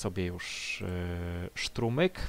sobie już sztrumyk.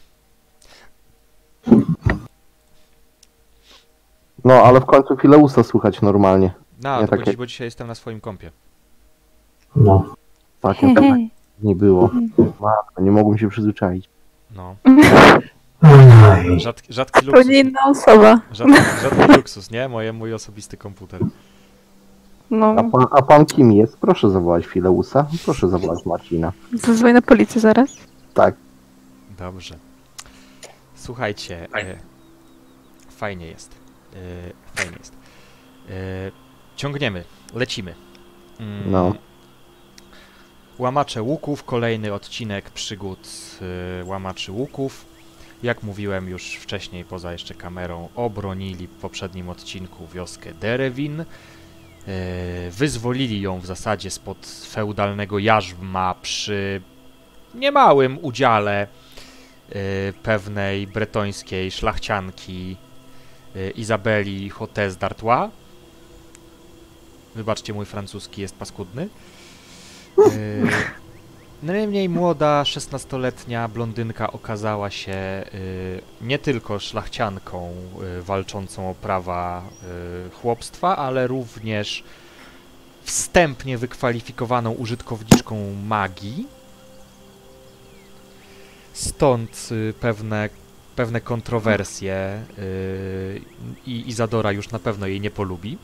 No, ale w końcu Fileusa słychać normalnie. No, Nie to takie... bo dzisiaj jestem na swoim kompie. No. Tak, ja tak nie było. Matko, nie mogłem się przyzwyczaić. No. Aj. Rzadki To luksus. nie inna osoba. Rzadki luksus, nie? Mój osobisty komputer. No, A pan kim jest? Proszę zawołać Fileusa. Proszę zawołać Marcina. zadzwoń na policję zaraz. Tak. Dobrze. Słuchajcie, fajnie jest. Fajnie jest. Ciągniemy, lecimy. No. Łamacze łuków, kolejny odcinek przygód łamaczy łuków. Jak mówiłem już wcześniej, poza jeszcze kamerą, obronili w poprzednim odcinku wioskę Derewin. Wyzwolili ją w zasadzie spod feudalnego jarzma przy niemałym udziale pewnej bretońskiej szlachcianki Izabeli Hotez d'Artois. Wybaczcie, mój francuski jest paskudny. Najmniej młoda, 16-letnia blondynka okazała się nie tylko szlachcianką walczącą o prawa chłopstwa, ale również wstępnie wykwalifikowaną użytkowniczką magii. Stąd pewne kontrowersje i Izadora już na pewno jej nie polubi.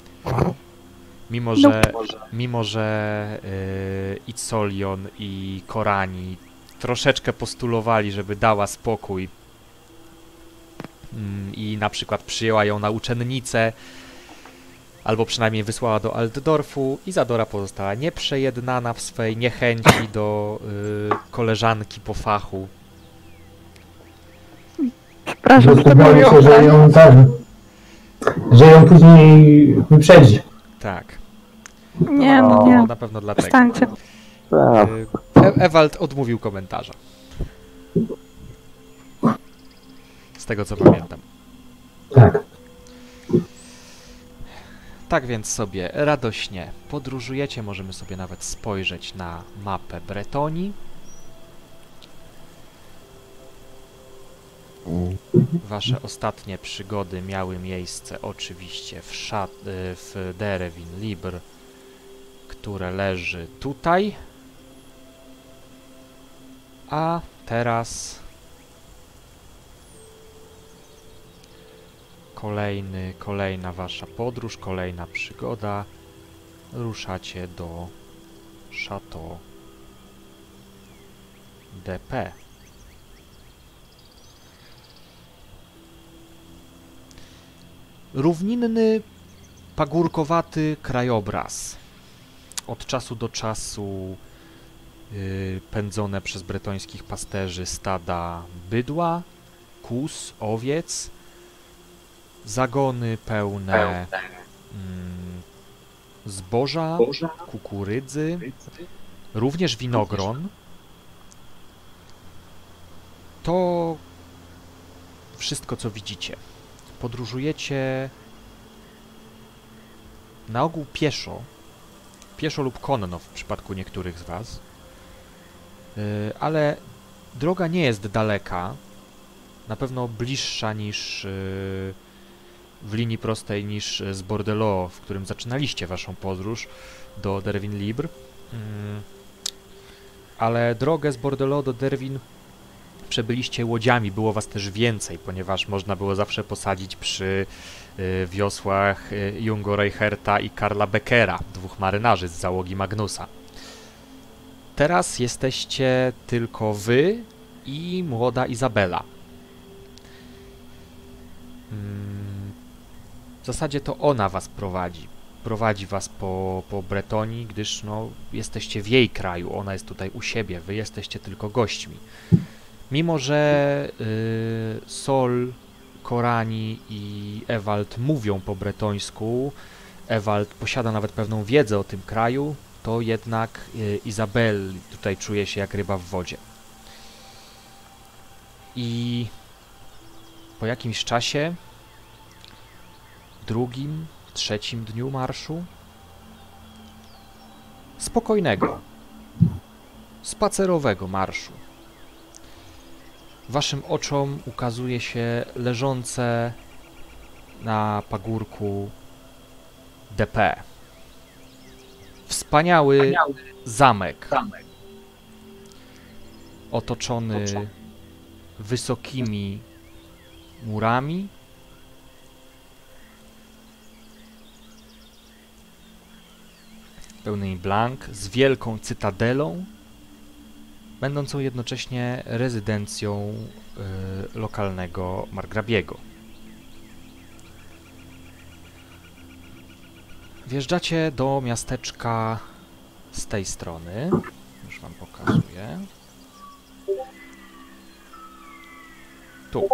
Mimo że Itzolion i Korani troszeczkę postulowali, żeby dała spokój i na przykład przyjęła ją na uczennicę, albo przynajmniej wysłała do Altdorfu, Izadora pozostała nieprzejednana w swej niechęci do koleżanki po fachu. Przepraszam, że Boi się, że ją że ją później wyprzedzi. Tak. Nie, no nie. Na pewno dlatego. Przestańcie. Tak. Ewald odmówił komentarza. Z tego co pamiętam. Tak. Tak więc sobie radośnie podróżujecie. Możemy sobie nawet spojrzeć na mapę Bretonii. Wasze ostatnie przygody miały miejsce oczywiście w Derewin Libr, które leży tutaj. A teraz kolejna wasza podróż, kolejna przygoda. Ruszacie do Chateau d'Épée. Równinny, pagórkowaty krajobraz. Od czasu do czasu pędzone przez bretońskich pasterzy stada bydła, kóz, owiec, zagony pełne zboża, kukurydzy, również winogron. To wszystko, co widzicie. Podróżujecie na ogół pieszo lub konno w przypadku niektórych z was, ale droga nie jest daleka, na pewno bliższa niż w linii prostej niż z Bordelot, w którym zaczynaliście waszą podróż do Derewin Libr, ale drogę z Bordelot do Derewin przebyliście łodziami, było was też więcej, ponieważ można było zawsze posadzić przy wiosłach Jungo Reicherta i Karla Beckera, dwóch marynarzy z załogi Magnusa. Teraz jesteście tylko wy i młoda Izabela. W zasadzie to ona was prowadzi. Prowadzi was po Bretonii, gdyż no, jesteście w jej kraju, ona jest tutaj u siebie, wy jesteście tylko gośćmi. Mimo że Sol, Korani i Ewald mówią po bretońsku, Ewald posiada nawet pewną wiedzę o tym kraju, to jednak Izabel tutaj czuje się jak ryba w wodzie. I po jakimś czasie, drugim, trzecim dniu marszu, spokojnego, spacerowego marszu. Waszym oczom ukazuje się leżące na pagórku DP. Wspaniały zamek, otoczony wysokimi murami, pełnymi blank, z wielką cytadelą, będącą jednocześnie rezydencją lokalnego margrabiego. Wjeżdżacie do miasteczka z tej strony. Już wam pokazuję. Tu.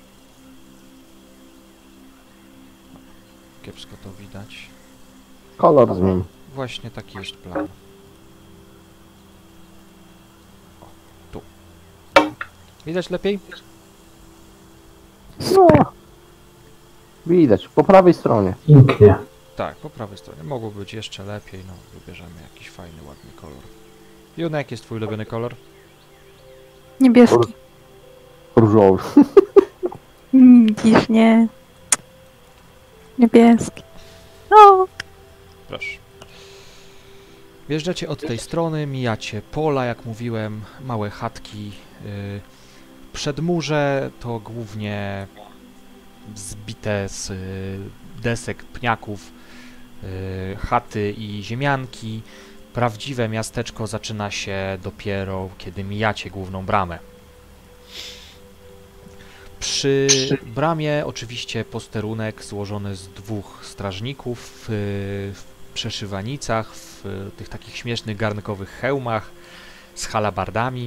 Kiepsko to widać. Kolor zmień. Właśnie taki jest plan. O, tu. Widać lepiej? No. Widać, po prawej stronie. Pięknie. Tak, po prawej stronie. Mogło być jeszcze lepiej, no wybierzemy jakiś fajny, ładny kolor. Juna, jaki jest twój ulubiony kolor? Niebieski. Różowy. Dziś nie. Niebieski. O! Proszę. Wjeżdżacie od tej strony, mijacie pola, jak mówiłem, małe chatki. Przedmurze to głównie zbite z desek, pniaków, chaty i ziemianki. Prawdziwe miasteczko zaczyna się dopiero, kiedy mijacie główną bramę. Przy bramie oczywiście posterunek złożony z 2 strażników w przeszywanicach, w tych takich śmiesznych garnkowych hełmach z halabardami.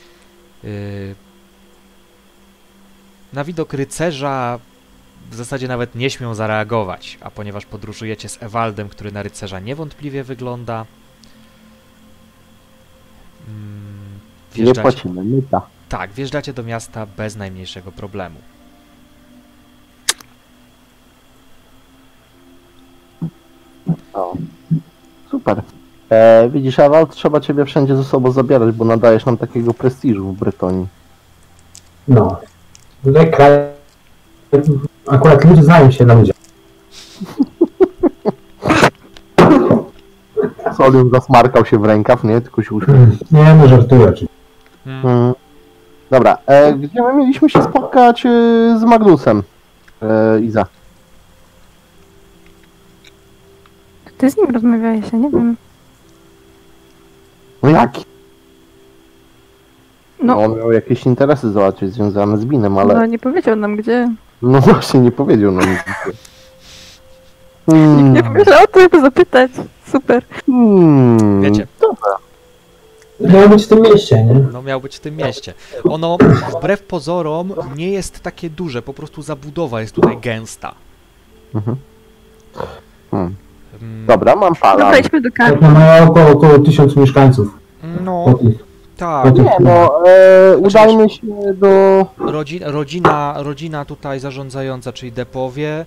Na widok rycerza w zasadzie nawet nie śmią zareagować, a ponieważ podróżujecie z Ewaldem, który na rycerza niewątpliwie wygląda, Nie płacimy, myta. tak, wjeżdżacie do miasta bez najmniejszego problemu. O. Super. Widzisz, Ewald, trzeba ciebie wszędzie ze sobą zabierać, bo nadajesz nam takiego prestiżu w Bretonii. No. Tutaj kraj... Akurat ludzie znają się na ludziach. Solium zasmarkał się w rękaw, nie? Tylko się uśmiechał. Nie, no żartuję oczywiście. Dobra, gdzie my mieliśmy się spotkać z Magnusem, Iza? Ty z nim rozmawiałeś, ja nie wiem. No jaki? No, On miał jakieś interesy załatwić związane z winem, ale... no nie powiedział nam gdzie. No właśnie, nie powiedział nam nic. Nie pomyślał o tym, żeby zapytać. Super. Wiecie, Miał być w tym mieście, nie? no miał być w tym mieście. Ono wbrew pozorom nie jest takie duże, po prostu zabudowa jest tutaj gęsta. Dobra, mam Dobra, pala. idźmy do Tak, karty. no mają około 1000 mieszkańców. No, Po tych. tak. Nie, no, udajmy się do... Rodzina tutaj zarządzająca, czyli depowie,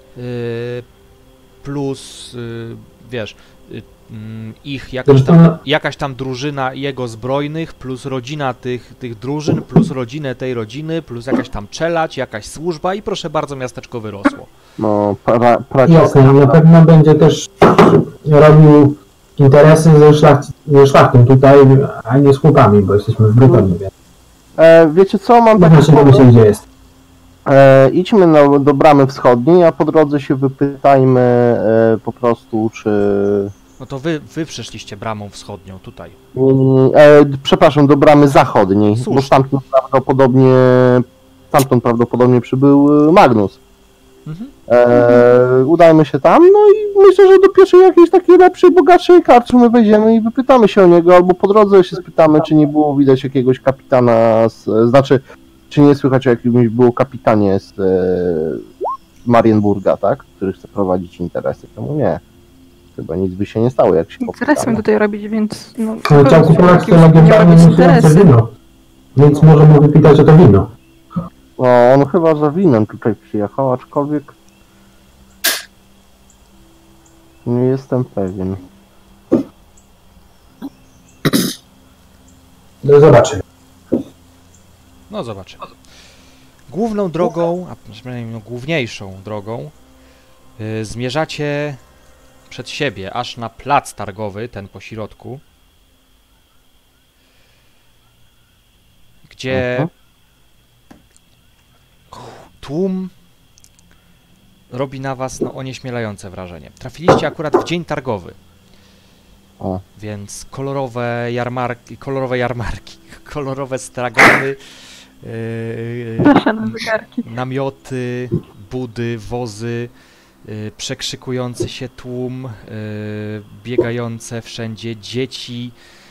plus, wiesz, ich jakaś tam drużyna jego zbrojnych, plus rodzina tych drużyn, plus rodzinę tej rodziny, plus jakaś tam czelać, jakaś służba i proszę bardzo, miasteczko wyrosło. No, Jasne, na pewno będzie też robił interesy ze szlachtą tutaj, a nie z chłopami, bo jesteśmy w Brytonii, więc wiecie co, mam można się domyśleć, gdzie jest. idźmy do bramy wschodniej, a po drodze się wypytajmy po prostu, czy... No to wy przeszliście bramą wschodnią tutaj. Przepraszam, do bramy zachodniej, Słusznie. bo stamtąd prawdopodobnie przybył Magnus. Udajmy się tam, no i myślę, że do pierwszej jakiejś takiej lepszej, bogatszej karczmy wejdziemy i wypytamy się o niego, albo po drodze się spytamy, czy nie było widać jakiegoś kapitana, znaczy, czy nie słychać o jakimś było kapitanie z Marienburga, tak? Który chce prowadzić interesy. Czemu nie? Chyba nic by się nie stało, jak się Interesy popytamy. tutaj robić, więc... No, Ale chciał kupować to legendarne musujące wino, więc może mu wypytać o to wino. No, on chyba za winem tutaj przyjechał, aczkolwiek nie jestem pewien. Do zobaczenia. No zobaczymy. Główną drogą, a przynajmniej no, główniejszą drogą, zmierzacie przed siebie, aż na plac targowy, ten po środku, gdzie tłum robi na was no, onieśmielające wrażenie. Trafiliście akurat w dzień targowy, więc kolorowe jarmarki, kolorowe stragany, Proszę na zegarki. namioty, budy, wozy, przekrzykujący się tłum, biegające wszędzie dzieci,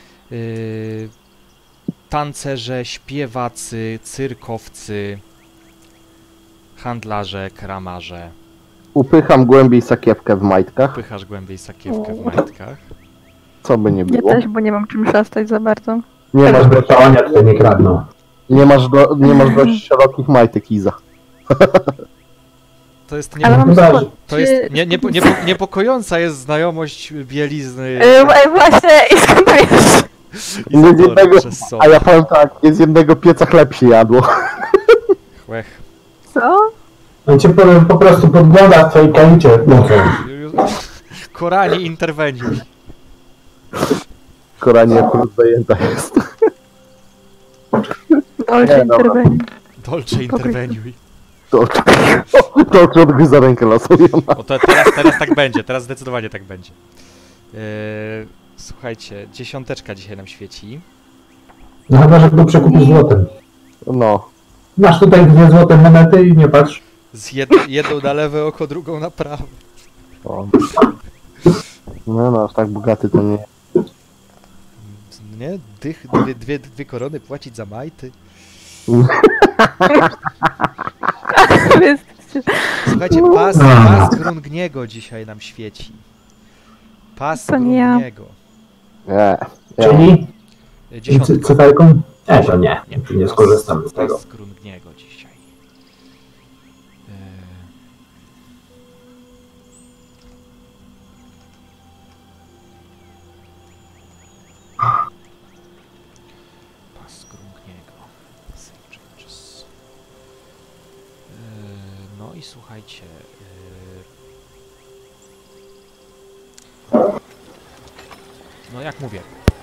tancerze, śpiewacy, cyrkowcy, handlarze, kramarze. Upycham głębiej sakiewkę w majtkach, Pychasz głębiej sakiewkę w majtkach. co by nie Ja było. też, bo nie mam czym szastać za bardzo. Nie masz, Bretonia tutaj nie kradną. nie masz dość szerokich majtek, Iza. To jest, Ale mam Chyba, spod... że- to jest niepokojąca jest znajomość bielizny Właśnie, i skąd wiesz? Izadory jednego- przez A sobą. ja powiem tak, z jednego pieca chleb się jadło. Chłech. Co? On cię po prostu podgląda w twojej kalicie nocą. Korani interweniuj. Koranie akurat zajęta jest. Dolce Nie, dobra. interwenii. Dolce interweniuj. To odgryz za rękę losują. O, to teraz tak będzie, teraz zdecydowanie tak będzie. Słuchajcie, 10 dzisiaj nam świeci. No chyba, że go przekupisz złotem. No. Masz tutaj 2 złote monety i nie patrz. Z jedną na lewe oko, drugą na prawe. O. No, aż tak bogaty to nie. Nie? Dwie korony płacić za majty. Słuchajcie, pas Grungniego dzisiaj nam świeci. Pas To nie ja. Grungniego. Nie. Czyli 10. cyferką? To nie. Nie skorzystam z tego. Pas Grungniego dzisiaj. Pas Grungniego. No i słuchajcie. No jak mówię.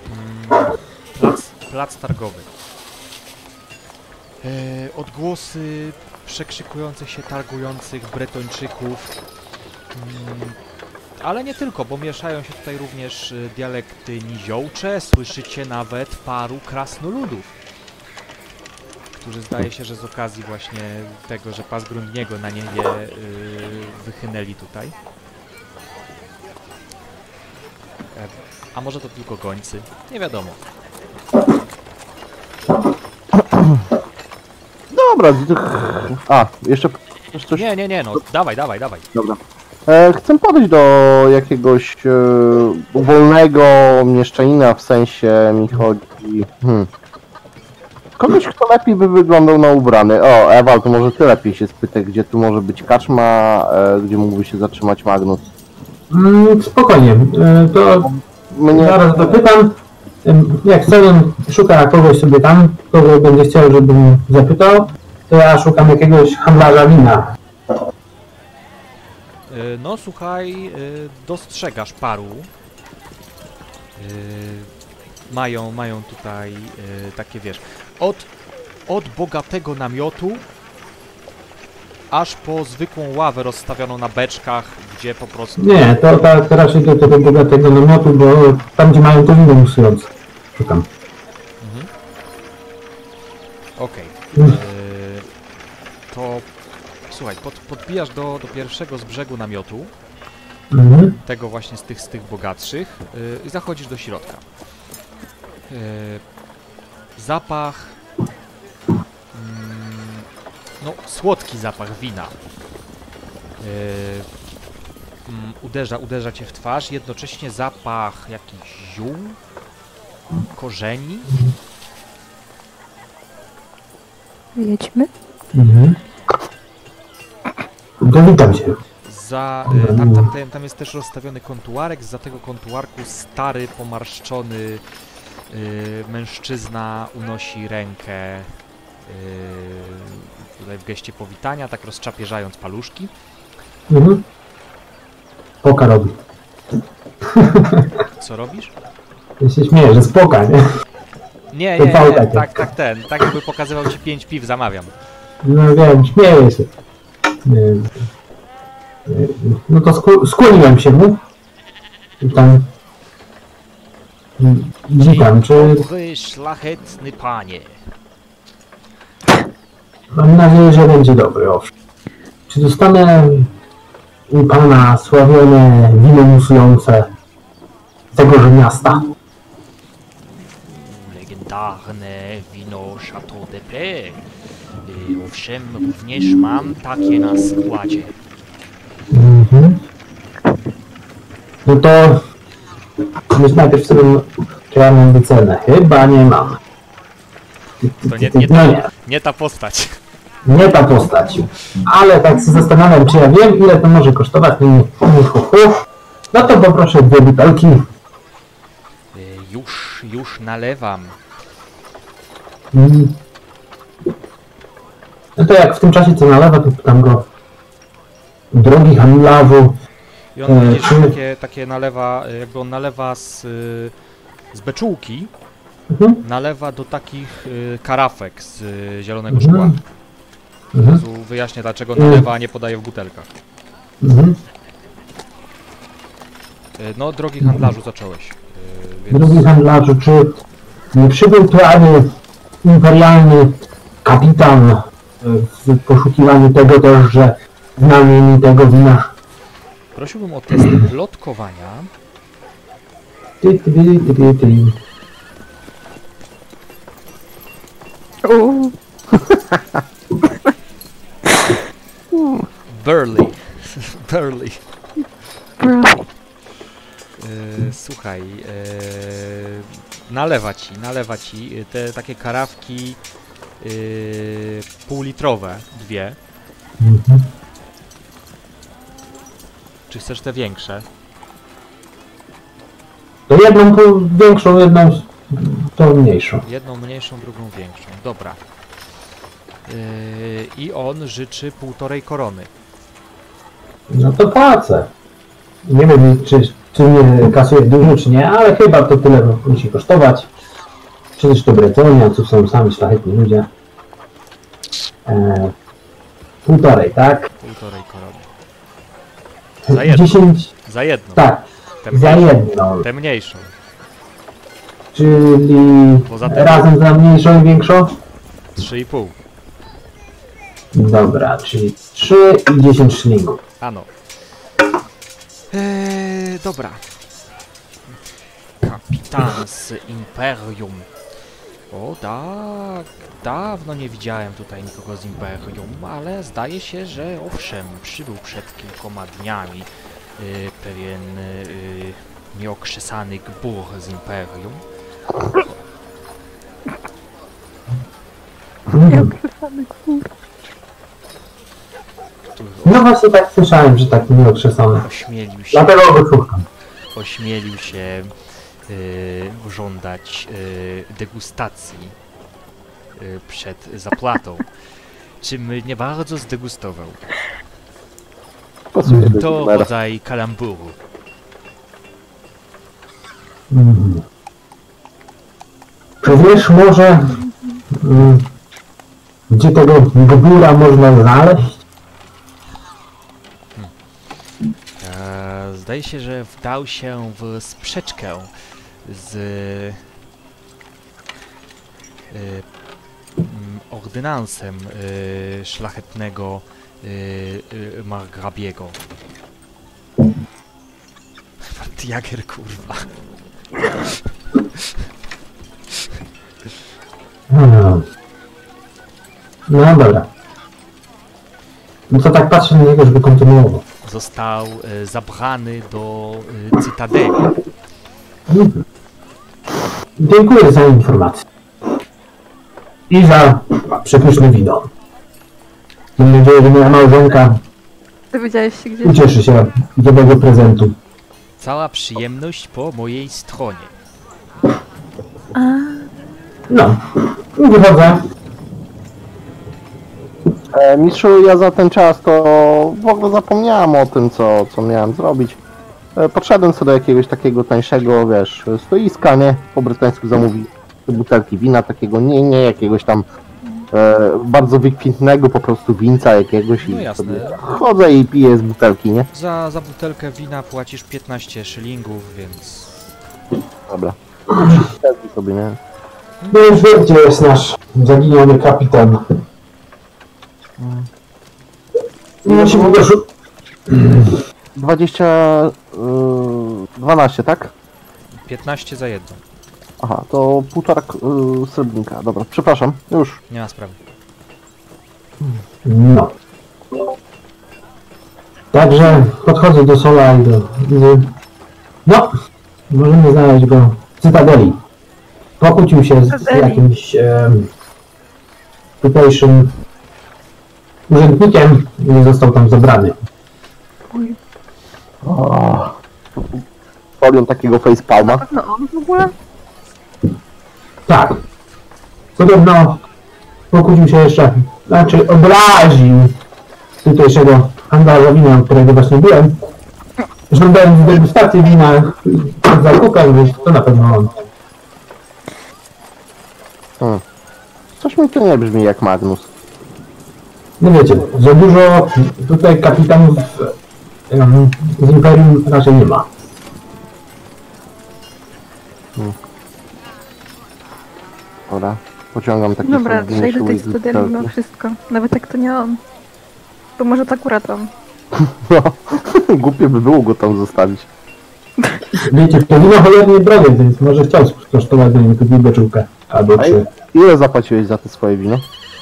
Plac targowy. Odgłosy przekrzykujących się, targujących Bretończyków. Ale nie tylko, bo mieszają się tutaj również dialekty niziołcze. Słyszycie nawet paru krasnoludów, którzy zdaje się, że z okazji właśnie tego, że pas Grungniego na niebie wychynęli tutaj. A może to tylko gońcy? Nie wiadomo. Dobra. A, jeszcze coś. Nie, no dawaj. Dobra. Chcę podejść do jakiegoś wolnego mieszczanina, w sensie mi chodzi... Kogoś, kto lepiej by wyglądał na ubrany. O, Ewal, to może ty lepiej się spytaj, gdzie tu może być karczma, gdzie mógłby się zatrzymać Magnus. Spokojnie. To Mnie... zaraz dopytam. Jak Cenon szuka kogoś sobie tam, kogo będzie chciał, żebym zapytał, to ja szukam jakiegoś handlarza wina. No słuchaj, dostrzegasz paru. Mają tutaj takie, wiesz, od bogatego namiotu aż po zwykłą ławę rozstawioną na beczkach, gdzie po prostu... Nie, to tak raczej do tego bogatego namiotu, bo tam gdzie mają to wino musujące. Szukam. Okej. To słuchaj, podbijasz do pierwszego z brzegu namiotu, tego właśnie z tych bogatszych, i zachodzisz do środka. Zapach, no słodki zapach wina uderza cię w twarz, jednocześnie zapach jakichś ziół, korzeni. Jedźmy. Witam się. Tam jest też rozstawiony kontuarek, zza tego kontuarku stary, pomarszczony Mężczyzna unosi rękę tutaj w geście powitania, tak rozczapieżając paluszki. Mhm. Poka robi. Co robisz? Ja się śmieję, że spoka, nie? Nie, To nie, fał nie, takie. tak jakby pokazywał ci 5 piw, zamawiam. No wiem, śmieję się. Nie. No to skłoniłem się mu. I tam... Witam, czy... Dobry, szlachetny panie. Mam nadzieję, że będzie dobry, owszem. Czy dostanę u pana sławione wino musujące z tegoż miasta? Legendarne wino Chateau de Play. Owszem, również mam takie na składzie. Mhm. No to... Myślę najpierw sobie, czy ja mam wycenę. Chyba nie mam. To nie ta postać. Nie ta postać. Ale tak się zastanawiam, czy ja wiem, ile to może kosztować. No to poproszę 2 butelki. Już nalewam. No to jak w tym czasie co nalewa, to pytam go, drogi handlarzu, I on widzisz, takie nalewa, jakby on nalewa z beczułki, nalewa do takich karafek z zielonego szkła. Od razu wyjaśnię, dlaczego nalewa, a nie podaje w butelkach. No, drogi handlarzu, zacząłeś. Drogi handlarzu, czy nie przybył tu ani imperialny kapitan w poszukiwaniu tego też, że znamienitego wina? Prosiłbym o test plotkowania. Burley. Burley. Słuchaj, nalewa ci te takie karawki półlitrowe, 2. Czy chcesz te większe? To jedną to większą, jedną to mniejszą. Jedną mniejszą, drugą większą. Dobra. I on życzy 1,5 korony. No to płacę. Nie wiem, czy mnie kasuje dużo, czy nie, ale chyba to tyle musi kosztować. Przecież to Bretonia, tu są sami szlachetni ludzie. 1,5, tak? 1,5 korony. Za jedną. 10... Za jedną. Tak, za jedną. Tę mniejszą. Czyli razem za mniejszą i większą? 3,5. Dobra, czyli 3 i 10 szlingów. Ano. Dobra. Kapitan z Imperium. O tak, dawno nie widziałem tutaj nikogo z Imperium, ale zdaje się, że owszem, przybył przed kilkoma dniami pewien nieokrzesany gbur z Imperium. Nieokrzesany kur. No właśnie tak słyszałem, że tak nieokrzesany. Dlatego go szukam. Ośmielił się żądać degustacji przed zapłatą, czym nie bardzo zdegustował. To rodzaj kalamburu. Czy wiesz może, gdzie tego gbura można znaleźć? Zdaje się, że wdał się w sprzeczkę z ordynansem szlachetnego margrabiego. Jager, kurwa. No dobra. No to tak patrzę na niego, żeby kontynuował. Został zabrany do Cytadeli. Dziękuję za informację. I za przepyszne wino. Mam nadzieję, że moja małżonka Dowiedziałeś się gdzieś? ucieszy się z dobrego prezentu. Cała przyjemność po mojej stronie. A, No, i wychodzę. Mistrzu, ja za ten czas to w ogóle zapomniałem o tym, co miałem zrobić. Podszedłem sobie do jakiegoś takiego tańszego, wiesz, stoiska, nie? Po brytańsku zamówić butelki wina takiego, nie jakiegoś tam bardzo wykwintnego po prostu winca jakiegoś No i jasne. sobie chodzę i piję z butelki, nie? Za butelkę wina płacisz 15 szylingów, więc... Dobra. Butelki sobie, nie? No już wiem, gdzie jest nasz zaginiony kapitan. No się mogę 12, tak? 15 za jedną. Aha, to półtora srebrnika. Dobra, przepraszam, już. Nie ma sprawy. No. Także podchodzę do Sola i do... No, możemy znaleźć go w Cytadeli. Pokłócił się z jakimś tutejszym urzędnikiem i nie został tam zabrany. Robią takiego facepalma. no on w ogóle? Tak. Podobno pokłócił się jeszcze, znaczy obraził tutejszego handlarza wina, którego właśnie byłem, żądając degustacji wina przed zakupem, więc to na pewno on. Coś mi to nie brzmi jak Magnus. No wiecie, za dużo tutaj kapitanów z Imperium raczej nie ma. Dobra, pociągam taki Dobra, srebrny przejdę tej szylik z studeli mimo butelki. wszystko. Nawet jak to nie on. To może to akurat on. No, głupie by było go tam zostawić. Wiecie, to wino cholernie drogie, więc może chciał skosztować do niego tylko beczułkę albo A trzy. ile zapłaciłeś za te swoje wino?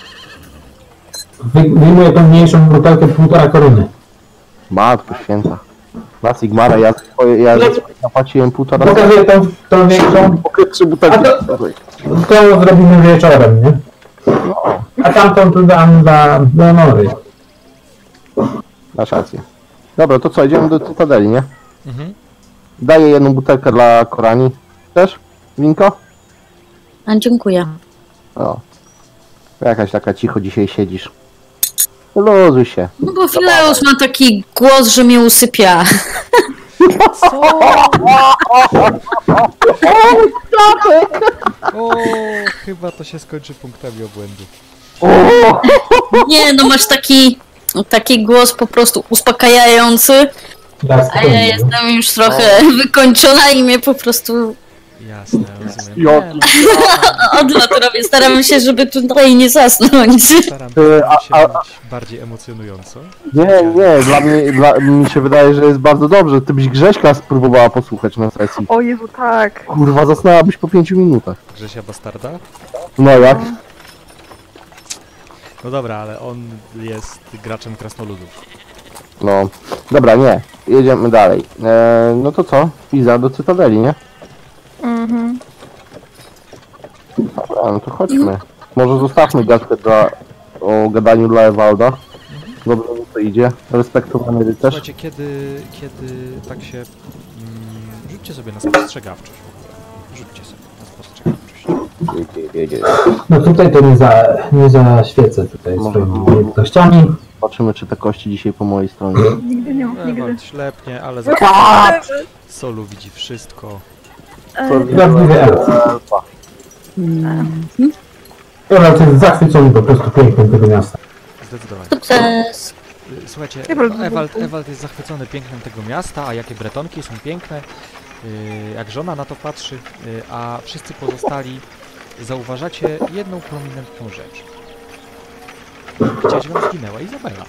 Wyjmuję tą mniejszą butelkę 1,5 korony. Matko święta. Na Sigmara, ja zapłaciłem 1,5. Pokazuję tą większą, Pokaż 3 butelki. to zrobimy wieczorem, nie? A tamtą tu dam dla Honory. Masz rację. Dobra, to co, idziemy do Cytadeli, nie? Mhm. Daję jedną butelkę dla Korani. Też? Winko? A, dziękuję. O. Jakaś taka cicho dzisiaj siedzisz. Luzuj się. No bo Fileus ma taki głos, że mnie usypia. Co? O, chyba to się skończy punktami obłędu. Nie, no masz taki głos po prostu uspokajający, a ja jestem już trochę wykończona i mnie po prostu Jasne, rozumiem. Jo. Nie, odlaturowie. Staram się, żeby tutaj nie zasnąć. staram się mówić bardziej emocjonująco. Nie, mi się wydaje, że jest bardzo dobrze. Ty byś Grześka spróbowała posłuchać na sesji. O Jezu, tak. Kurwa, zasnęłabyś po 5 minutach. Grzesia Bastarda? No jak? No dobra, ale on jest graczem krasnoludów. No. Dobra, nie. Jedziemy dalej. No to co? Iza do Cytadeli, nie? Mhm. Dobra, no to chodźmy. Może zostawmy gadkę o gadaniu dla Ewalda. Dobrze, no to idzie. Respektowany rycerz. Słuchajcie, kiedy tak się... rzućcie sobie na spostrzegawczość w ogóle. Rzućcie sobie na spostrzegawczość. Jedzie. No tutaj to nie zaświecę tutaj Może- swoimi umiejętnościami. Zobaczymy, czy te kości dzisiaj po mojej stronie. Nigdy nie mów, nigdy. Ewald ślepnie, ale Solu widzi wszystko. Prawdziwy elf. Elf jest zachwycony po prostu pięknem tego miasta. Zdecydowanie. Sukces! Słuchajcie, Ewald Ewald jest zachwycony pięknem tego miasta, a jakie bretonki są piękne, jak żona na to patrzy, a wszyscy pozostali zauważacie jedną prominentną rzecz. Gdzieś wam zginęła Izabela.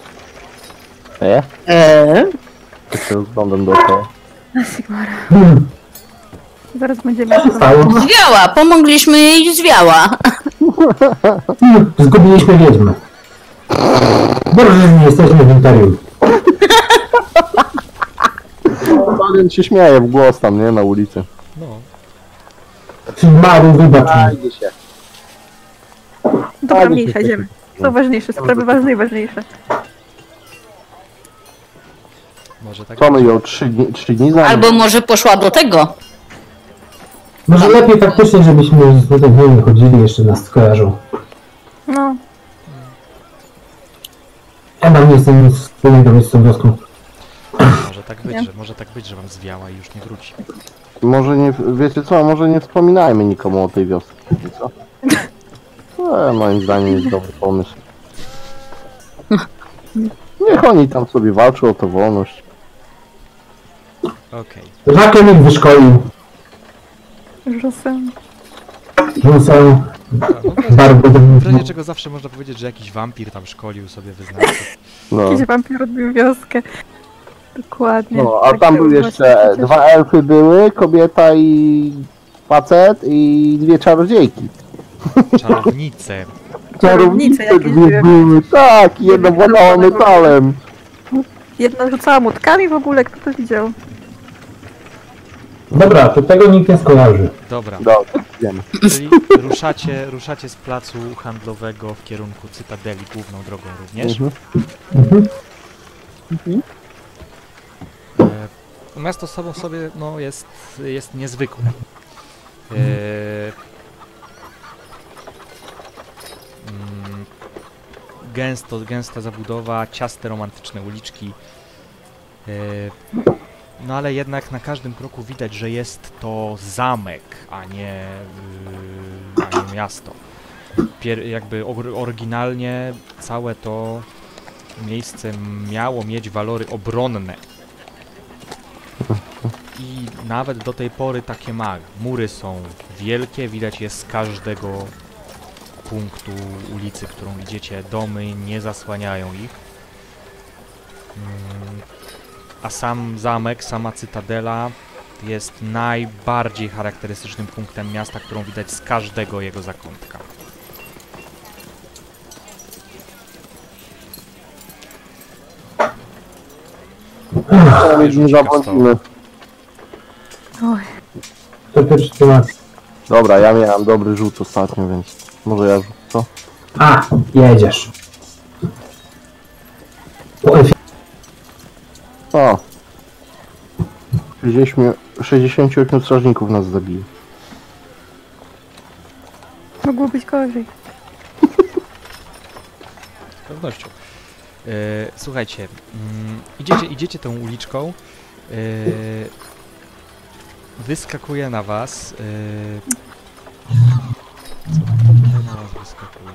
Tak się rozglądam dookoła. Sigmara. Hmm. Zaraz będziemy... Stało. Zwiała! Pomogliśmy jej, zwiała! Zgubiliśmy wiedźmę. Dobrze, że nie jesteśmy w Imperium. Baden się śmieje w głos tam, nie? Na ulicy. No, Maru, wybacz mi. Idzie się. Dobra, mniejsza, idziemy. Są ważniejsze, sprawy ważne i ważniejsze. może tak Co my ją 3 dni za... Albo może poszła do tego. Może lepiej faktycznie, żebyśmy tutaj nie chodzili, jeszcze nas skojarzą. No, Ja mam nie jestem nic wspólnego z tą wioską. Może tak być, że wam zwiała i już nie wróci. Może nie, wiecie co, może nie wspominajmy nikomu o tej wiosce, wiecie co? Moim zdaniem jest dobry pomysł. Niech oni tam sobie walczą o tę wolność. Okej. Żakiem ich wyszkolił. rzucam. Rzucał bardzo W razie czego zawsze można powiedzieć, że jakiś wampir tam szkolił sobie wyznawców. No. Jakiś wampir odbił wioskę. Dokładnie. No, a Tak tam się były właśnie jeszcze przecież. 2 elfy były, kobieta i facet i 2 czarodziejki. Czarownice. Czarownice jakieś dwie były, tak, jedna władała metalem. Jedna rzucała młotkami w ogóle, kto to widział? Dobra, to tego nikt nie skojarzy. Dobra, Dobra, wiemy. czyli ruszacie z placu handlowego w kierunku Cytadeli główną drogą również. Miasto samo sobie no, jest niezwykłe. Gęsta zabudowa, ciaste, romantyczne uliczki. No ale jednak na każdym kroku widać, że jest to zamek, a nie miasto. Jakby oryginalnie całe to miejsce miało mieć walory obronne. I nawet do tej pory takie ma. Mury są wielkie, widać je z każdego punktu ulicy, którą idziecie. Domy nie zasłaniają ich. A sam zamek, sama cytadela jest najbardziej charakterystycznym punktem miasta, którą widać z każdego jego zakątka. Nie zabłądzimy. Oj, To pierwszy temat. Dobra, ja miałem dobry rzut ostatnio, więc może ja rzucę, co? A, jedziesz. Po F. O. 68 strażników nas zabili. mogło być gorzej. Z pewnością. Słuchajcie, idziecie tą uliczką, wyskakuje na was, co tutaj na was wyskakuje?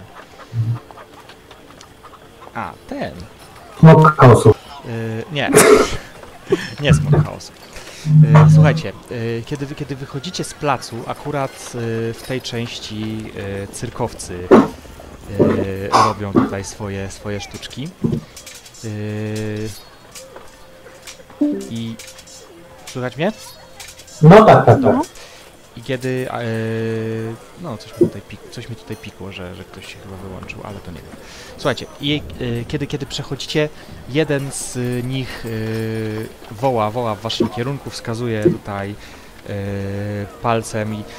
A, ten. Smok chaosu. Nie. Nie smok chaosu. Słuchajcie, kiedy wychodzicie z placu, akurat w tej części cyrkowcy robią tutaj swoje sztuczki. I słychać mnie? No tak. I kiedy no coś mi tutaj pikło, że ktoś się chyba wyłączył, ale to nie wiem. Słuchajcie, kiedy przechodzicie, jeden z nich woła w waszym kierunku, wskazuje tutaj palcem i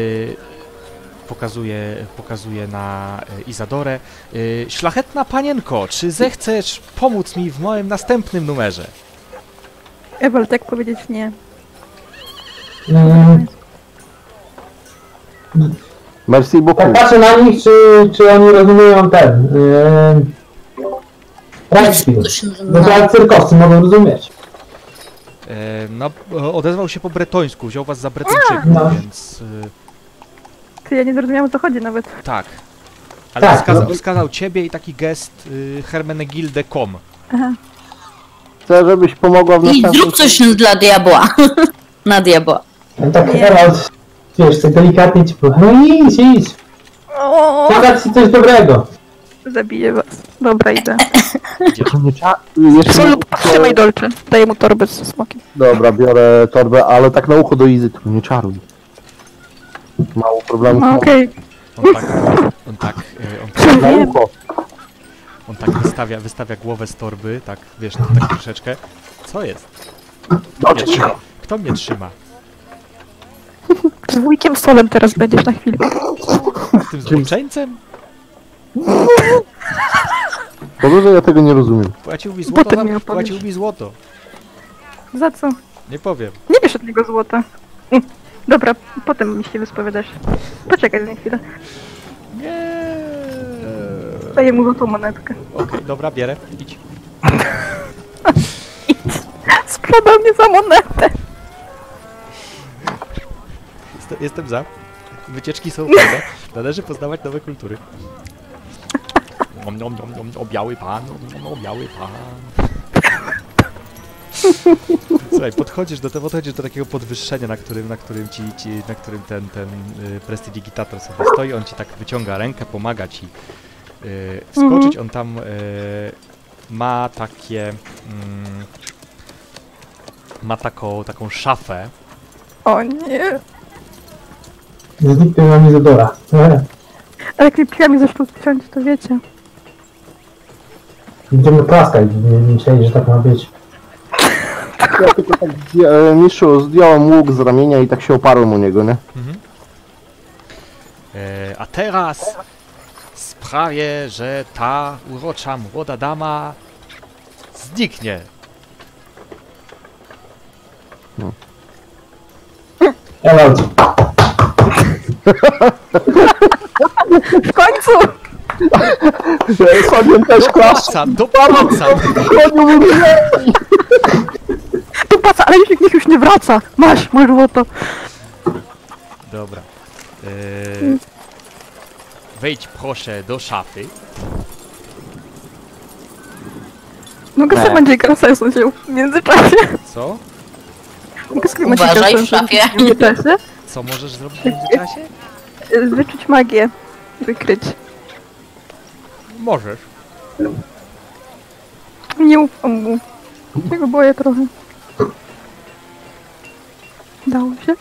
pokazuje na Izadorę. Szlachetna panienko, czy zechcesz pomóc mi w moim następnym numerze? Ewald, jak powiedzieć nie? Merci Tak beaucoup. patrzę na nich, czy oni rozumieją ten... Rajski. No to jak cyrkowcy mogą rozumieć. No, odezwał się po bretońsku, wziął was za Bretończyków, No. więc Ty, ja nie zrozumiałam, o co chodzi nawet. tak. Ale Tak, wskazał ciebie i taki gest Hermenegilde.com. Aha. Chcę, żebyś pomogła w I następnym... zrób coś dla diabła. Na diabła. Tak teraz, wiesz, tak delikatnie ci powiem, no idź. O, Pokaż ci coś dobrego. zabiję was. Dobra, idę. Jeszcze... Solu, trzymaj Dolce. Daję mu torbę z smokiem. Dobra, biorę torbę, ale tak na ucho do Izy, tylko nie czaruj. Mało problemu. No okej. Na ucho. On tak wystawia głowę z torby, tak, wiesz, tak troszeczkę. Co jest? Dobrze, cicho. Kto mnie trzyma? Z wujkiem Solem teraz będziesz na chwilę. Z tym zboczeńcem? Dobrze, że ja tego nie rozumiem. Płacił mi złoto, Potem mi opowiesz. płacił mi złoto. Za co? Nie powiem. Nie wiesz od niego złota. Dobra, potem mi się wyspowiadasz. Poczekaj na chwilę. Nie. Daję mu tą monetkę. Okej, dobra, bierę. Idź. Sprzedał mnie za monetę. Jestem za. Wycieczki są fajne. Należy poznawać nowe kultury. O biały pan, o biały pan. Słuchaj, podchodzisz do takiego podwyższenia, na którym ten prestidigitator sobie stoi, on ci tak wyciąga rękę, pomaga ci wskoczyć, on tam ma takie ma taką szafę. O nie. Zniknęła mi Izodora. Ale jak mi piłami zaczną ciąć, to wiecie. Będziemy klaskać, nie myśleli, że tak ma być. Ja tylko tak, mistrzu, zdjąłem łuk z ramienia i tak się oparłem u niego, nie? A teraz sprawię, że ta urocza młoda dama zniknie. Hello. W końcu! Słabiem też klasę. Dopłacam! Koniu mnie. To patrz, ale niech już nie wraca. Masz złoto. Dobra. Wejdź proszę do szafy. Mogę sobie będzie grasesu wziął w międzyczasie. Co? Mogę sobie Uważaj w szafie. w międzyczasie. Co możesz zrobić w międzyczasie? Wyczuć magię. Wykryć. Możesz. Nie ufam mu. Ja go boję trochę. Dało się?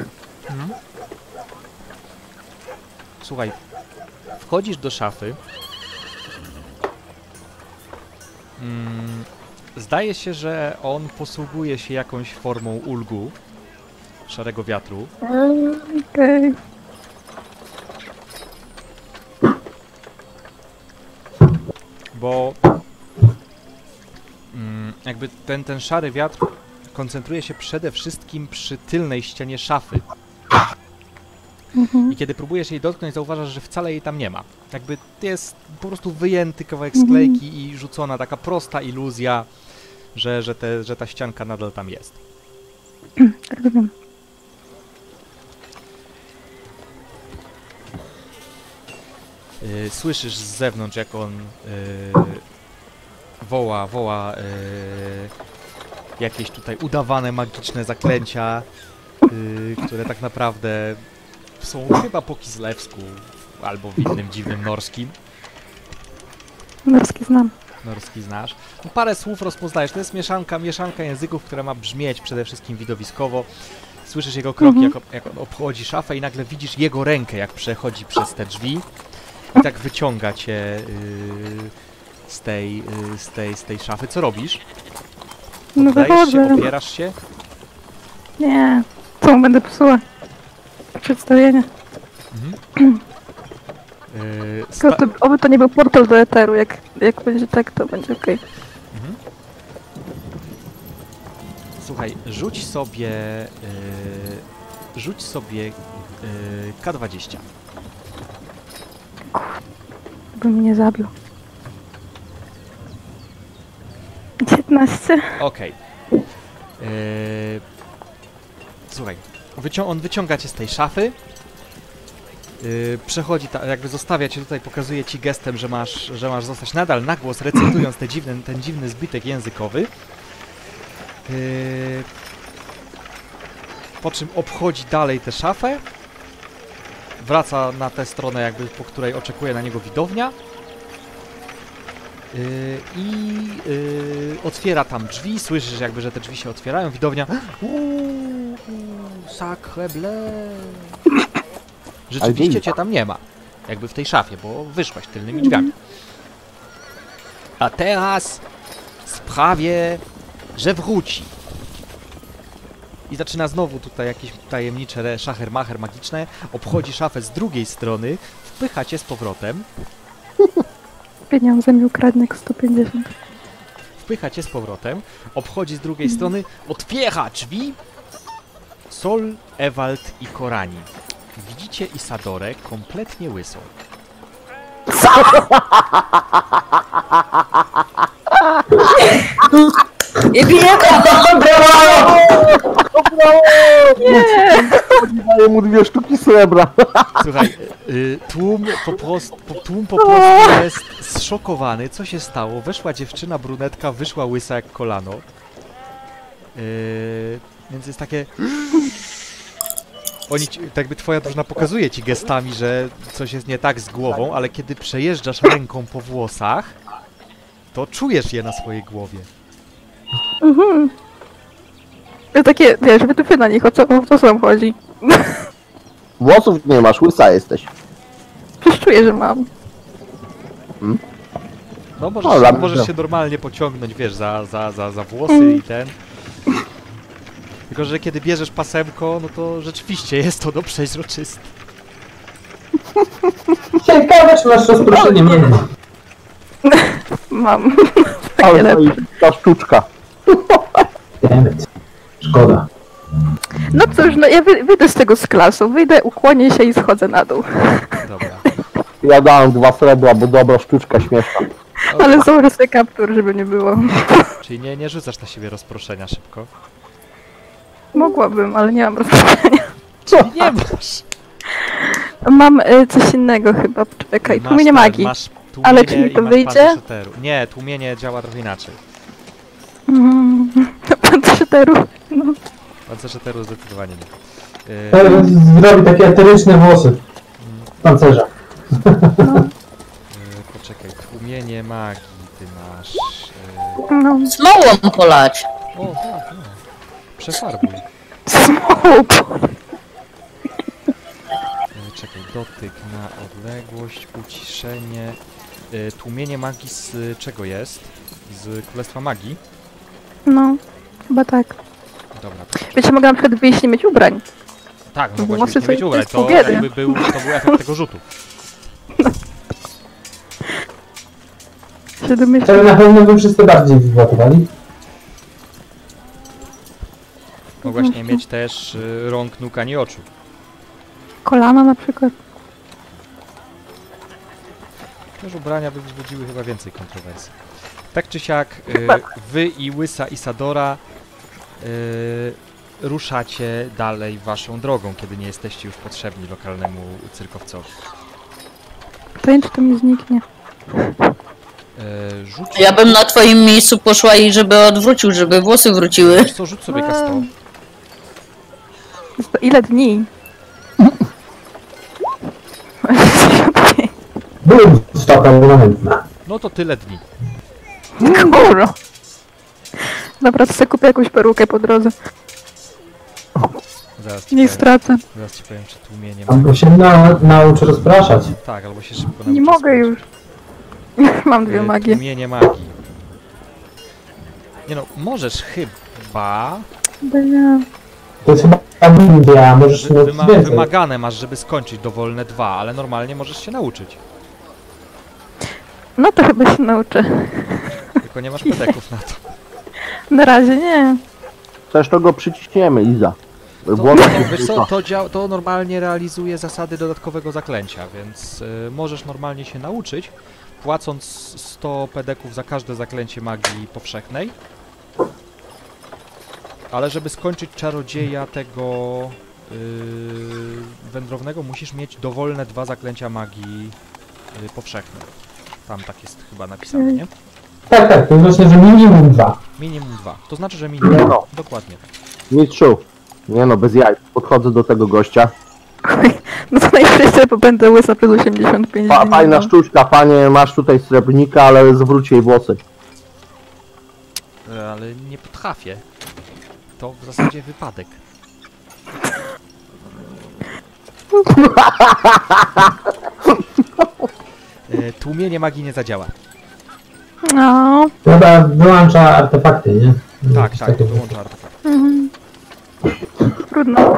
Słuchaj, wchodzisz do szafy. Zdaje się, że on posługuje się jakąś formą ulgu szarego wiatru. Okej. Bo jakby ten szary wiatr koncentruje się przede wszystkim przy tylnej ścianie szafy. I kiedy próbujesz jej dotknąć, zauważasz, że wcale jej tam nie ma. Jakby jest po prostu wyjęty kawałek sklejki i rzucona taka prosta iluzja, że ta ścianka nadal tam jest. Rozumiem. Słyszysz z zewnątrz, jak on woła jakieś tutaj udawane magiczne zaklęcia, które tak naprawdę są chyba po kislewsku albo w innym dziwnym norskim. Norski znam. Norski znasz. No, parę słów rozpoznajesz. To jest mieszanka języków, która ma brzmieć przede wszystkim widowiskowo. Słyszysz jego kroki, jak on obchodzi szafę i nagle widzisz jego rękę, jak przechodzi przez te drzwi i tak wyciąga cię z tej szafy. Co robisz? No Poddajesz się, wychodzę. opierasz się? Nie. Co będę psuła? Przedstawienie. Tylko oby to nie był portal do eteru. Jak będzie tak, to będzie okej. Słuchaj, rzuć sobie K20. By mnie nie zabił. 19. Okej. Słuchaj, on wyciąga cię z tej szafy. Przechodzi, jakby zostawia cię tutaj, pokazuje ci gestem, że masz zostać nadal na głos, recytując ten dziwny zbitek językowy. Po czym obchodzi dalej tę szafę. Wraca na tę stronę, jakby po której oczekuje na niego widownia. Otwiera tam drzwi, słyszysz jakby, że te drzwi się otwierają, widownia sacre bleu. Rzeczywiście cię tam nie ma, jakby w tej szafie, bo wyszłaś tylnymi drzwiami. A teraz sprawię, że wróci. I zaczyna znowu tutaj jakieś tajemnicze szacher-macher magiczne, obchodzi szafę z drugiej strony, wpycha cię z powrotem. Pieniądze mi ukradnie jak 150. Wpycha cię z powrotem, obchodzi z drugiej strony, otwiera drzwi. Sol, Ewald i Korani. Widzicie Isadorę kompletnie łysą. I bije Daję mu 2 sztuki srebra. Słuchaj, tłum po prostu jest zszokowany. Co się stało? Weszła dziewczyna brunetka, wyszła łysa jak kolano. Więc jest takie... tak jakby twoja drużyna pokazuje ci gestami, że coś jest nie tak z głową, ale kiedy przejeżdżasz ręką po włosach, to czujesz je na swojej głowie. To takie, wiesz, wytypy na nich, o co sam chodzi. Włosów nie masz, łysa jesteś. Przecież czuję, że mam. No możesz się normalnie pociągnąć, wiesz, za włosy i ten. Tylko, że kiedy bierzesz pasemko, no to rzeczywiście jest to przeźroczyste. Ciekawe, czy masz rozproszenie między. Mam. Ale to i ta sztuczka. Dammit. Szkoda. No cóż, no ja wyjdę z tego z klasą, wyjdę, ukłonię się i schodzę na dół. Dobra. Ja dałem 2 srebra, bo dobra sztuczka śmieszna. Ale założę sobie kaptur, żeby nie było. Czyli nie rzucasz na siebie rozproszenia szybko? Mogłabym, ale nie mam rozproszenia. Co? Nie masz! Mam coś innego chyba, czekaj, tłumienie magii. Masz tłumienie, ale czy mi to wyjdzie? Nie, tłumienie działa trochę inaczej. Pancerzyteru. No. Pancerzyteru zdecydowanie nie. Zrobi takie eteryczne włosy. Pancerza. Poczekaj, tłumienie magii ty masz. No. Smołą polać. O, tak, no. Przefarbuj. Smoke. Czekaj, dotyk na odległość, uciszenie. Tłumienie magii z czego jest? Z Królestwa Magii? No, chyba tak. Dobra. Wiecie, mogę na przykład wyjść nie mieć ubrań. Tak, mogłaś Włosy nie mieć to ubrań, jest to pobiedy. jakby był efekt tego rzutu. Się domyślam. To na pewno by wszyscy bardziej wylatowali. Mogłaś nie mieć też rąk, nóg ani oczu. Kolana na przykład. Też ubrania by wzbudziły chyba więcej kontrowersji. Tak czy siak, wy i łysa Isadora ruszacie dalej waszą drogą, kiedy nie jesteście już potrzebni lokalnemu cyrkowcowi. To nie, czy to mi zniknie. Rzuć... Ja bym na twoim miejscu poszła i żeby odwrócił, żeby włosy wróciły. Wiesz co, rzuć sobie K100. Jest to ile dni? Byłem stoka momentna. No to tyle dni. Kurwa. Dobra, to sobie kupię jakąś perukę po drodze. Nie stracę. Zaraz ci powiem, czy tłumienie Albo magii. się naucz rozpraszać. Tak, albo się szybko Nie nauczysz mogę skończyć. już. Mam 2 magie. Tłumienie magii. Nie no, możesz chyba... To jest chyba India, możesz mieć więcej. Wymagane masz, żeby skończyć dowolne 2, ale normalnie możesz się nauczyć. No to chyba się nauczę. Tylko nie masz pedeków na to. Na razie nie. Też to go przyciśniemy, Iza. Wiesz co, to normalnie realizuje zasady dodatkowego zaklęcia, więc możesz normalnie się nauczyć, płacąc 100 pedeków za każde zaklęcie magii powszechnej. Ale żeby skończyć czarodzieja tego wędrownego, musisz mieć dowolne 2 zaklęcia magii powszechnej. Tam tak jest chyba napisane, nie? Tak, to znaczy, że minimum 2. Minimum 2. To znaczy, że minimum. Nie no. Dokładnie tak. Mistrzu. Nie no, bez jaj. Podchodzę do tego gościa. No to najszybciej, bo będę łysa przez 85 dni. Fajna sztuczka, panie, masz tutaj srebrnika, ale zwróć jej włosy. Ale nie potrafię. To w zasadzie wypadek. Tłumienie magii nie zadziała. No. Chyba wyłącza artefakty, nie? Tak, tak, to wyłącza artefakt. Trudno.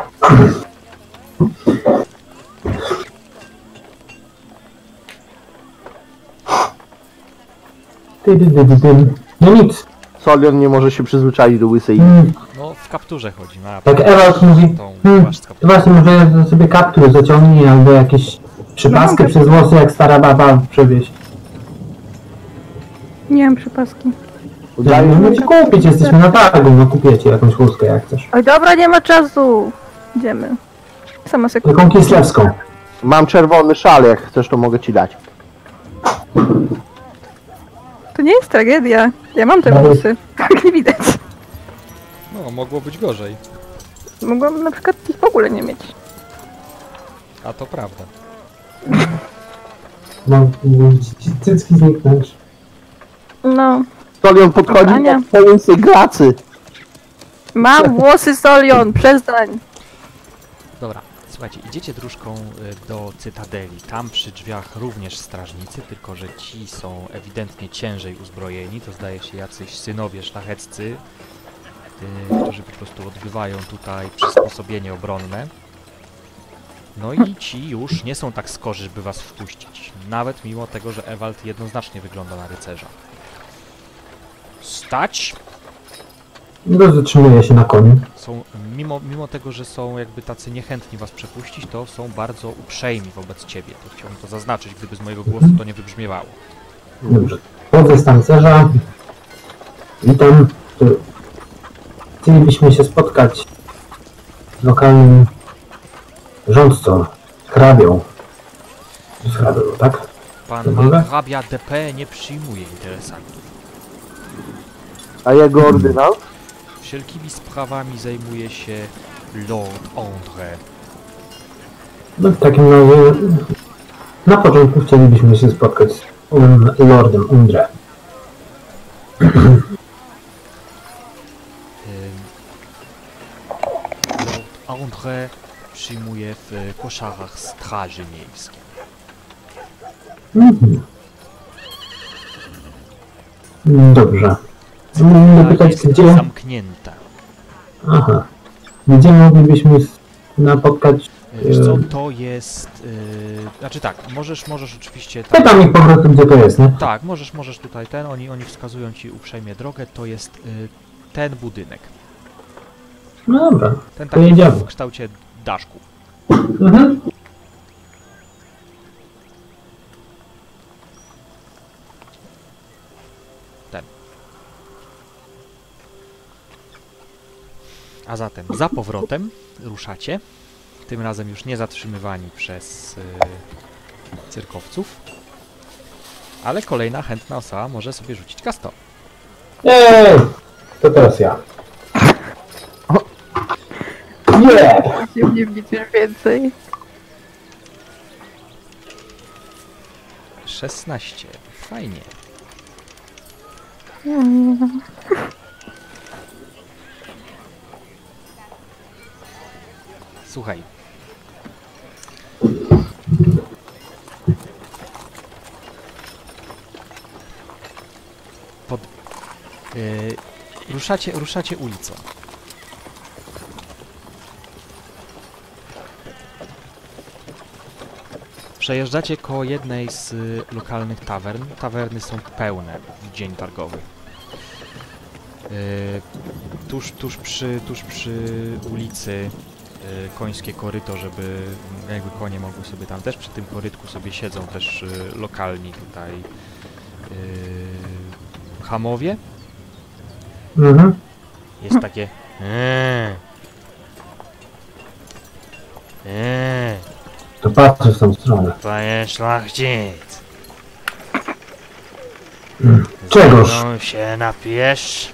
No nic. Solion nie może się przyzwyczaić do łysej. No, w kapturze chodzi. No, Tak Ewald mówi, płaszcz z kapturem. właśnie może sobie kaptur zaciągnij albo jakieś przypaskę No, przez włosy jak stara baba przewieźć. Nie mam przypaski. No ci kupić, jesteśmy na targu, no kupię ci jakąś chustkę jak chcesz. Oj, dobra, nie ma czasu. Idziemy. Sama sobie Taką kislewską. Mam czerwony szal, jak chcesz, to mogę ci dać. To nie jest tragedia. Ja mam te włosy. Tak nie widać. No, mogło być gorzej. Mogłam na przykład ich w ogóle nie mieć. A to prawda. No, cycki zniknąć. No. Solion podchodzi Ania. do pełnej glacy. Mam włosy, Solion, przestań. Dobra, słuchajcie, idziecie dróżką do Cytadeli. Tam przy drzwiach również strażnicy, tylko że ci są ewidentnie ciężej uzbrojeni. To zdaje się jacyś synowie szlacheccy, którzy po prostu odbywają tutaj przysposobienie obronne. No i ci już nie są tak skorzy, by was wpuścić. Nawet mimo tego, że Ewald jednoznacznie wygląda na rycerza. Stać! No, zatrzymuję się na koniu. Są, mimo tego, że są jakby tacy niechętni was przepuścić, to są bardzo uprzejmi wobec ciebie. To chciałbym to zaznaczyć, gdyby z mojego głosu to nie wybrzmiewało. Dobrze. Wchodzę z tancerza. Witam. Chcielibyśmy się spotkać z lokalnym rządcą, hrabią. Z hrabią, tak? Pan margrabia DP nie przyjmuje interesantów. A jego ordynał? Wszelkimi sprawami zajmuje się Lord André. No w takim razie na początku chcielibyśmy się spotkać z Lordem André. Lord André przyjmuje w koszarach straży miejskiej. Dobrze. Mogę pytać, Jest gdzie... zamknięta. Aha. Gdzie moglibyśmy napotkać... Wiesz co, to jest... znaczy tak, możesz oczywiście... Tam, Pytam ich po prostu, gdzie to jest, nie? tak, możesz tutaj oni wskazują ci uprzejmie drogę, to jest ten budynek. No dobra, Ten to taki jedziemy. w kształcie daszku. Mhm. Ten. A zatem za powrotem ruszacie. Tym razem już nie zatrzymywani przez cyrkowców. Ale kolejna chętna osoba może sobie rzucić K100. Ej! To teraz ja. Nie! Nie widzisz więcej. 16. Fajnie. Słuchaj. Ruszacie ulicą. Przejeżdżacie koło jednej z lokalnych tawern. Tawerny są pełne w dzień targowy. Tuż przy ulicy końskie koryto, żeby jakby konie mogły sobie tam też przy tym korytku sobie siedzą też lokalni tutaj chamowie. Mhm. Jest takie To patrzę w tą stronę. panie szlachcic, Czegoż? się napijesz?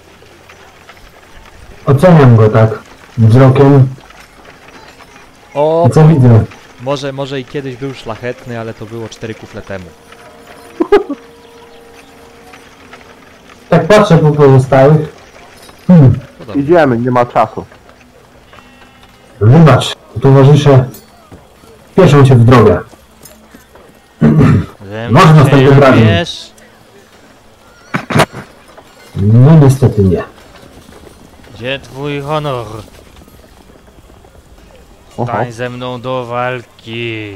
Oceniam go tak wzrokiem. O, I co widzę? może i kiedyś był szlachetny, ale to było 4 kufle temu. Tak patrzę po pozostałych. Podobnie. Idziemy, nie ma czasu. Wybacz, towarzysze. Pieszą cię w drogę. Może następnym razem. No niestety nie. Gdzie twój honor? Stań ze mną do walki.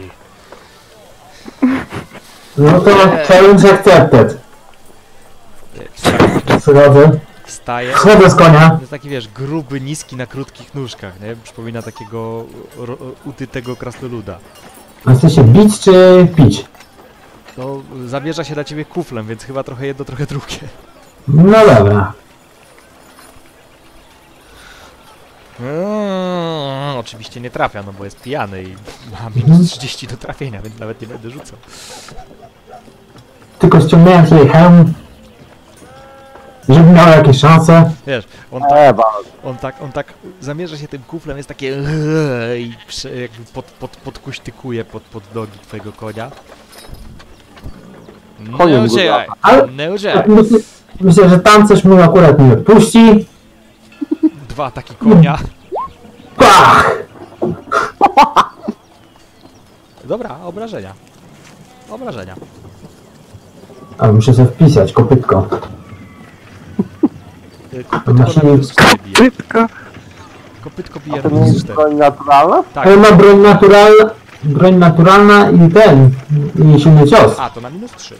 No to challenge accepted. Schodzę. Wstaje. Schodzę z konia. Jest taki, wiesz, gruby, niski na krótkich nóżkach, nie? Przypomina takiego utytego krasnoluda. A chce się bić czy pić? To zamierza się na ciebie kuflem, więc chyba trochę jedno, trochę drugie. No dobra. Oczywiście nie trafia, no bo jest pijany i ma minus 30 do trafienia, więc nawet nie będę rzucał. Tylko ściągnąłem sobie hełm, żeby miał jakieś szanse. Wiesz, on tak zamierza się tym kuflem, jest takie i jakby podkuśtykuje pod nogi twojego konia. Koniem Nie go uciekaj, Ale- nie uciekaj. Myślę, że tam coś mu akurat nie odpuści. 2 ataki konia. Pach! Dobra, obrażenia. Obrażenia. A muszę sobie wpisać kopytko. Kopytko na minus 4 bije. Szybko. Kopytko A bije to na nie minus jest 4. broń naturalna? Tak. Ale ma broń naturalna i i silny cios. A, to na minus 3.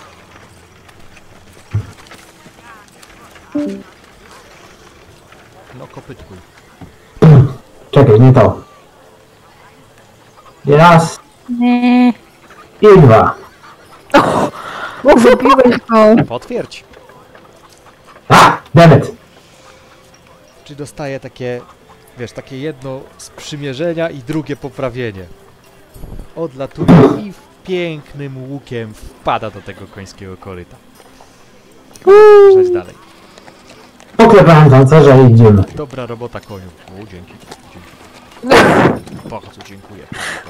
No kopytkuj. Czekaj, nie to. Raz Nie. i 2. Zabiłeś go. Potwierdź. Dammit. Czy dostaje takie, wiesz, takie jedno sprzymierzenia i drugie poprawienie. Odlatuje i pięknym łukiem wpada do tego końskiego koryta. Przejdź dalej. Poklepałem pancerza i idziemy. Dobra robota, koniu. O, dzięki. Bardzo dziękuję.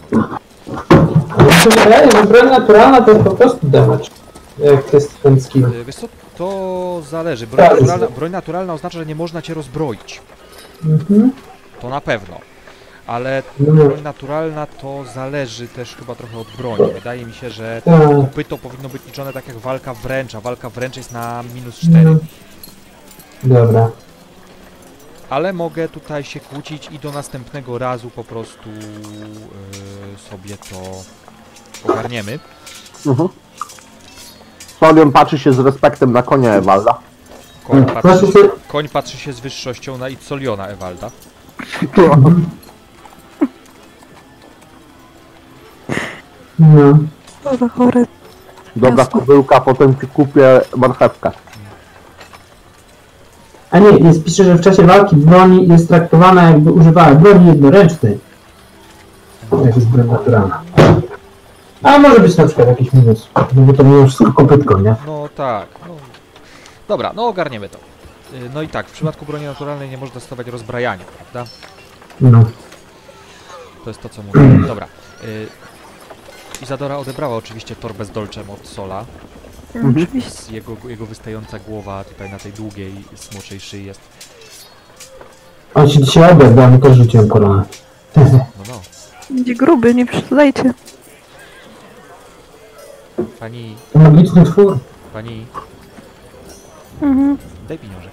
Mi się wydaje, że broń naturalna to jest po prostu damage. Jak to jest ten skill. Wiesz co, to zależy. Tak. Broń naturalna oznacza, że nie można cię rozbroić. Mhm. To na pewno. Ale No. broń naturalna to zależy też chyba trochę od broni. Wydaje mi się, że Tak. kopyto powinno być liczone tak jak walka wręcz, a walka wręcz jest na minus 4. No. Dobra. Ale mogę tutaj się kłócić i do następnego razu po prostu sobie to ogarniemy. Solion patrzy się z respektem na konia Ewalda. Koń patrzy się z wyższością na Itzoliona Ewalda. No. Co za chore. Dobra kubełka, potem ci kupię marchewkę. A nie, jest pisze, że w czasie walki broni jest traktowana jakby używała broni jednoręcznej. Jak jest broń naturalna. A może być na przykład jakiś minus. No bo to mimo wszystko kopytko, nie? No tak. No. Dobra, no ogarniemy to. No i tak, w przypadku broni naturalnej nie można stosować rozbrajania, prawda? No. To jest to, co mówię. Dobra. Izadora odebrała oczywiście torbę z dolczem od Sola. Oczywiście. Jego wystająca głowa tutaj na tej długiej, smoczej szyi jest. On się dzisiaj obiad, bo ja mu też rzuciłem koronę. No, no. Będzie gruby, nie przesadzajcie. Pani, Magiczny twór. pani, Mhm. daj pieniążek.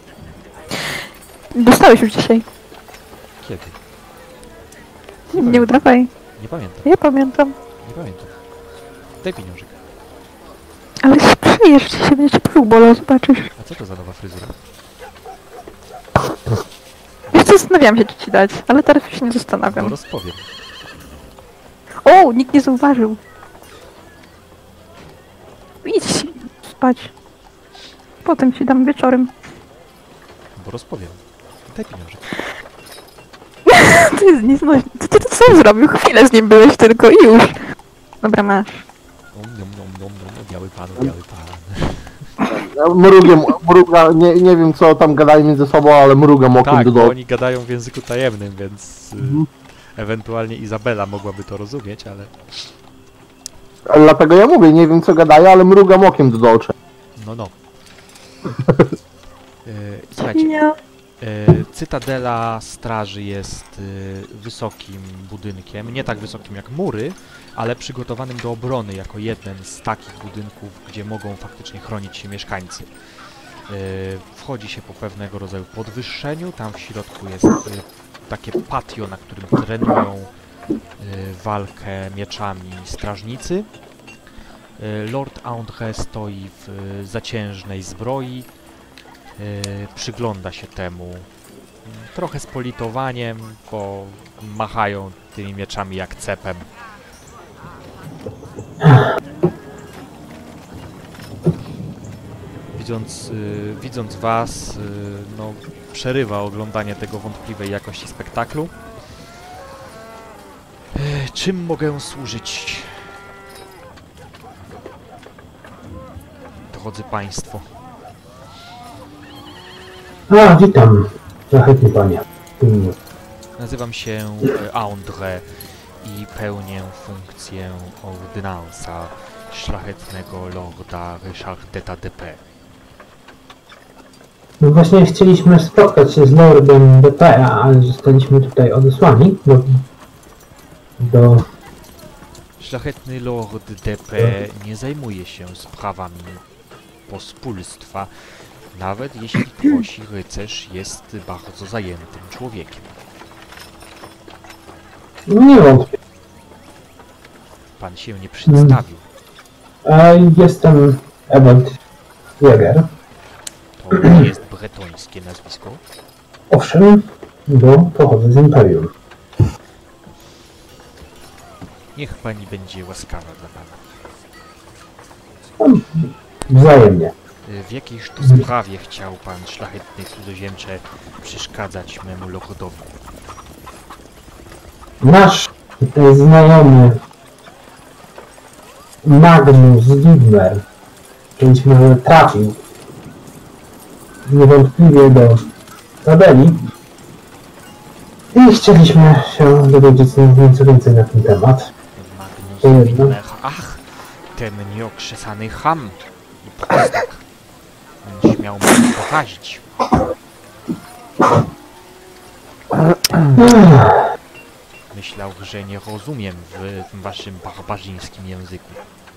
Dostałeś już dzisiaj. Kiedy? Nie udawaj. Nie pamiętam, Ja pamiętam. nie pamiętam. Daj pieniążek. Ale się przejesz, się będzie brzuch bolał, zobaczysz. A co to za nowa fryzura? Wiesz co, zastanawiam się, czy ci dać, ale teraz już się nie No zastanawiam. rozpowiem. O, nikt nie zauważył. Idź spać. Potem ci dam wieczorem. Bo rozpowiem. Daj pieniążek. To jest nieznośne. Ty to co zrobił? Chwilę z nim byłeś tylko i już. Dobra, masz. Biały pan, biały pan. Mruga, nie wiem co tam gadają między sobą, ale mrugam okiem Tak, do bo dołu. oni gadają w języku tajemnym, więc ewentualnie Izabela mogłaby to rozumieć, ale... Dlatego ja mówię, nie wiem co gadają, ale mrugam okiem do dolcze. No, no. Słuchajcie, Nie. Cytadela Straży jest wysokim budynkiem, nie tak wysokim jak mury, ale przygotowanym do obrony jako jeden z takich budynków, gdzie mogą faktycznie chronić się mieszkańcy. Wchodzi się po pewnego rodzaju podwyższeniu, tam w środku jest takie patio, na którym trenują walkę mieczami strażnicy. Lord André stoi w zaciężnej zbroi. przygląda się temu. Trochę z politowaniem, bo machają tymi mieczami jak cepem. Widząc was, no, przerywa oglądanie tego wątpliwej jakości spektaklu. Czym mogę służyć? Drodzy państwo. A, witam. Szlachetny panie. Nazywam się André i pełnię funkcję ordynansa szlachetnego lorda Ryszardeta DP. No właśnie chcieliśmy spotkać się z lordem DP, ale zostaliśmy tutaj odesłani do... Szlachetny lord DP nie zajmuje się sprawami pospólstwa, nawet jeśli prosi rycerz jest bardzo zajętym człowiekiem. Nie wątpię. Pan się nie przedstawił. Jestem Ewald Jäger. To nie jest bretońskie nazwisko. Owszem, bo pochodzę z Imperium. Niech pani będzie łaskawa dla pana. Wzajemnie. W jakiejż to sprawie chciał pan, szlachetny cudzoziemcze, przeszkadzać memu lordowi? Nasz znajomy Magnus Widmer kiedyś może trafił niewątpliwie do tabeli i chcieliśmy się dowiedzieć nieco więcej na ten temat. Magnus Widmer, ach, ten nieokrzesany cham i prostak. On śmiał mnie porazić. Myślał, że nie rozumiem w waszym barbarzyńskim języku.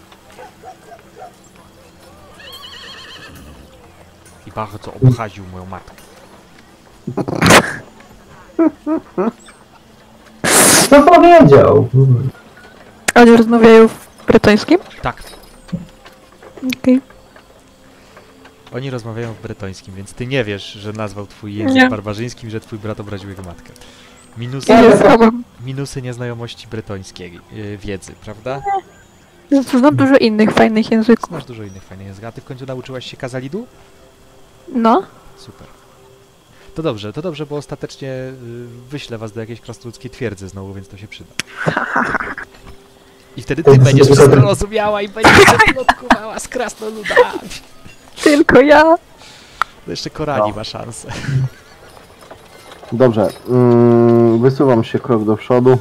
I bardzo obraził moją matkę. Co powiedział? Oni rozmawiają w bretońskim? Tak, Okej. oni rozmawiają w bretońskim, więc ty nie wiesz, że nazwał twój język Nie. barbarzyńskim, że twój brat obraził jego matkę. Minusy nieznajomości bretońskiej wiedzy, prawda? Znam dużo innych fajnych języków. Znasz dużo innych fajnych języków. A ty w końcu nauczyłaś się Kazalidu? No. Super. To dobrze, bo ostatecznie wyślę was do jakiejś krasnoludzkiej twierdzy znowu, więc to się przyda. I wtedy ty będziesz wszystko rozumiała i będziesz plotkowała z krasnoludami. Tylko ja. To jeszcze Korani ma szansę. Dobrze, wysuwam się krok do przodu.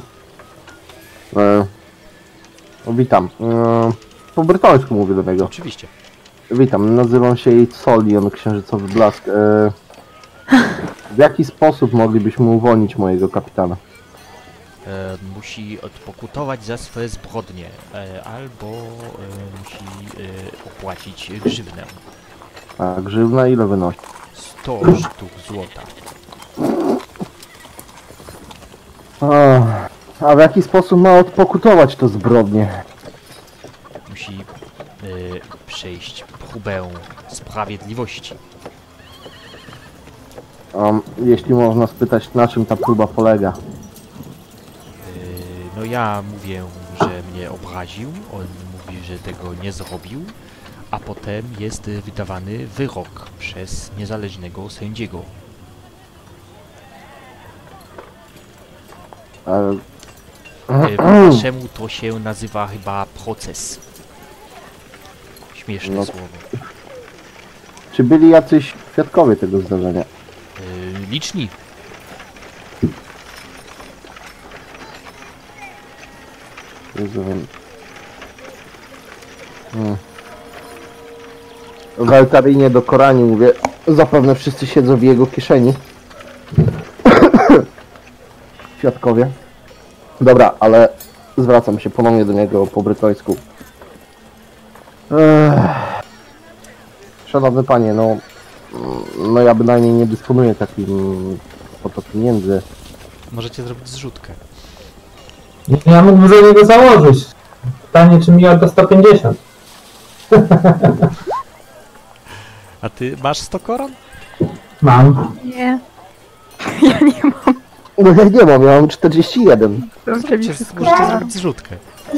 Witam. Po brytońsku mówię do niego. Oczywiście. Witam, nazywam się Solion, księżycowy blask. W jaki sposób moglibyśmy uwolnić mojego kapitana? Musi odpokutować za swoje zbrodnie, albo musi opłacić grzywnę. A grzywna ile wynosi? 100 sztuk złota. A w jaki sposób ma odpokutować to zbrodnie? Musi przejść próbę sprawiedliwości. Jeśli można spytać, na czym ta próba polega? No ja mówię, że mnie obraził, on mówi, że tego nie zrobił, a potem jest wydawany wyrok przez niezależnego sędziego. Po naszemu to się nazywa chyba proces. Śmieszne No. słowo. Czy byli jacyś świadkowie tego zdarzenia? Liczni. Rozumiem. W altarinie do Korani mówię, zapewne wszyscy siedzą w jego kieszeni. Świadkowie. Dobra, ale zwracam się ponownie do niego po brytońsku. Szanowny panie, no ja bynajmniej nie dysponuję takim oto pieniędzy. Możecie zrobić zrzutkę. Ja mógłbym za niego założyć. Pytanie, czy mi odda 150. A ty masz 100 koron? Mam. Nie. Ja nie mam. No ja nie mam, ja mam 41. Dobrze, mi Możecie wszystko zrobić zrzutkę.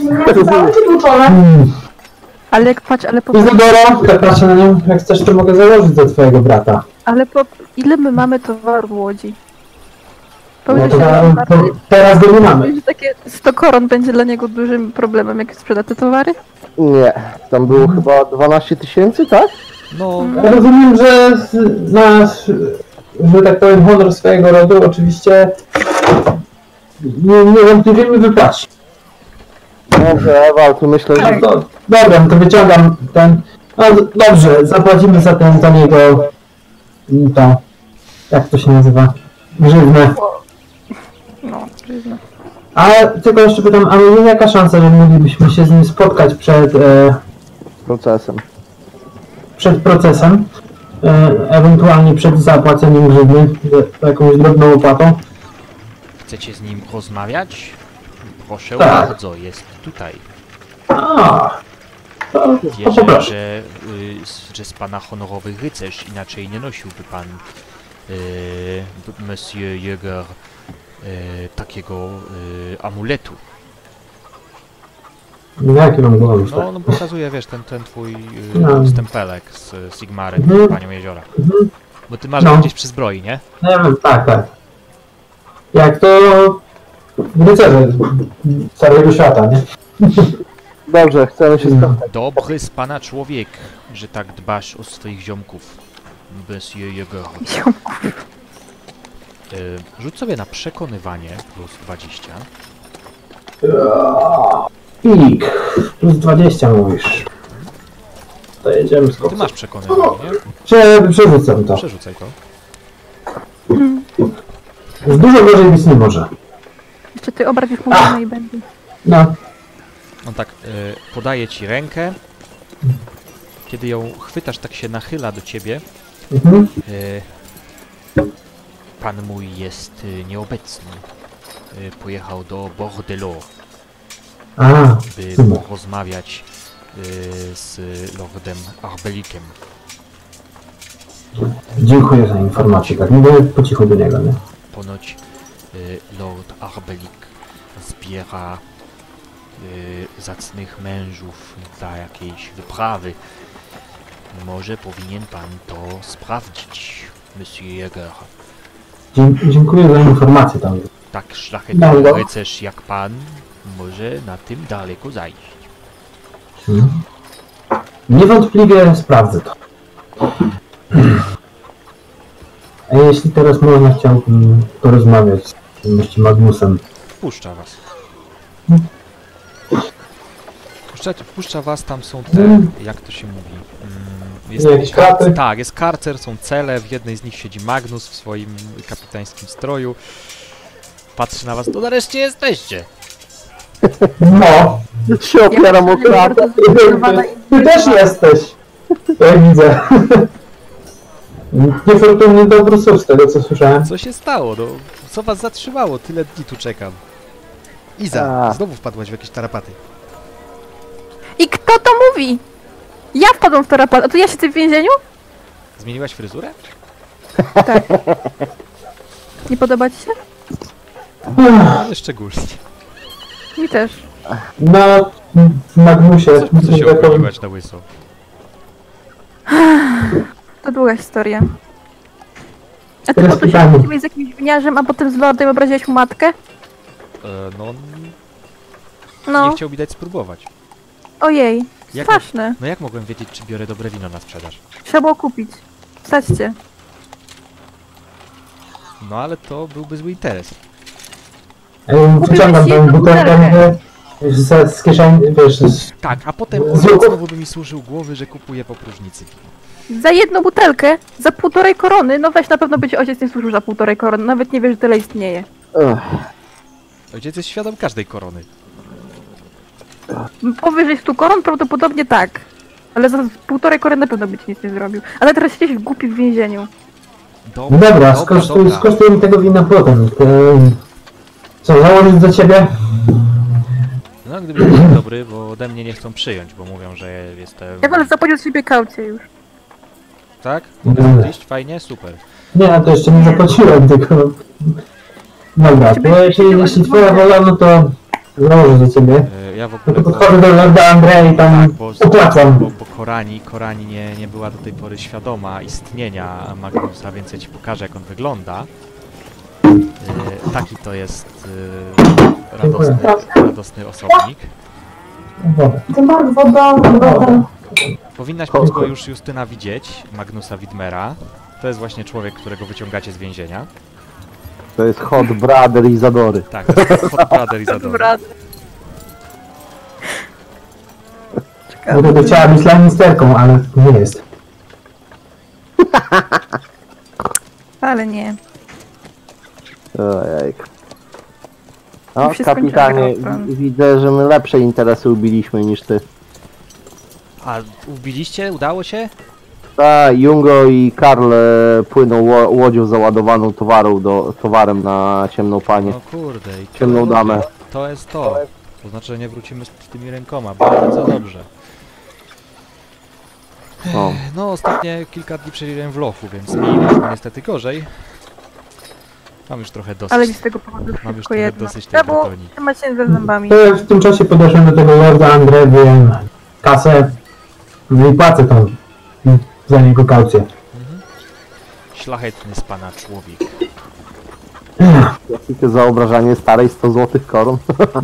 Ale jak patrz, ale po... Izodoro, tak patrzę na nią, jak chcesz, to mogę założyć za twojego brata. Ale po... Ile my mamy towaru w Łodzi? No Powiedz, to, że teraz go nie mamy. że takie 100 koron będzie dla niego dużym problemem, jak sprzeda te towary? Nie, tam było chyba 12 000, tak? No, Ja rozumiem, że nasz, że tak powiem, honor swojego rodu oczywiście niewątpliwie mi wypłaci. Dobrze, Ewa, tu myślę, że... No to, dobra, no to wyciągam ten... No dobrze, zapłacimy za niego to... Jak to się nazywa? Grzywne. No, przyznam. Ale tylko jeszcze pytam, a jest jaka szansa, że moglibyśmy się z nim spotkać procesem. przed procesem? Ewentualnie przed zapłaceniem grzywny, jakąś drobną opłatą? chcecie z nim rozmawiać? Proszę Tak. bardzo, jest tutaj. A, to Wierzę, poproszę. że z pana honorowy rycerz inaczej nie nosiłby pan, Monsieur Jäger, takiego amuletu. Jaki mam go już No, no pokazuje, wiesz, ten twój No. stempelek z Sigmarem, Mhm. panią jeziora. Mhm. Bo ty masz No. go gdzieś przy zbroi, nie? Nie wiem, tak. Jak to rycerze całego świata, nie? Dobrze, chcemy się spotkać. Dobry z pana człowiek, że tak dbasz o swoich ziomków, Monsieur Jäger. Ziomku. Rzuć sobie na przekonywanie plus 20. Pik. Plus 20 mówisz. To jedziemy z Ty masz przekonywanie, nie? Przerzucam to. Przerzucaj to. Już dużo gorzej być nie może. Jeszcze ty obrazisz mówione i będzie. No. On tak podaje ci rękę. Kiedy ją chwytasz, tak się nachyla do ciebie. Mhm. Pan mój jest nieobecny. Pojechał do Bordello, A, by super. porozmawiać z Lordem Arbelikiem. Dziękuję za informację. Tak, mówię po cichu do niego, nie? Ponoć Lord Arbelik zbiera zacnych mężów dla jakiejś wyprawy. Może powinien pan to sprawdzić, Monsieur Jäger. Dziękuję za informację tam. Tak szlachetny Dobra. rycerz jak pan może na tym daleko zajść. Mhm. Niewątpliwie sprawdzę to. A jeśli teraz można, chciałbym porozmawiać z tym Magnusem. Wpuszcza was. Wpuszcza was, tam są te, jak to się mówi? Jakieś kraty? Tak, jest karcer, są cele, w jednej z nich siedzi Magnus w swoim kapitańskim stroju. Patrzy na was, no nareszcie jesteście! No! Się opieram o kratę. Ty też jesteś! Jak widzę. Niefortunny dobry słów z tego, co słyszałem. Co się stało? No, co was zatrzymało? Tyle dni tu czekam. Iza, znowu wpadłaś w jakieś tarapaty. I kto to mówi? Ja wpadłam w tarapat, a to ja siedzę w więzieniu? Zmieniłaś fryzurę? Tak. Nie podoba ci się? Ale szczególnie. Mi też. Na Magnusie. Co się ogoliłaś na łyso? To długa historia. A ty Teraz po to się pytanie. obraziłeś z jakimś winiarzem, a potem z lordem obraziłeś mu matkę? No, No, nie chciał mi dać spróbować. ojej. Jak- Straszne. No jak mogłem wiedzieć, czy biorę dobre wino na sprzedaż? Trzeba było kupić. Wsadźcie. No ale to byłby zły interes. Wyciągam tę butelkę, mówię, z kieszeni, wiesz, Tak, a potem Z łuku? znowu by mi służył głowy, że kupuję po próżnicy wino. Za jedną butelkę? Za 1,5 korony? No weź, na pewno będzie ojciec nie służył za 1,5 korony. Nawet nie wiesz, że tyle istnieje. Ojciec jest świadom każdej korony. Powyżej 100 koron? Prawdopodobnie tak. Ale za 1,5 korony na pewno by ci nic nie zrobił. Ale teraz siedzisz głupi w więzieniu. Dobra, skosztujemy tego wina potem. Co, założyć za ciebie? No gdyby był dobry, bo ode mnie nie chcą przyjąć, bo mówią, że jestem... Ja wolę zapłacić od siebie kaucję już. Tak? Dobra. Iść fajnie? Super. Nie, to jeszcze nie zapłaciłem, tylko... Dobra, to jeśli twoja wola, no to założę do ciebie. Ja w No ogóle... to podchodzę do Lorda Andrea i tam bo opłacam. Korani nie była do tej pory świadoma istnienia Magnusa, więc ja ci pokażę, jak on wygląda. Taki to jest radosny osobnik. Woda. Powinnaś Polsko już Justyna widzieć, Magnusa Widmera. To jest właśnie człowiek, którego wyciągacie z więzienia. To jest Hot Brother Izadory. Tak, to jest Hot Brother Izadory. Dobra. Gdyby chciała być Lannisterką, ale nie jest. Ale nie. Ojejku. No, Już się kapitanie, skończyła gra, widzę, że my lepsze interesy ubiliśmy niż ty. A ubiliście? Udało się? Tak, Jungo i Karl płyną łodzią załadowaną towarem na ciemną panię. No kurde. I Ciemną damę. To jest to. To znaczy, że nie wrócimy z tymi rękoma. Bardzo dobrze. O. No, ostatnie kilka dni przeżyłem w lochu, więc mi wyszło niestety gorzej. Mam już trochę dosyć. Ale mi z tego powodu Mam już tylko trochę jedno. dosyć tej Trzeba Bretonii. trzymać się ze zębami. To ja w tym czasie podeszłem do tego Lorda Andrea, wyjąłem kasę, no i płacę tą za niego kaucję. Szlachetny z pana człowiek. Jakie za obrażanie starej 100 złotych koron.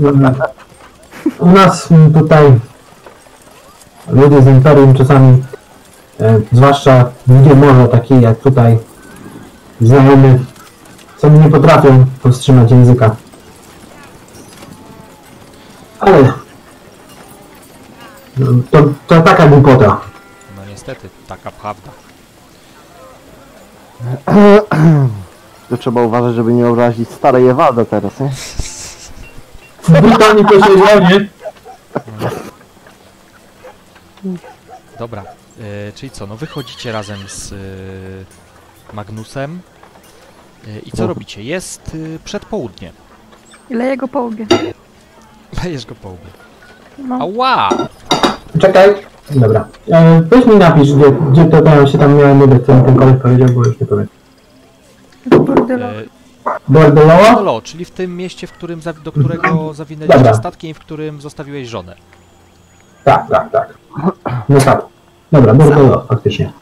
U nas tutaj ludzie z Imperium czasami, zwłaszcza ludzie może taki jak tutaj znajomy, co nie potrafią powstrzymać języka. Ale to taka głupota. No niestety, taka prawda. To trzeba uważać, żeby nie obrazić starej Ewalda teraz, nie? W Brytanii to się nie? Dobra, czyli co, no wychodzicie razem z Magnusem i co robicie? Jest przedpołudnie. Ile jego połubie. Lejesz go po łbie. No. Ała! Czekaj. Dobra. Weź mi napisz, gdzie to się tam miałem mówić, co mi ten koleś powiedział, bo już nie powiem. Bordelo. Bordeloa? Bordello, czyli w tym mieście, do którego zawinęliście Dobra. statkiem, w którym zostawiłeś żonę. Tak. No tak. Dobra, Bordeloa, faktycznie.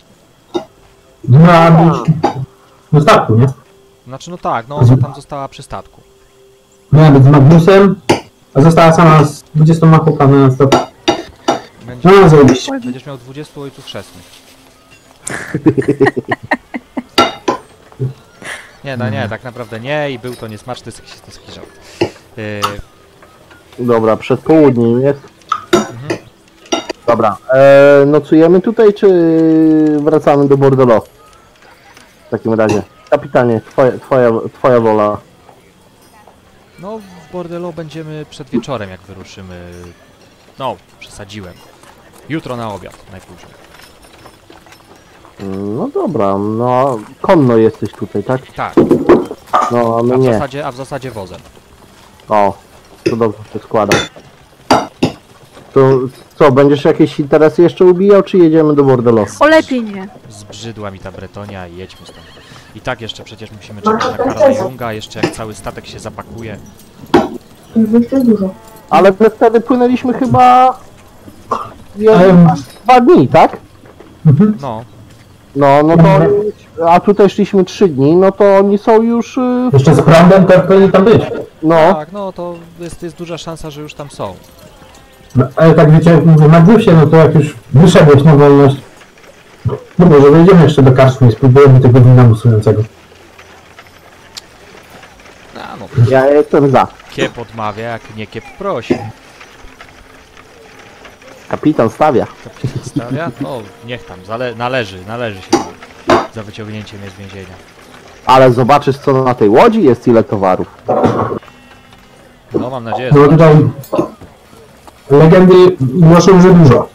No statku, nie? Znaczy no tak, no ona tam została przy statku. Miała być z Magnusem, a została sama z 20 chłopami na statku. No, zajebiście. Będziesz miał 20 ojców chrzestnych. Nie, tak naprawdę nie i był to niesmaczny seksistowski żart. Dobra, przed południem jest. Dobra, nocujemy tutaj, czy wracamy do Bordello? W takim razie. Kapitanie, twoja wola. No w Bordello będziemy przed wieczorem, jak wyruszymy. No, przesadziłem. Jutro na obiad, najpóźniej. No dobra, no konno jesteś tutaj, tak? Tak, No, a my nie. a w zasadzie wozem. O, to dobrze się składa. To co, będziesz jakieś interesy jeszcze ubijał, czy jedziemy do Bordello? O, lepiej nie. Zbrzydła mi ta Bretonia i jedźmy stąd. I tak jeszcze przecież musimy czekać na Karla Junga, jeszcze jak cały statek się zapakuje. Ale my wtedy płynęliśmy chyba... 2 dni, tak? No, No to... A tutaj szliśmy 3 dni, no to oni są już... Jeszcze z prądem to powinien tam być. No, tak, no to jest duża szansa, że już tam są. No, ale tak wiecie, jak mówię, Magnusie, no to jak już wyszedłeś na wolność, no może wejdziemy jeszcze do karczmy i spróbujemy tego wina musującego. No, ja jestem za. kiep odmawia, jak nie kiep prosi. Kapitan stawia. To stawia? No, niech tam, należy się za wyciągnięcie mnie z więzienia. Ale zobaczysz, co na tej łodzi jest, ile towarów. No, mam nadzieję, No że... tutaj legendy głoszą, że dużo.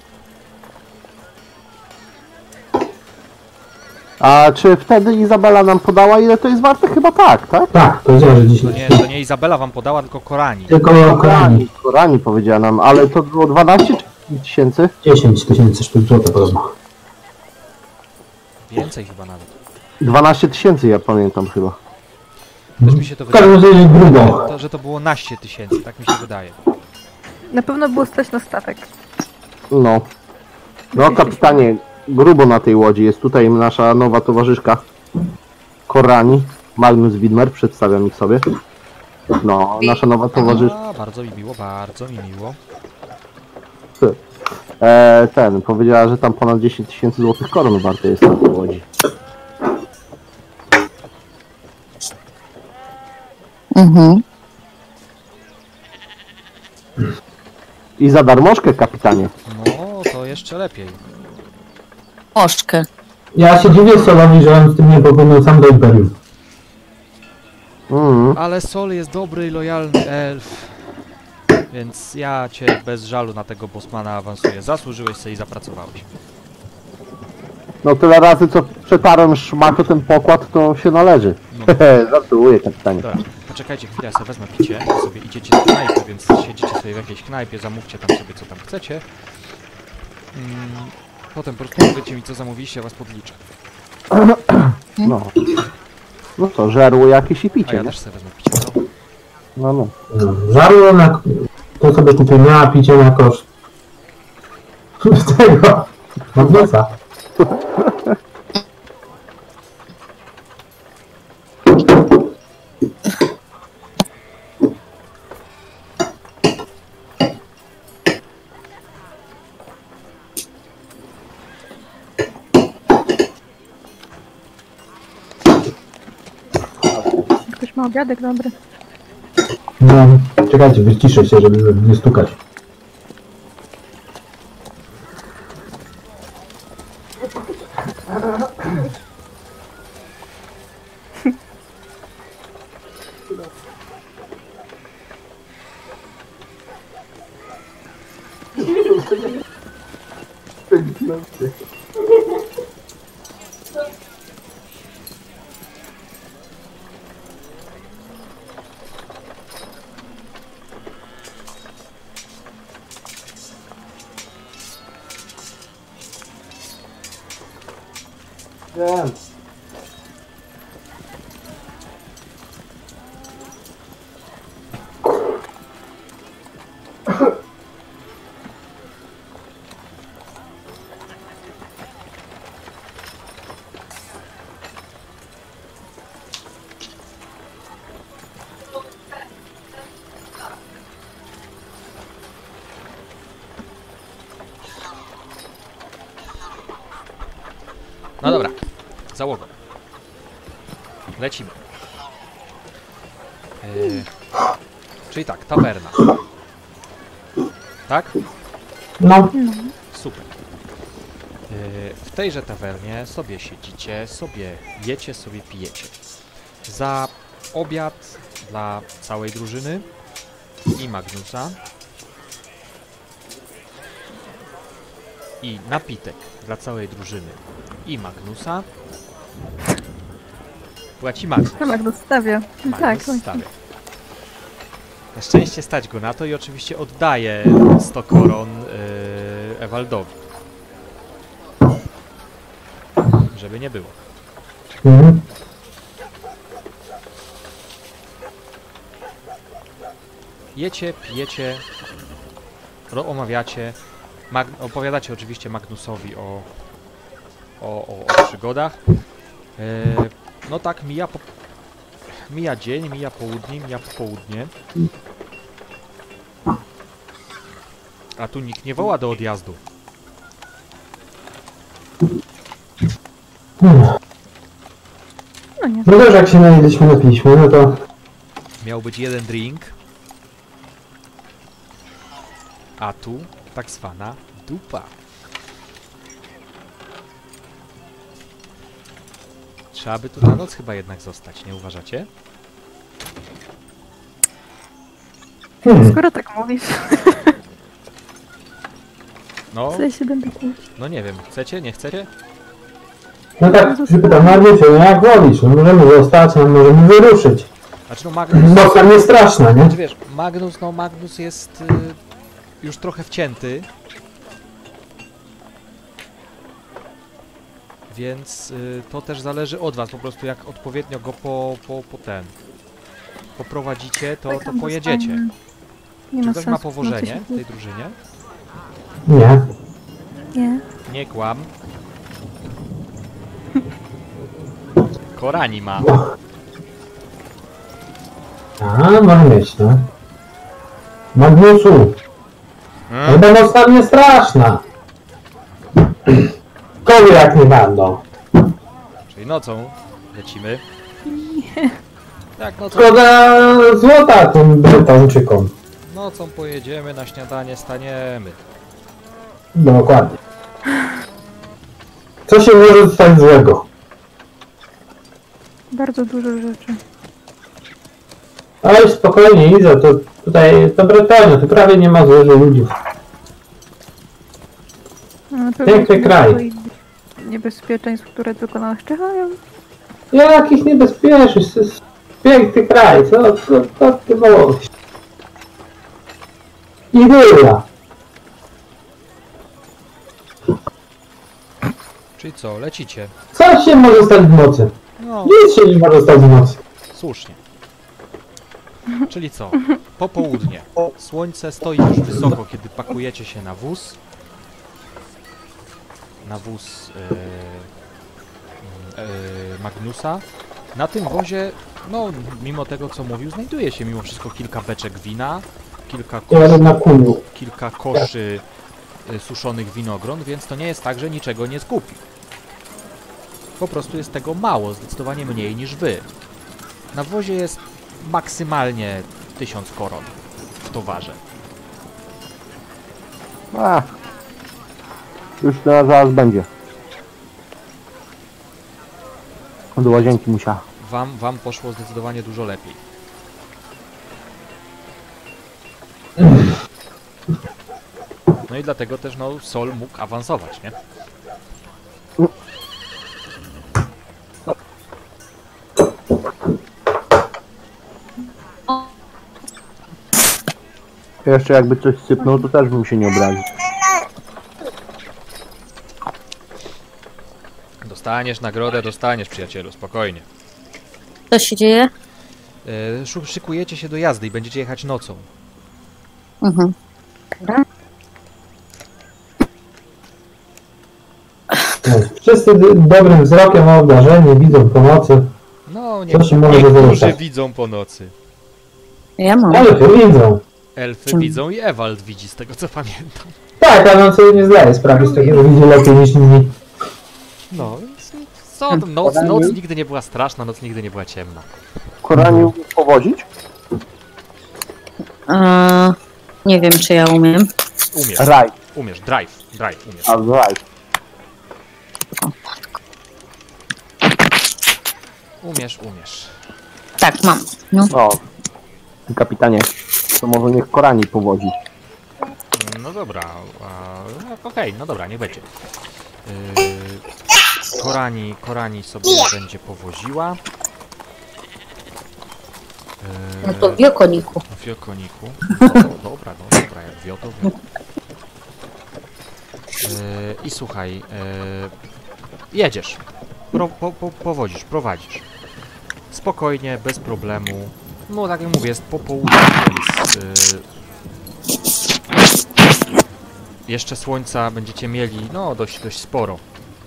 A czy wtedy Izabela nam podała, ile to jest warte? Chyba tak, tak? Tak, powiedziała, że dzisiaj. To nie Izabela wam podała, tylko Korani. Tylko Korani. Korani powiedziała nam, ale to było 12 tysięcy? 10 000 sztuk złota podobno. Więcej chyba nawet. 12 000 ja pamiętam chyba. Też mi się to W każdym wydaje, razie grubo. że to było naście tysięcy, tak mi się wydaje. Na pewno było stać na statek. No. No kapitanie, grubo na tej łodzi. Jest tutaj nasza nowa towarzyszka. Korani. Magnus Widmer, przedstawiam ich sobie. No, nasza nowa towarzyszka. A, bardzo mi miło, bardzo mi miło. Powiedziała, że tam ponad 10 000 złotych koron warte jest na tej łodzi. Mhm. I za darmożkę, kapitanie. No, to jeszcze lepiej. Moszkę. Ja się dziwię Solowi, że on z tym nie popłynął sam do Imperium. Ale Sol jest dobry i lojalny elf. Więc ja cię bez żalu na tego Bosmana awansuję. Zasłużyłeś sobie i zapracowałeś. No tyle razy, co przetarłem szmato ten pokład, to się należy. No. Żartuję, kapitanie. Dobra, poczekajcie chwilę, ja sobie wezmę picie. Sobie idziecie do knajpy, więc siedzicie sobie w jakiejś knajpie, zamówcie tam sobie co tam chcecie. Potem po prostu powiecie mi co zamówiliście, ja was podliczę. No. No co, żarło jakieś i A picie, ja nie? też sobie wezmę picie, co? No. Żarło na... To sobie kupię na picie na koszt. Z tego. Magnusa. Ktoś ma obiadek dobry. No, czekajcie, wyciszę się, żeby nie stukać. Wiem. No dobra, załoga. Lecimy. Czyli tak, tawerna. Tak? No, Super. W tejże tawernie sobie siedzicie, sobie jecie, sobie pijecie. Za obiad dla całej drużyny i Magnusa i napitek dla całej drużyny i Magnusa płaci Magnus. No Magnus stawia. Magnus Tak, stawia. Na szczęście stać go na to i oczywiście oddaje 100 koron Ewaldowi. Żeby nie było. mhm. Jecie, pijecie, omawiacie, opowiadacie oczywiście Magnusowi o przygodach. No tak, mija dzień, mija południe, mija popołudnie. A tu nikt nie woła do odjazdu. no nie. No też jak się najedliśmy, napiliśmy, no to... Miał być jeden drink. A tu tak zwana dupa. Trzeba by tu na noc chyba jednak zostać, nie uważacie? Skoro tak mówisz, No, co ja się będę kłócić? no nie wiem, chcecie, nie chcecie? No tak, pytam, Mariusze, no jak wolisz, no możemy zostać, no możemy wyruszyć. Znaczy no Magnus, Mocna nie straszna, nie? znaczy wiesz, Magnus jest już trochę wcięty. Więc to też zależy od was, po prostu jak odpowiednio go poprowadzicie, to pojedziecie. Czy ktoś ma powożenie w tej drużynie? Nie. Nie. Nie kłam. Korani ma. A, może mieć, no. Magnusu, chyba noc tam nie straszna. Kogo jak nie będą. Czyli nocą lecimy. Jak nocą, Szkoda złota tym Bretończykom. nocą pojedziemy, na śniadanie staniemy. Dokładnie. Co się może stać złego? Bardzo dużo rzeczy. Ale spokojnie, Iza, to tutaj to Bretonia, tu prawie nie ma złych ludzi. No, Piękny kraj. Niebezpieczeństw, które tylko nas czekają. Jakich niebezpieczeństw, to jest piękny kraj, co ty mówisz? Idyla. Czyli co, lecicie? Co się może stać w nocy? No, Nic się nie może stać w nocy. słusznie. Czyli co? Popołudnie. Słońce stoi już wysoko, kiedy pakujecie się na wóz. Na wóz Magnusa. Na tym wozie, no mimo tego co mówił, znajduje się mimo wszystko kilka beczek wina, Jadę na kuniu. kilka koszy suszonych winogron, więc to nie jest tak, że niczego nie zgubi. Po prostu jest tego mało, zdecydowanie mniej niż wy. Na wozie jest maksymalnie 1000 koron w towarze. A, już teraz zaraz będzie. Do łazienki musiała. Wam poszło zdecydowanie dużo lepiej. No i dlatego też no Sol mógł awansować, nie? Jeszcze jakby coś sypnął, to też bym się nie obraził. Dostaniesz nagrodę, dostaniesz, przyjacielu, spokojnie. Co się dzieje? Szykujecie się do jazdy i będziecie jechać nocą. Mhm. Dobra. Wszyscy dobrym wzrokiem obdarzeni, widzą pomocy. No, Co się może niektórzy wyruszać? widzą po nocy. Ja mam. Ale to widzą. Elfy Czym? widzą i Ewald widzi, z tego co pamiętam. Tak, ale on sobie nie zdaje sprawy z tego, że widzi lepiej niż inni. No, więc co tam, noc nigdy nie była straszna, noc nigdy nie była ciemna. Koraniu powozić? Nie wiem, czy ja umiem. Umiesz, Raj. umiesz, drive, umiesz. A raj. Umiesz. Tak, mam. No. No. Kapitanie, to może niech Korani powodzi. No dobra, okej, no dobra, niech będzie. Korani sobie będzie powoziła. No to w Jokoniku. W Jokoniku. Dobra, jak wio, to wio. I słuchaj, jedziesz. Powodzisz, prowadzisz. Spokojnie, bez problemu. No tak jak mówię, jest popołudnie, więc jeszcze słońca będziecie mieli, no dość sporo.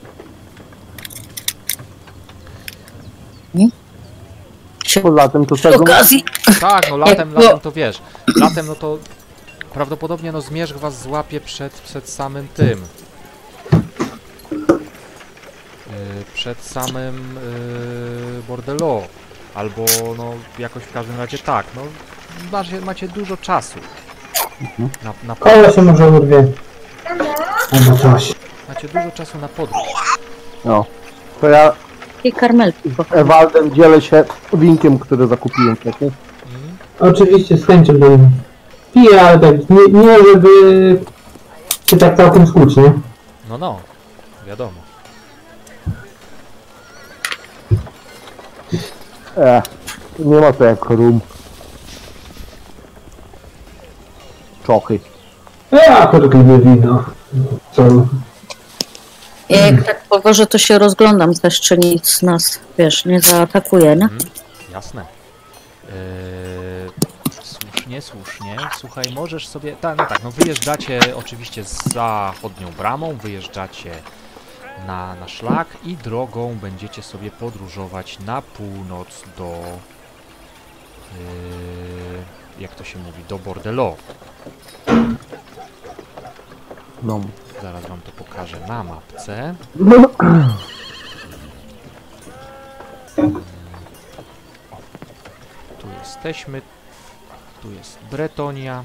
Poza tym to Przy tego... okazji. Tak, no latem to wiesz. Latem no to prawdopodobnie no zmierzch was złapie przed samym tym. Przed samym Bordello. Albo no jakoś w każdym razie tak, no macie dużo czasu. Na Koło się może urwie. Albo coś. Macie dużo czasu na podróż. No. To ja I karmelki. z Ewaldem dzielę się winkiem, który zakupiłem wcześniej. Oczywiście z chęcią bym piję, ale tak nie żeby się tak całkiem skuć, nie? No, wiadomo. Nie ma to jak rum. Czochy. Ja to lubię wino. Co? Jak tak powożę, to się rozglądam też, czy nic nas, wiesz, nie zaatakuje, nie? Jasne. Słusznie, słusznie. Słuchaj, możesz sobie... No wyjeżdżacie oczywiście z zachodnią bramą, wyjeżdżacie na szlak i drogą będziecie sobie podróżować na północ do... jak to się mówi? Do Bordello. No. Zaraz wam to pokażę na mapce. Tu jesteśmy. Tu jest Bretonia.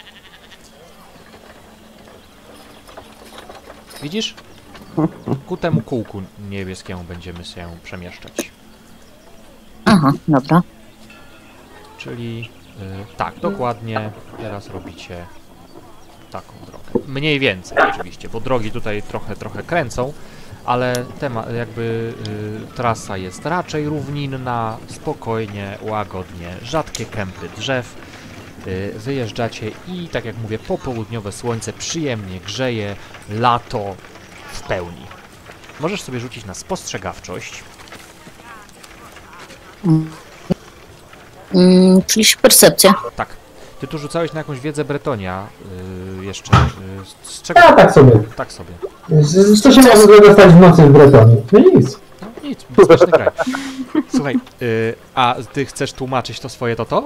Widzisz? Ku temu kółku niebieskiemu będziemy się przemieszczać. Aha, dobra. Czyli tak, dokładnie teraz robicie taką drogę. Mniej więcej oczywiście, bo drogi tutaj trochę kręcą, ale trasa jest raczej równinna, spokojnie, łagodnie, rzadkie kępy drzew. Wyjeżdżacie i tak jak mówię, popołudniowe słońce przyjemnie grzeje, lato w pełni. Możesz sobie rzucić na spostrzegawczość. Czyli percepcja. Tak. Ty tu rzucałeś na jakąś wiedzę Bretonia jeszcze. Z czego? Ja tak sobie. Tak sobie. Co się może dostać w nocy w Bretonii? No nic. No nic, bezpieczny graj. Słuchaj, a ty chcesz tłumaczyć to swoje to?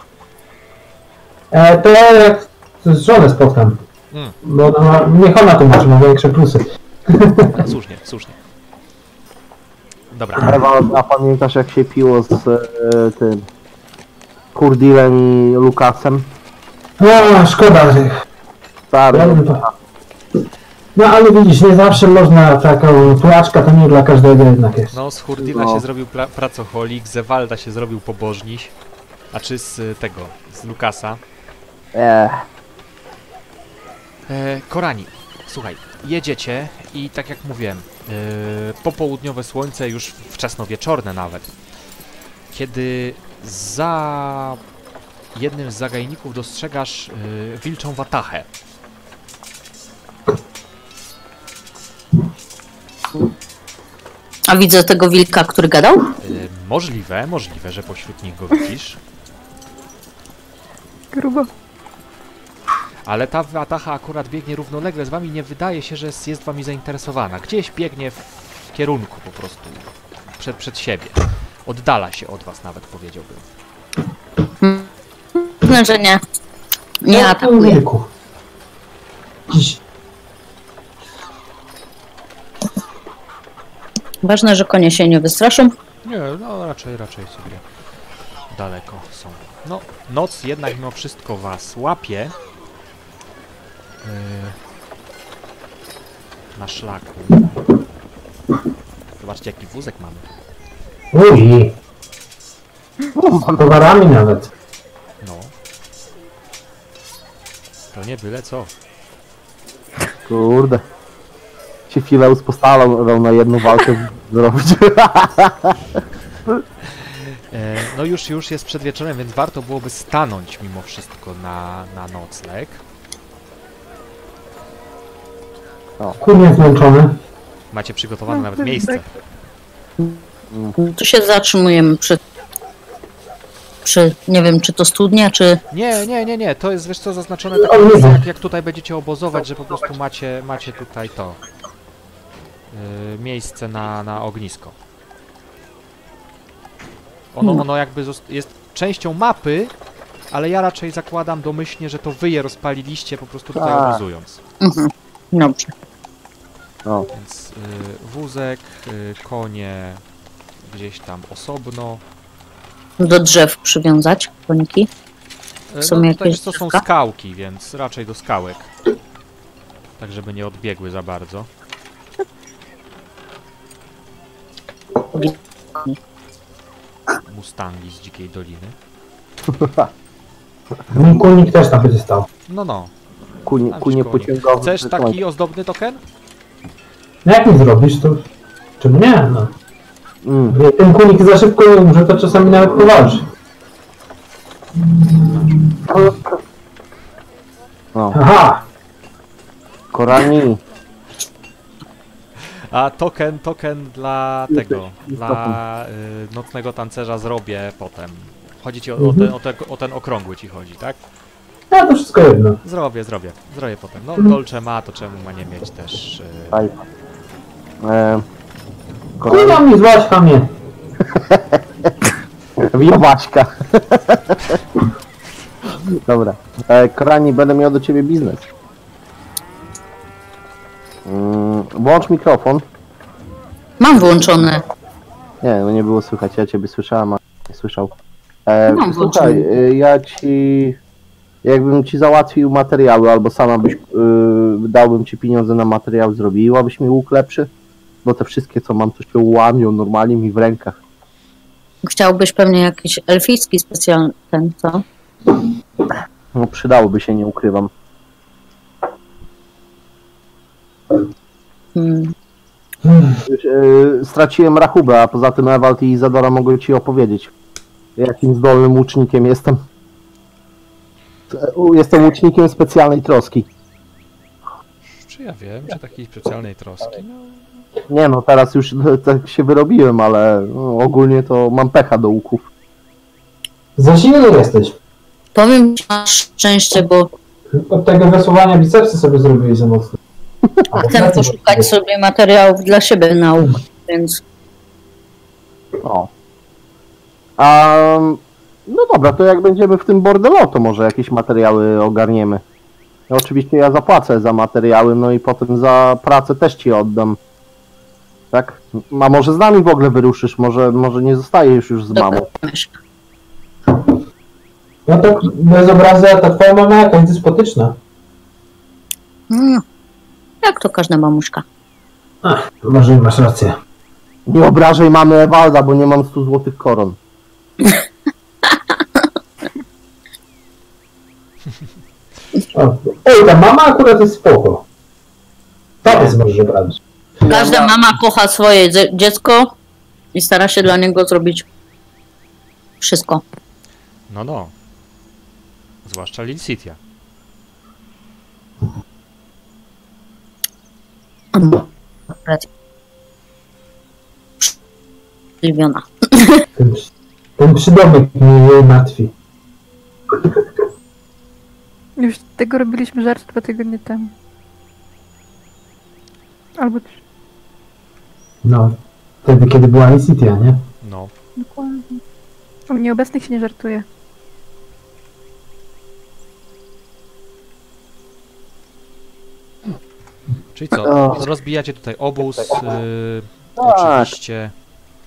To jak z żonę spotkam. Bo niech ona tłumaczy, ma większe plusy. Słusznie. Dobra. Ewa, a pamiętasz jak się piło z tym Kurdilem i Lukasem? No, szkoda, że... Stary. No ale widzisz, nie zawsze można taką płaczka, to nie dla każdego jednak jest. No, z Hurdila się zrobił pracocholik, z Ewalda się zrobił pobożniś, a czy z Lukasa. Korani, słuchaj, jedziecie i tak jak mówiłem, popołudniowe słońce, już wczesnowieczorne nawet, kiedy za jednym z zagajników dostrzegasz wilczą watachę. A widzę tego wilka, który gadał? Możliwe, że pośród nich go widzisz. Grubo. Ale ta watacha akurat biegnie równolegle z wami, nie wydaje się, że jest wami zainteresowana. Gdzieś biegnie w kierunku po prostu, przed siebie. Oddala się od was nawet, powiedziałbym. No, że nie. Nie atakuje. Ważne, że konie się nie wystraszą. Nie, no raczej sobie daleko są. No, noc jednak mimo wszystko was łapie. Na szlaku. Zobaczcie, jaki wózek mamy. Uj! Z towarami nawet. No. To nie byle co. Kurde. Się Fileus postarał na jedną walkę zrobić. No już jest przed wieczorem, więc warto byłoby stanąć mimo wszystko na nocleg. Kurnie zmęczony. Macie przygotowane nawet miejsce. Tu się zatrzymujemy przy nie wiem, czy to studnia, czy... Nie, to jest, wiesz co, zaznaczone tak, jak tutaj będziecie obozować, że po prostu macie tutaj to miejsce na ognisko. Ono jakby jest częścią mapy, ale ja raczej zakładam domyślnie, że to wy je rozpaliliście po prostu tutaj obozując. Dobrze. Więc wózek, konie gdzieś tam osobno. Do drzew przywiązać koniki. No tutaj to są skałki, więc raczej do skałek. Tak, żeby nie odbiegły za bardzo. Mustangi z Dzikiej Doliny. Mój konik też tam będzie stał. No. Kunie pociągowe. Chcesz taki ozdobny token? No jak mi zrobisz, to... Czemu nie? No. Ten kunik za szybko, że to czasami nawet powalczy. No. Aha! Korani. A token dla tego, dla nocnego tancerza zrobię potem. Chodzi ci o ten okrągły ci chodzi, tak? Ja to wszystko jedno. Zrobię potem. No Dolce ma, to czemu ma nie mieć też... Kurwa mi złaś chamie. Wiobaśka. Dobra. Korani, będę miał do ciebie biznes. Włącz mikrofon. Mam włączony. Nie, no nie było słychać, ja ciebie słyszałem, a nie słyszał. Mam Słuchaj, jakbym ci załatwił materiały, albo sama byś, dałbym ci pieniądze na materiał, zrobiłabyś mi łuk lepszy? Bo te wszystkie, co mam, to się łamią normalnie mi w rękach. Chciałbyś pewnie jakiś elficki specjalny ten, co? No przydałoby się, nie ukrywam. Straciłem rachubę, a poza tym Ewald i Izadora mogą ci opowiedzieć, jakim zdolnym łucznikiem jestem. Jestem łucznikiem specjalnej troski. Czy ja wiem, czy takiej specjalnej troski? No. Nie no, teraz już tak się wyrobiłem, ale ogólnie to mam pecha do łuków. Za silny jesteś. Powiem ci, masz szczęście, bo Od tego wesowania bicepsy sobie zrobiłeś za mocno. chcę poszukać sobie materiałów dla siebie nauk, więc... O. No dobra, to jak będziemy w tym bordelu, to może jakieś materiały ogarniemy. No, oczywiście ja zapłacę za materiały, no i potem za pracę też ci oddam. Tak? A może z nami w ogóle wyruszysz, może nie zostajesz już z mamą. No to bez obrazy, ta twoja mama jakaś dyspotyczna. Jak to każda mamuszka. Może masz rację. Nie obrażaj mamy Ewalda, bo nie mam 100 złotych koron. Ej, ta mama akurat jest spoko. Tatuś może brać. Każda mama kocha swoje dziecko i stara się dla niego zrobić wszystko. No. Zwłaszcza Lilcitia. Liwiona. Ten przydomek mnie martwi. Już tego robiliśmy żart 2 tygodnie temu. Albo 3. No, wtedy kiedy była Licitia, nie? No. Dokładnie. O nieobecnych się nie żartuje. Czyli co? Rozbijacie tutaj obóz, oczywiście.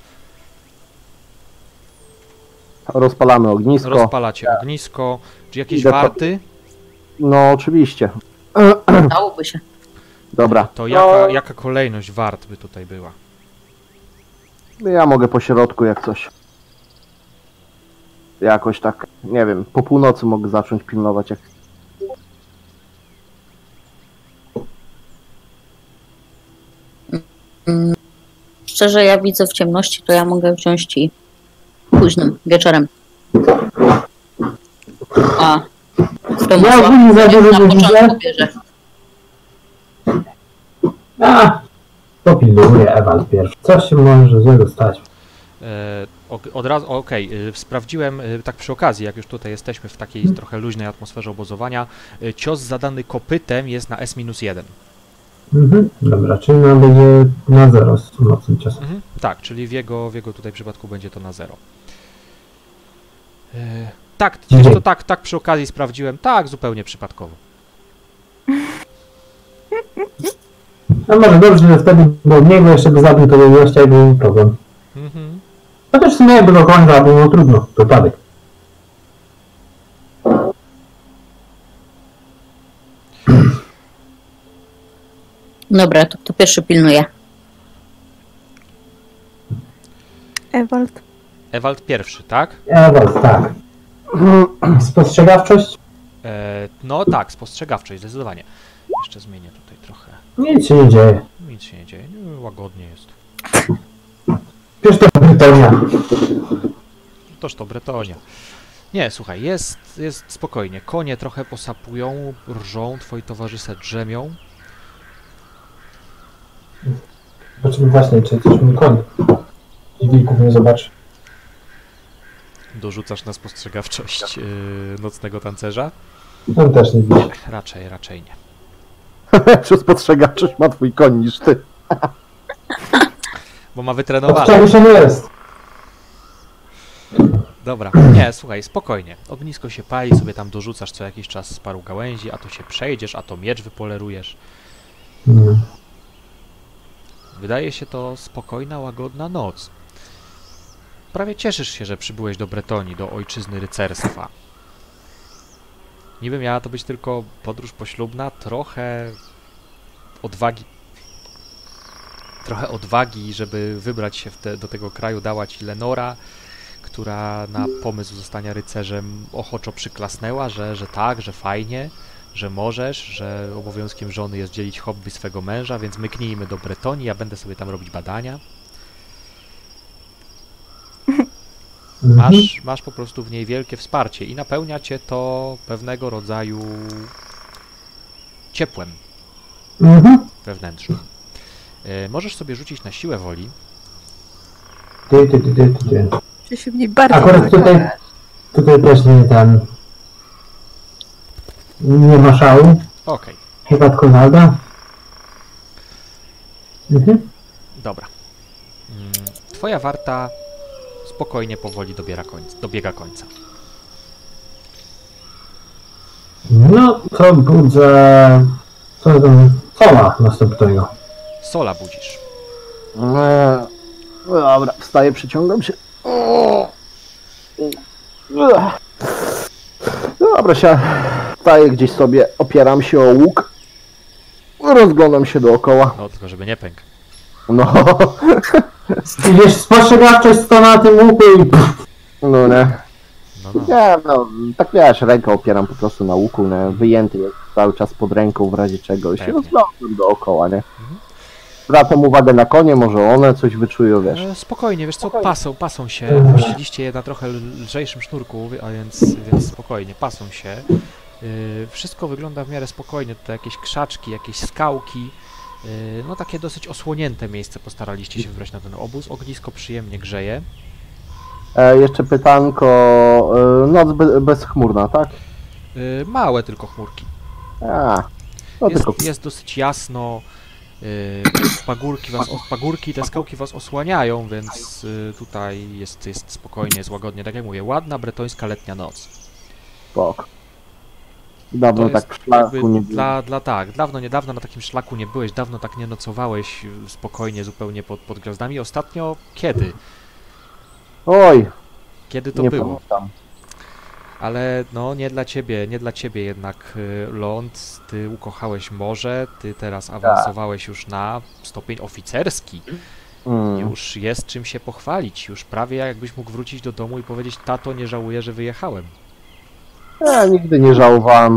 Rozpalamy ognisko. Rozpalacie ognisko. Czy jakieś warty? No oczywiście. Dałoby się. Dobra. To jaka kolejność wart by tutaj była? Ja mogę po środku jak coś. Jakoś tak, nie wiem, po północy mogę zacząć pilnować jak... Szczerze, ja widzę w ciemności, to ja mogę wziąć i późnym wieczorem. A, kto ma Ja ogólnie za dużo na nie widzę. początku bierze. To pilnuje Ewald pierwszy. Coś się może złego stać. Od razu, okej, sprawdziłem tak przy okazji, jak już tutaj jesteśmy w takiej trochę luźnej atmosferze obozowania, cios zadany kopytem jest na S-1. Dobra, czyli nam będzie na 0 z mocnym ciosem. Tak, czyli w jego tutaj przypadku będzie to na 0. Tak, wiesz to tak przy okazji sprawdziłem, tak, zupełnie przypadkowo. No może dobrze, że wtedy, bo niego jeszcze by zabił tego gościa i był problem. No też w sumie jakby go końca, bo no trudno, to upadek. Dobra, to kto pierwszy pilnuje? Ewald. Ewald pierwszy, tak? Ewald, tak. Spostrzegawczość? No tak, spostrzegawczość, zdecydowanie. Jeszcze zmienię tutaj trochę. Nic się nie dzieje. Nic się nie dzieje, łagodnie jest. Przecież to Brytonia. Toż to Bretonia. Nie, słuchaj, jest spokojnie. Konie trochę posapują, rżą, twoi towarzysze drzemią. Zobaczymy właśnie, czy coś mi koń. I wilków nie zobaczy. Dorzucasz na spostrzegawczość nocnego tancerza? On też nie widzi. Raczej nie. Czy spostrzegawczość ma twój koń niż ty? Bo ma Od wytrenowane. czegoś on jest. Dobra, nie, słuchaj, spokojnie. Ognisko się pali, sobie tam dorzucasz co jakiś czas z paru gałęzi, a to się przejdziesz, a to miecz wypolerujesz. Wydaje się to spokojna, łagodna noc. Prawie cieszysz się, że przybyłeś do Bretonii, do ojczyzny rycerstwa. Niby miała to być tylko podróż poślubna, trochę odwagi, żeby wybrać się do tego kraju, dała ci Lenora, która na pomysł zostania rycerzem ochoczo przyklasnęła, że tak, że fajnie, że możesz, że obowiązkiem żony jest dzielić hobby swego męża, więc myknijmy do Bretonii, ja będę sobie tam robić badania. Masz po prostu w niej wielkie wsparcie i napełnia cię to pewnego rodzaju ciepłem wewnętrznym. Możesz sobie rzucić na siłę woli. Czy się w niej bardziej... Akurat tutaj też nie ten... Nie ma szału. Okej, Chyba tylko Walda. dobra. Twoja warta spokojnie, powoli dobiega końca. No, to budzę... Co tam? Sola następnego. Sola budzisz. Dobra, wstaję, przyciągam się. Dobra, wstaję gdzieś sobie, opieram się o łuk. Rozglądam się dookoła. No, tylko żeby nie pękł. No, I wiesz, spostrzegawczość sto na tym łuku i... no nie. No. Nie, no, tak wiesz, rękę opieram po prostu na łuku, nie? Wyjęty jest cały czas pod ręką w razie czego. I się Pewnie. rozglądam dookoła, nie? Zwracam uwagę na konie, może one coś wyczują, wiesz. Spokojnie, wiesz co, pasą się. Puściliście je na trochę lżejszym sznurku, a więc spokojnie, pasą się. Wszystko wygląda w miarę spokojnie, tutaj jakieś krzaczki, jakieś skałki. No takie dosyć osłonięte miejsce postaraliście się wybrać na ten obóz. Ognisko przyjemnie grzeje. Jeszcze pytanko, noc bezchmurna, tak? Małe tylko chmurki. No tylko... Jest dosyć jasno. Pagórki, te skałki was osłaniają, więc tutaj jest spokojnie, jest łagodnie. Tak jak mówię, ładna bretońska letnia noc. Spok. Dawno To jest tak w szlaku nie było. Niedawno na takim szlaku nie byłeś, dawno tak nie nocowałeś spokojnie, zupełnie pod gwiazdami. Ostatnio kiedy? Oj, Kiedy to nie było? pamiętam. Ale no nie dla ciebie jednak, Ląd, ty ukochałeś morze, ty teraz awansowałeś już na stopień oficerski. Już jest czym się pochwalić, już prawie jakbyś mógł wrócić do domu i powiedzieć: tato, nie żałuję, że wyjechałem. Ja nigdy nie żałowałem.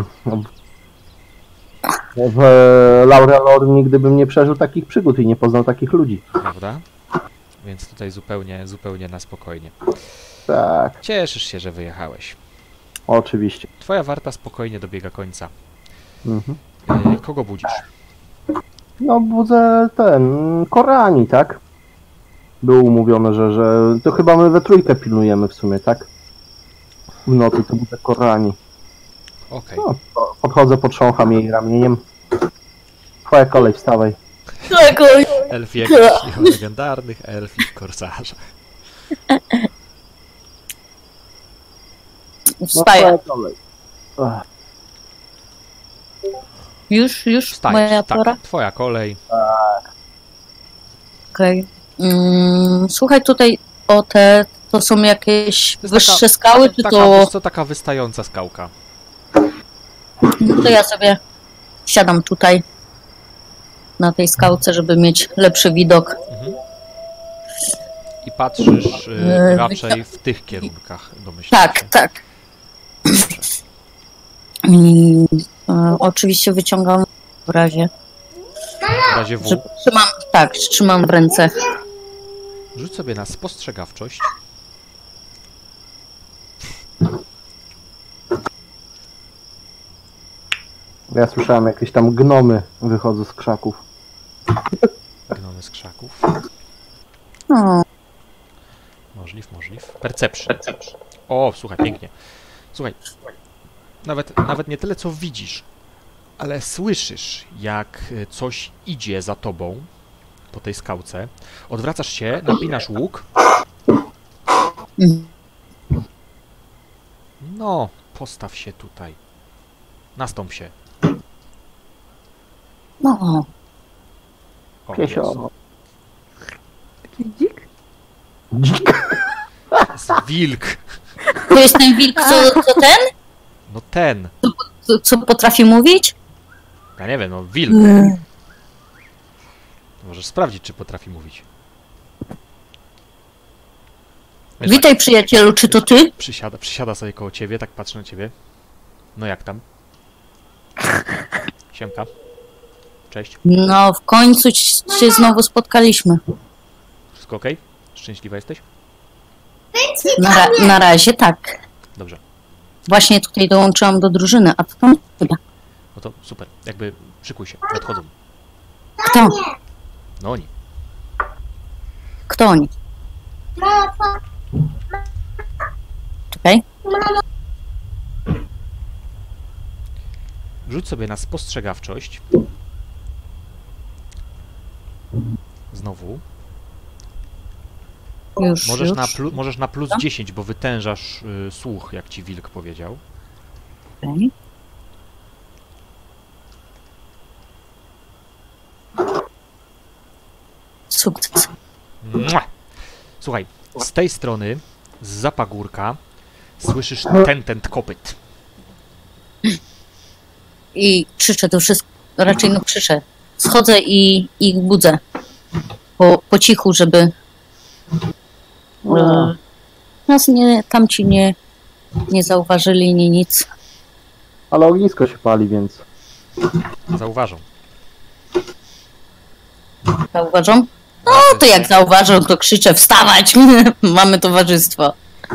W Laurelor nigdy bym nie przeżył takich przygód i nie poznał takich ludzi. Prawda? Więc tutaj zupełnie na spokojnie. Tak, Cieszysz się, że wyjechałeś. oczywiście. Twoja warta spokojnie dobiega końca. Kogo budzisz? No budzę Korani, tak? Było umówione, że to chyba my we trójkę pilnujemy w sumie, tak? W nocy to budzę Korani. Okej. No, podchodzę, potrzącham jej ramieniem. Twoja kolej, wstawaj. Elf jakichś legendarnych elfich korsarzach. No, Wstaję. twoja kolej. Już Wstajesz, moja tak, pora? twoja kolej. Okej. Słuchaj, tutaj to są jakieś To jest wyższe skały, czy taka, to... wiesz co, taka wystająca skałka. To ja sobie siadam tutaj na tej skałce, żeby mieć lepszy widok. I patrzysz raczej w tych kierunkach, domyślam się. Tak. I oczywiście wyciągam w razie, W razie W. że trzymam w ręce. Rzuć sobie na spostrzegawczość. Ja słyszałem, jakieś tam gnomy wychodzą z krzaków. Gnomy mamy z krzaków. O, Możliw. Perception. O, słuchaj, pięknie. Słuchaj, nawet nie tyle co widzisz, ale słyszysz, jak coś idzie za tobą po tej skałce. Odwracasz się, napinasz łuk. No, postaw się tutaj. Nastąp się. no. O, Piesio. jest. Jakiś dzik? Dzik. Jest wilk. To jest ten wilk, co ten? No ten. Co potrafi mówić? Ja nie wiem, no wilk. Możesz sprawdzić, czy potrafi mówić. Wiesz, Witaj, przyjacielu, czy to ty? Przysiada sobie koło ciebie, tak patrzy na ciebie. No jak tam? Siemka. Cześć. No, w końcu się znowu spotkaliśmy. Wszystko okej? Szczęśliwa jesteś? Na razie tak. Dobrze. Właśnie tutaj dołączyłam do drużyny, a to tam chyba. No to super. Jakby szykuj się. Nadchodzą. Kto? No oni. Kto oni? Czekaj. Rzuć sobie na spostrzegawczość. Znowu. Już. Możesz na plus 10, bo wytężasz słuch, jak ci wilk powiedział. Okej. Sukces. Mua! Słuchaj, z tej strony, zza pagórka, słyszysz tentent kopyt. I krzyczę to wszystko. Raczej no krzyczę. Schodzę i ich budzę. Po cichu, żeby nas tamci nie zauważyli, nic. Ale ognisko się pali, więc... Zauważą. Zauważą? No to jak zauważą, to krzyczę wstawać! Mamy towarzystwo.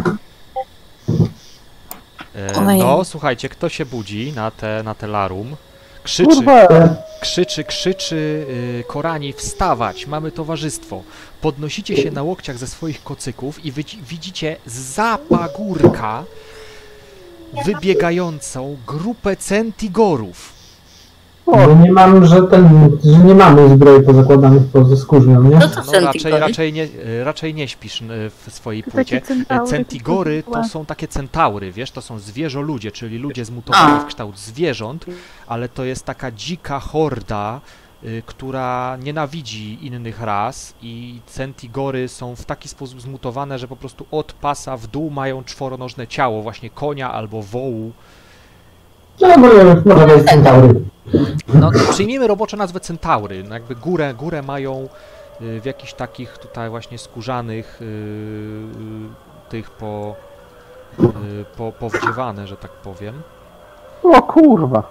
No, słuchajcie, kto się budzi na te larum? Kurwa! Krzyczy Korani, wstawać, mamy towarzystwo. Podnosicie się na łokciach ze swoich kocyków i widzicie zza pagórka wybiegającą grupę centigorów. Bo nie mam, że nie mamy zbroi pozakładanych poza skórznią, nie? No to No raczej nie śpisz w swojej płcie. Centigory to są takie centaury, wiesz, to są zwierzoludzie, czyli ludzie zmutowani w kształt zwierząt, ale to jest taka dzika horda, która nienawidzi innych ras i centigory są w taki sposób zmutowane, że po prostu od pasa w dół mają czworonożne ciało, właśnie konia albo wołu. No, może być centaury. No, przyjmijmy roboczo nazwę centaury. No, jakby górę mają w jakichś takich tutaj właśnie skórzanych tych powdziewane, że tak powiem. O kurwa!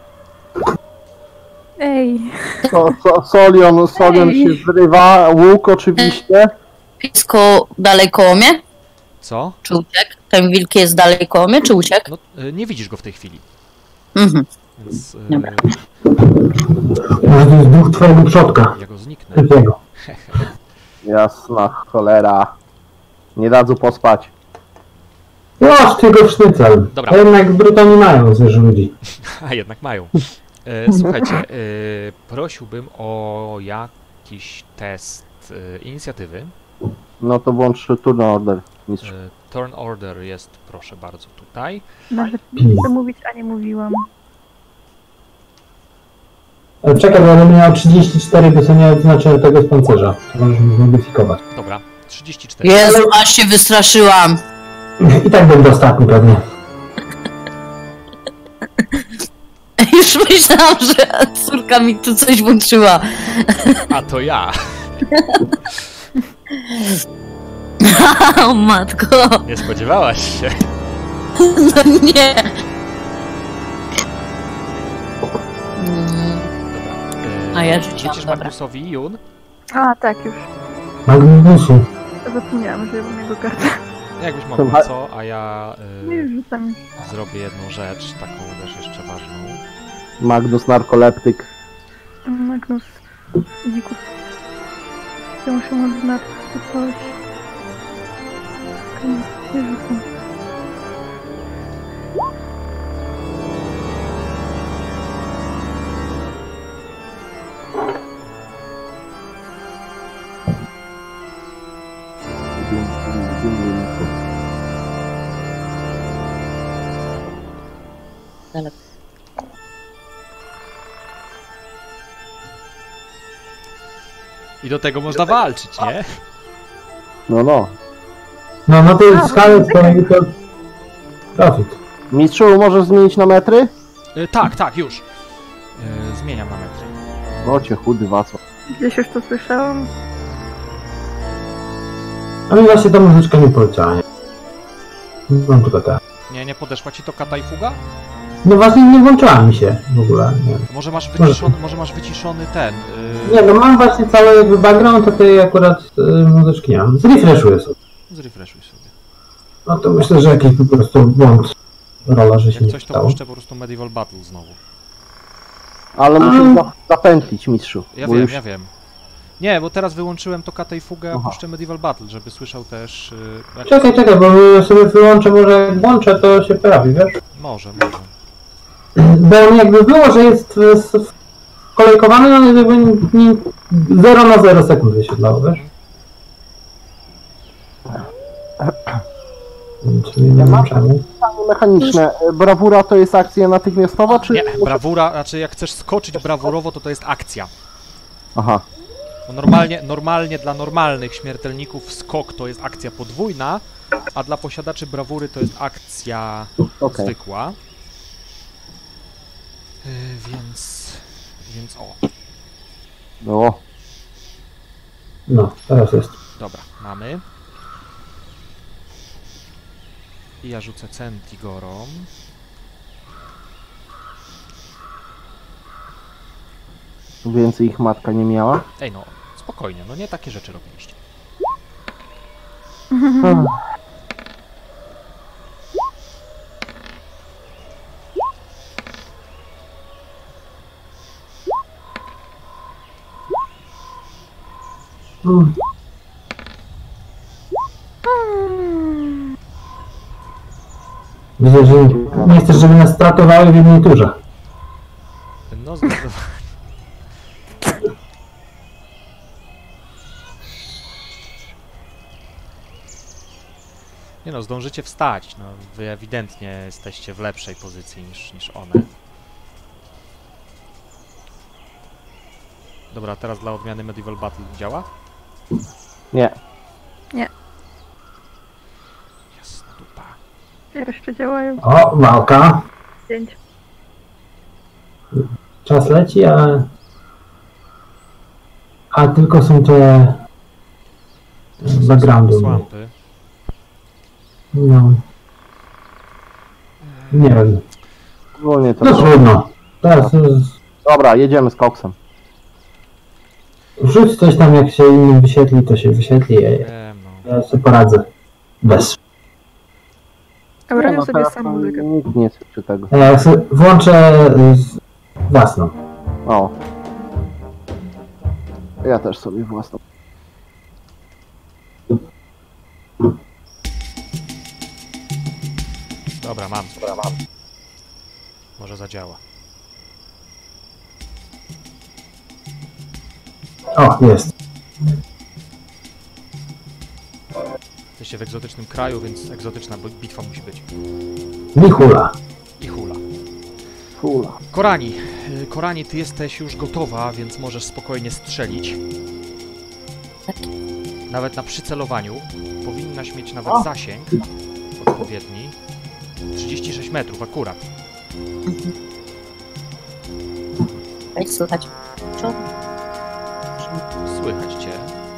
Ej, Solion się zrywa, łuk oczywiście. Blisko dalej koło mnie? Co? Czy uciekł? Ten wilk jest dalej koło mnie, czy uciekł? No, nie widzisz go w tej chwili. Mhm. Więc Dobra. Może to jest duch twojego przodka. ja go zniknę. Takiego. Jasna cholera. Nie dadzą pospać. Łaż tego sznycel. Dobra. A jednak w Brytanii mają zwierzę ludzi. A jednak mają. Słuchajcie, prosiłbym o jakiś test inicjatywy. No to włącz turn order, mistrz. Turn order jest, proszę bardzo, tutaj. nawet chcę mówić, a nie mówiłam. Ale czekaj, bo ja miał 34, to sobie nie odznaczyłem tego z pancerza. To możemy zmodyfikować. Dobra, 34. Jezu, aż się wystraszyłam. I tak będę ostatni pewnie. Już myślałam, że córka mi tu coś włączyła. A to ja. O matko. Nie spodziewałaś się. No nie. Dobra. A ja rzuciłam, Rzucisz dobra. Magnusowi Jun. A, tak, już. Magnusu. Zapomniałam, że mam jego kartę. Jakbyś mogła, co? A ja No już rzucam. zrobię jedną rzecz, taką też jeszcze ważną. Magnus narkoleptyk. Magnus dzików. Ja muszę odznaczyć to coś. Nie rzucam. I do tego można walczyć, nie? No. No tej skali z kolei to... Profit. Mistrzu, możesz zmienić na metry? Tak, już. Zmieniam na metry. O cię chudy waco. Gdzieś już to słyszałam. A mi właśnie ta muzyczka nie poleciała, nie? Mam tylko tak. Nie podeszła ci to kata i fuga? No właśnie nie włączyła mi się w ogóle, nie. Może masz wyciszony ten... Nie, no mam właśnie cały jakby background, to tej akurat muzyczki nie mam. Zrefreshuję sobie. Zrefreshuj sobie. No to myślę, że jakiś po prostu błąd rola, że się Jak nie coś to stało. puszczę po prostu Medieval Battle znowu. Ale musisz zapętlić, mistrzu. Ja wiem. Nie, bo teraz wyłączyłem to kata i fugę, a puszczę Medieval Battle, żeby słyszał też... Czekaj, bo ja sobie wyłączę, może jak włączę, to się pojawi, wiesz? Może. Bo jakby było, że jest kolejkowany, no jakby 0 na 0 sekund wyświetlało, wiesz? Czyli nie wiem czemu. Mechaniczne. Brawura to jest akcja natychmiastowa, czy... Nie, brawura, znaczy jak chcesz skoczyć brawurowo, to jest akcja. Aha. Bo normalnie dla normalnych śmiertelników skok to jest akcja podwójna, a dla posiadaczy brawury to jest akcja zwykła. Więc o. No, teraz jest. Dobra, mamy. I ja rzucę Centigorą. Więcej ich matka nie miała. Ej no, spokojnie, no nie takie rzeczy robiliście. Widzę, że nie chcesz, żeby nas stratowały w jednej turze. No zdecydowanie. Nie no, zdążycie wstać, no wy ewidentnie jesteście w lepszej pozycji niż one. Dobra, teraz dla odmiany Medieval Battle działa? Nie. Jasna dupa. Jeszcze działają. O, walka. 5. Czas leci, a tylko są te backgroundy. Słampy. No. Nie wiem. Wolnie to. No trudno. Teraz Dobra, jedziemy z koksem. rzuć coś tam, jak się innym wyświetli, to się wyświetli. Ja sobie poradzę. Bez. Dobra, Nie, ja sobie teraz sam to muzykę. Nikt nie słyszy tego. Ja sobie włączę własną. O. Ja też sobie własną. Dobra, mam. Może zadziała. O, jest. Jesteście w egzotycznym kraju, więc egzotyczna bitwa musi być. Michula. I hula. Fula. Korani, ty jesteś już gotowa, więc możesz spokojnie strzelić. Nawet na przycelowaniu powinnaś mieć nawet zasięg odpowiedni. 36 metrów akurat. Słychać. Słychać cię.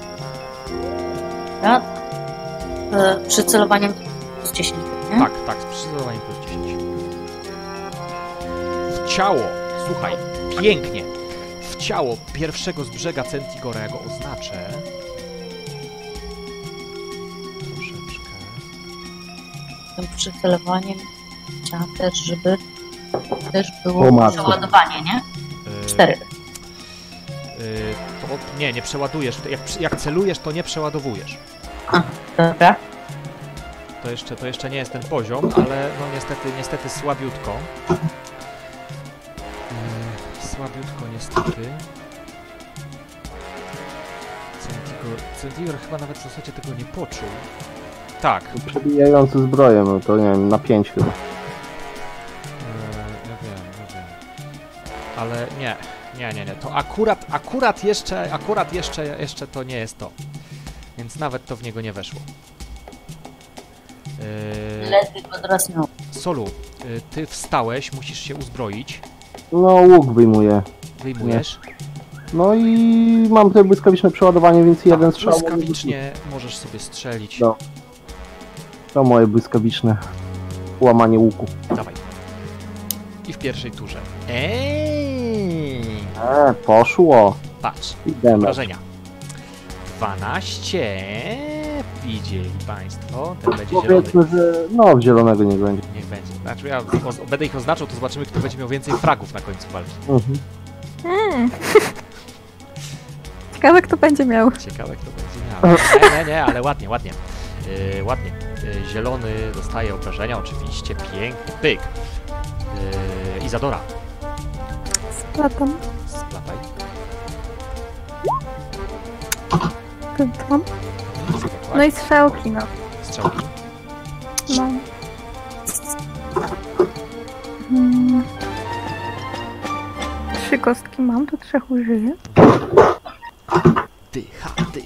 Ja? Przycelowaniem plus 10. Nie? Tak, z przycelowaniem plus 10. W ciało, słuchaj, pięknie. W ciało pierwszego z brzega Centigora, ja go oznaczę. Troszeczkę. Tym przycelowaniem chciałam też, żeby też było O matko. przeładowanie, nie? 4. nie przeładujesz. Jak celujesz, to nie przeładowujesz. Dobra. To jeszcze nie jest ten poziom, ale no niestety słabiutko. Słabiutko niestety. Centigor chyba nawet w zasadzie tego nie poczuł. Tak. Przebijający zbroję, no to nie wiem, na 5 chyba. Ja wiem. Ale nie. To akurat jeszcze to nie jest to. Więc nawet to w niego nie weszło. Lepiej podrasnął. Solu, ty wstałeś, musisz się uzbroić. No łuk wyjmuję. Wyjmujesz. No i mam tutaj błyskawiczne przeładowanie, więc jeden strzał. Błyskawicznie możesz sobie strzelić. No. To moje błyskawiczne łamanie łuku. Dawaj. I w pierwszej turze. Poszło. Patrz. Idemy. Obrażenia. 12. Widzieli państwo. Ten będzie zielony. Powiedzmy, że no zielonego nie będzie. Niech będzie. Znaczy ja będę ich oznaczał, to zobaczymy, kto będzie miał więcej fragów na końcu walki. Ciekawe, kto będzie miał. Ciekawe, kto będzie miał. Nie, ale ładnie. Ładnie. Zielony dostaje obrażenia, oczywiście. Piękny pyk. Izadora. Splatam. Splataj. Pytam. No i strzałki, no. Strzałki. No. Trzy kostki mam, to 3 użyję. Dycha.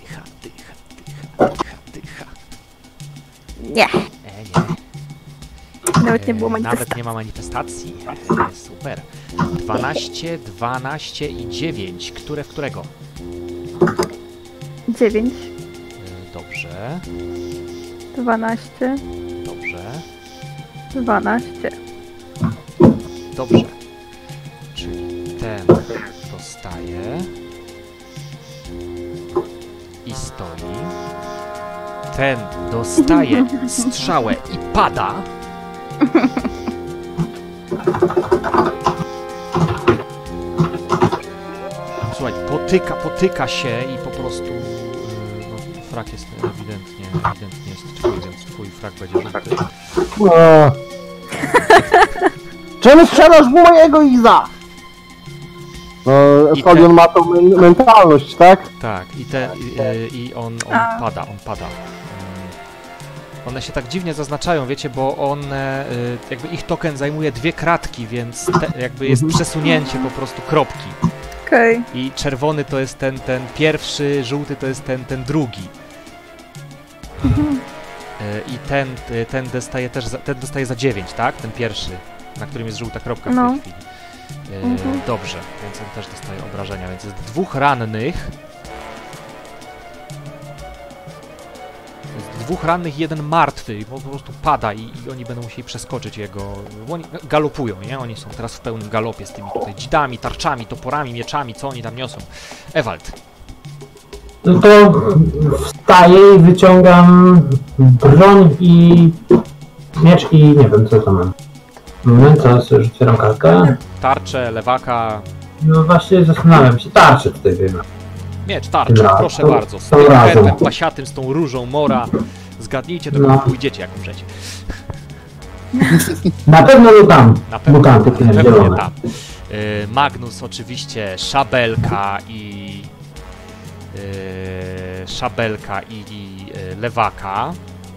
Nie. Nie. Nawet nie było manifestacji. Nawet nie ma manifestacji. Super. 12 i 9. Które w którego? 9. Dobrze. 12. Dobrze. 12. Dobrze. Czyli ten dostaje i stoi. Ten dostaje strzałę i pada. Słuchaj, potyka się i po prostu no, frak jest ewidentnie jest twój, więc twój frak będzie żółty. Czemu strzelasz w mojego Iza? No, Escalion ma tą mentalność, tak? Tak, i on pada. One się tak dziwnie zaznaczają, wiecie, bo jakby ich token zajmuje 2 kratki, więc jakby jest przesunięcie po prostu kropki. Okej. I czerwony to jest ten pierwszy, żółty to jest ten drugi. I ten dostaje za 9, tak? Ten pierwszy, na którym jest żółta kropka w tej chwili. Dobrze, więc on też dostaje obrażenia, więc jest 2 rannych. Jest 2 rannych i 1 martwy, po prostu pada i oni będą musieli przeskoczyć jego... Bo oni galopują, nie? Oni są teraz w pełnym galopie z tymi tutaj dzidami, tarczami, toporami, mieczami, co oni tam niosą. Ewald. No to wstaję i wyciągam broń i miecz i nie wiem co to mam. Moment, teraz już otwieram kartę. Tarczę, lewaka. No właśnie zastanawiam się, tarczę tutaj wiem. Miecz, tarczę, proszę bardzo. Z tym herbem pasiatym, z tą różą mora. Zgadnijcie, do kogo pójdziecie, jak umrzecie. Na pewno mutanty, pewnie tam. Magnus oczywiście, szabelka i lewaka.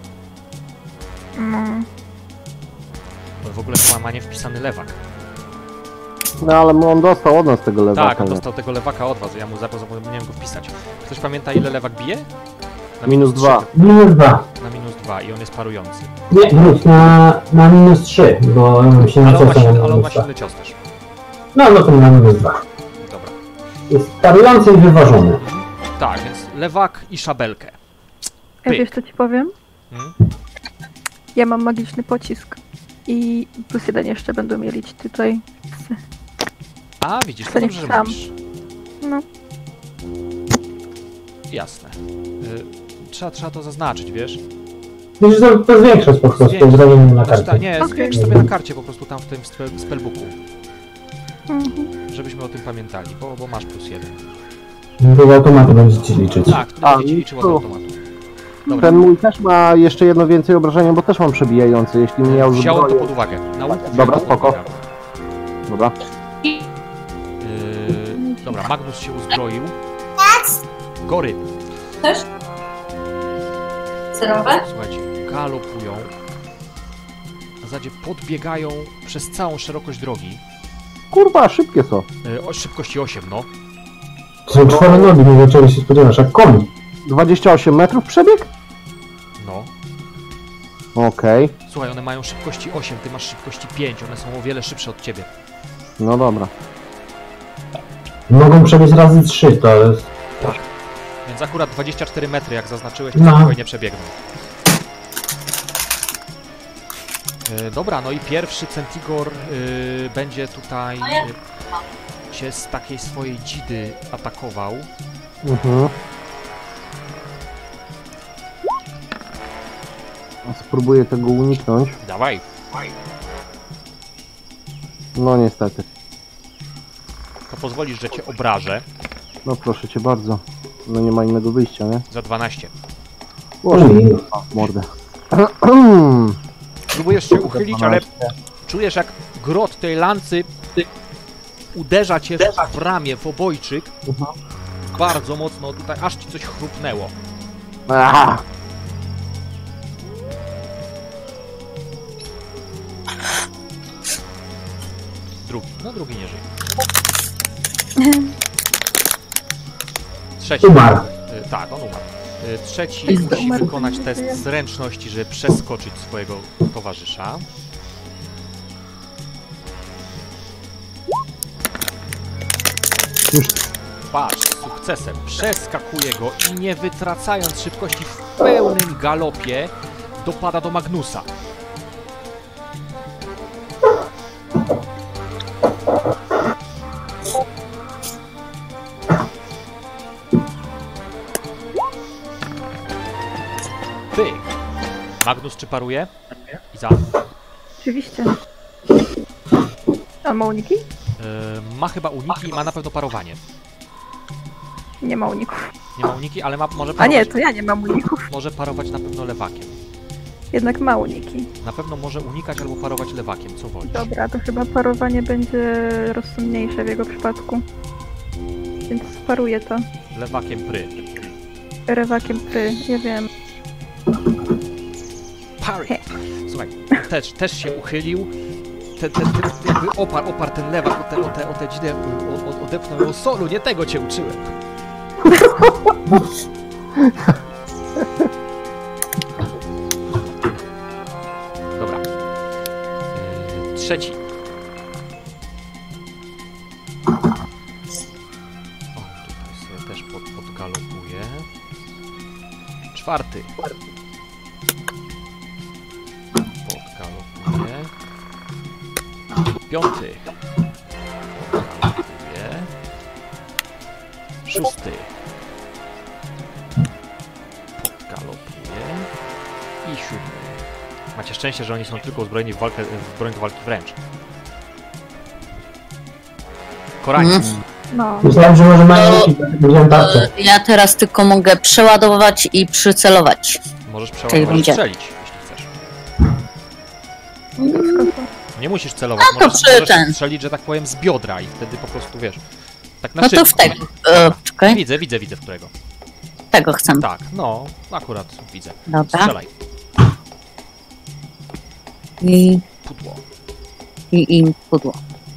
W ogóle ma nie wpisany lewak. No ale on dostał od nas tego lewaka. Tak, on dostał tego lewaka od was, ja mu zapomniałem go wpisać. Ktoś pamięta, ile lewak bije? Na -2. Na -2 i on jest parujący. Nie, wróć, na -3, bo się ale on ma silny cios też. No to na -2. Dobra. Jest parujący i wyważony. Tak, więc lewak i szabelkę. Ja wiesz co ci powiem? Ja mam magiczny pocisk. I +1 jeszcze będą mieli ci tutaj psy. A, widzisz, to dobrze, że mówisz. No. Jasne. Trzeba to zaznaczyć, wiesz? Musisz to zwiększać po prostu, zrobimy na karcie. Nie, zwiększ sobie na karcie po prostu tam w tym spellbooku. Żebyśmy o tym pamiętali, bo masz +1. To z automatu będziecie liczyć. Tak, to będzie liczyło z automatu. Dobra. Ten mój też ma jeszcze jedno więcej obrażenia, bo też mam przebijający, jeśli nie miał Wziąłem to zbroję. pod uwagę. Na łuku Dobra, wziąłem to pod spoko. uwagę. Dobra. Dobra, Magnus się uzbroił. Gory. Też? Cerowe? Słuchajcie, galopują. W zasadzie podbiegają przez całą szerokość drogi. Kurwa, szybkie są. O szybkości 8, no. To są czworonogi, nie zaczęły się spodziewać, jak koń. 28 metrów przebieg? No. Okej. Słuchaj, one mają szybkości 8, ty masz szybkości 5, one są o wiele szybsze od ciebie. No dobra. Mogą przebiec razy 3, to jest... Więc akurat 24 metry, jak zaznaczyłeś, No. to spokojnie przebiegną. Dobra, no i pierwszy Centigor będzie tutaj cię z takiej swojej dzidy atakował. Mhm. Spróbuję tego uniknąć. Dawaj. No niestety. To pozwolisz, że cię obrażę No proszę cię bardzo. No nie ma innego wyjścia, nie? za 12. Boże, w mordę. Próbujesz się uchylić, ale czujesz, jak grot tej lancy uderza cię w ramię, w obojczyk. Bardzo mocno tutaj, aż ci coś chrupnęło. Drugi. No drugi nie żyje. Trzeci. Umarł. Tak, on umarł. Trzeci musi wykonać test zręczności, żeby przeskoczyć swojego towarzysza. Patrz, z sukcesem przeskakuje go i nie wytracając szybkości w pełnym galopie dopada do Magnusa. Pyk! Magnus czy paruje? Iza. Oczywiście. A ma uniki? Ma chyba uniki i ma na pewno parowanie. Nie ma uników. Nie ma uniki, ale może A parować. nie, to ja nie mam uników. Może parować na pewno lewakiem. Jednak ma uniki. Na pewno może unikać albo parować lewakiem, co wolisz. Dobra, to chyba parowanie będzie rozsądniejsze w jego przypadku. Więc sparuję to. Lewakiem pry. Rewakiem pry, ja wiem. Parry! Słuchaj, też się uchylił. Jakby oparł ten lewak o tę dzidę, odepchnął ją solu, nie tego cię uczyłem. Dobra. Trzeci. O, tutaj sobie też podgalopuje. Czwarty. Podgalopuje. Piąty. Podgalopuje. Szósty. Podgalopuje. I siódmy. Macie szczęście, że oni są tylko uzbrojeni w broń do walki wręcz. Korańc. No. Myślałem, że może mają jakieś... Wziąłem tarczę. Ja teraz tylko mogę przeładowywać i przycelować. Możesz przeładować i strzelić, jeśli chcesz. Nie musisz celować, A to możesz strzelić, że tak powiem, z biodra i wtedy po prostu, wiesz, tak na No szybko. to w tego. Czekaj. Widzę w którego. Tego chcę. Tak, no, akurat widzę. Dobra. Strzelaj. I Pudło. pudło.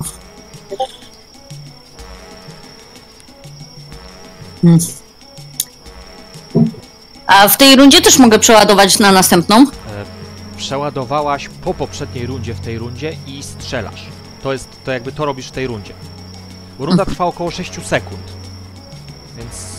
A w tej rundzie też mogę przeładować na następną? Przeładowałaś po poprzedniej rundzie w tej rundzie i strzelasz. To jakby to robisz w tej rundzie. Runda trwa około 6 sekund. Więc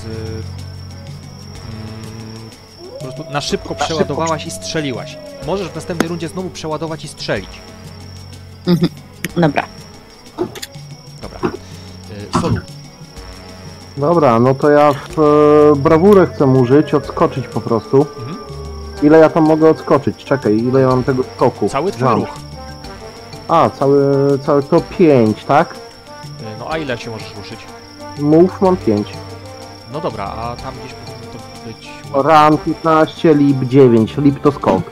po prostu na szybko przeładowałaś i strzeliłaś. Możesz w następnej rundzie znowu przeładować i strzelić. Dobra. Dobra. Solu. Dobra, no to ja w brawurę chcę użyć, odskoczyć po prostu. Mhm. Ile ja tam mogę odskoczyć? Czekaj, ile ja mam tego skoku? Cały twój ruch. A, cały to 5, tak? No a ile się możesz ruszyć? Move mam 5. No dobra, a tam gdzieś powinno to być... Ran 15, lip 9. Lip to skok.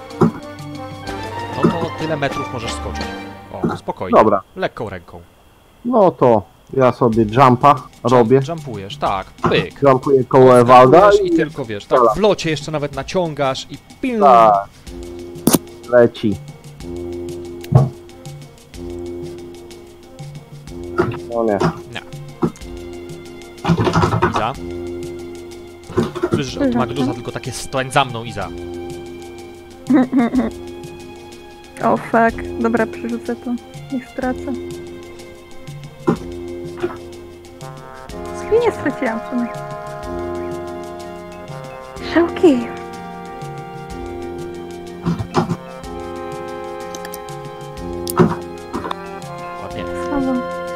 No to tyle metrów możesz skoczyć. O, spokojnie. Dobra. Lekką ręką. No to ja sobie jumpa robię. Jumpujesz, tak. Pyk. Jumpuję koło Ewalda I tylko wiesz, tak w locie jeszcze nawet naciągasz i ping. Tak. Leci. No nie. Iza. Słyszysz od Magnusa tylko takie stoń za mną, Iza. O fuck. Dobra, przerzucę to. Niech stracę. Nie straciłam w sumie. Strzałki. Ładnie. Słabo.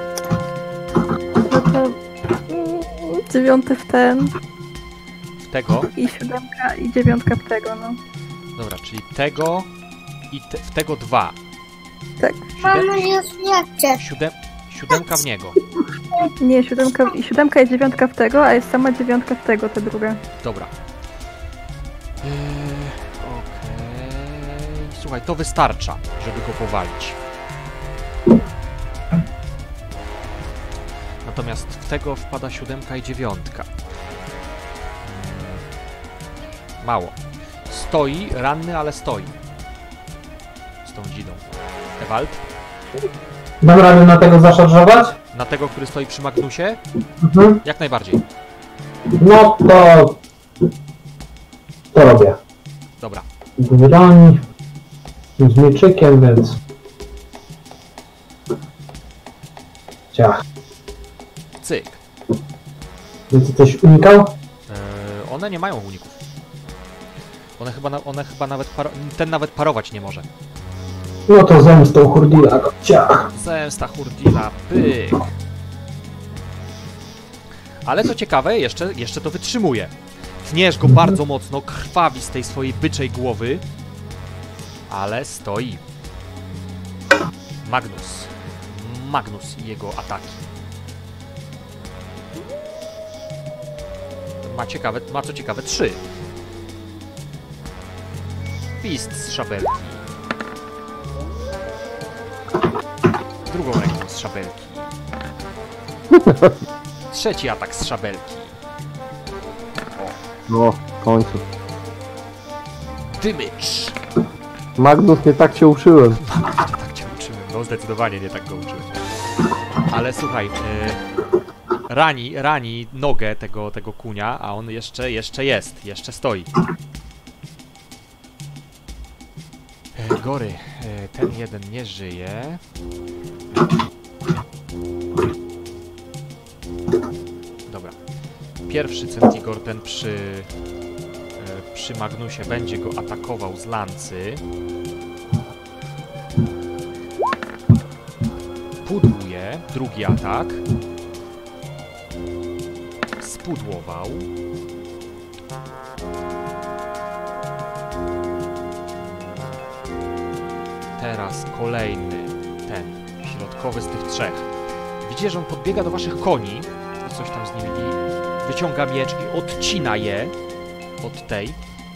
No to 9 w ten. W tego? I 7 i 9 w tego, no. Dobra, czyli tego i w tego 2. Tak. Mamo, już nie chcę. Siódemka w niego. Nie, 7 i 9 w tego, a jest sama 9 w tego, ta druga. Dobra. Okej. Słuchaj, to wystarcza, żeby go powalić. Natomiast w tego wpada 7 i 9. Mało. Stoi, ranny, ale stoi. Z tą dzidą. Ewald? Dam radę na tego zaszarżować? Na tego, który stoi przy Magnusie? Mhm. Jak najbardziej. No to robię. Dobra. Broń z mieczykiem, więc... Ciach. Cyk. Więc coś unikał? One nie mają uników. One chyba nawet ten nawet parować nie może. No to zemstą Hurdila. Ciach. Zemsta Hurdila, pyk. Ale co ciekawe, jeszcze to wytrzymuje. Tniesz go bardzo mocno, krwawi z tej swojej byczej głowy. Ale stoi. Magnus i jego ataki. Ma co ciekawe 3. Fist z szabelki. Drugą ręką z szabelki. Trzeci atak z szabelki. No, w końcu. Damage. Magnus, nie tak cię uczyłem. Tak cię uczyłem. No zdecydowanie nie tak go uczyłem. Ale słuchaj, rani nogę tego kunia, a on jeszcze stoi. Gory, ten jeden nie żyje. Dobra. Pierwszy Centigor, ten przy Magnusie, będzie go atakował z lancy. Pudłuje, drugi atak. Spudłował. Teraz kolejny, ten środkowy z tych 3. Widzicie, że on podbiega do waszych koni i coś tam z nimi i wyciąga miecz i odcina je od tej.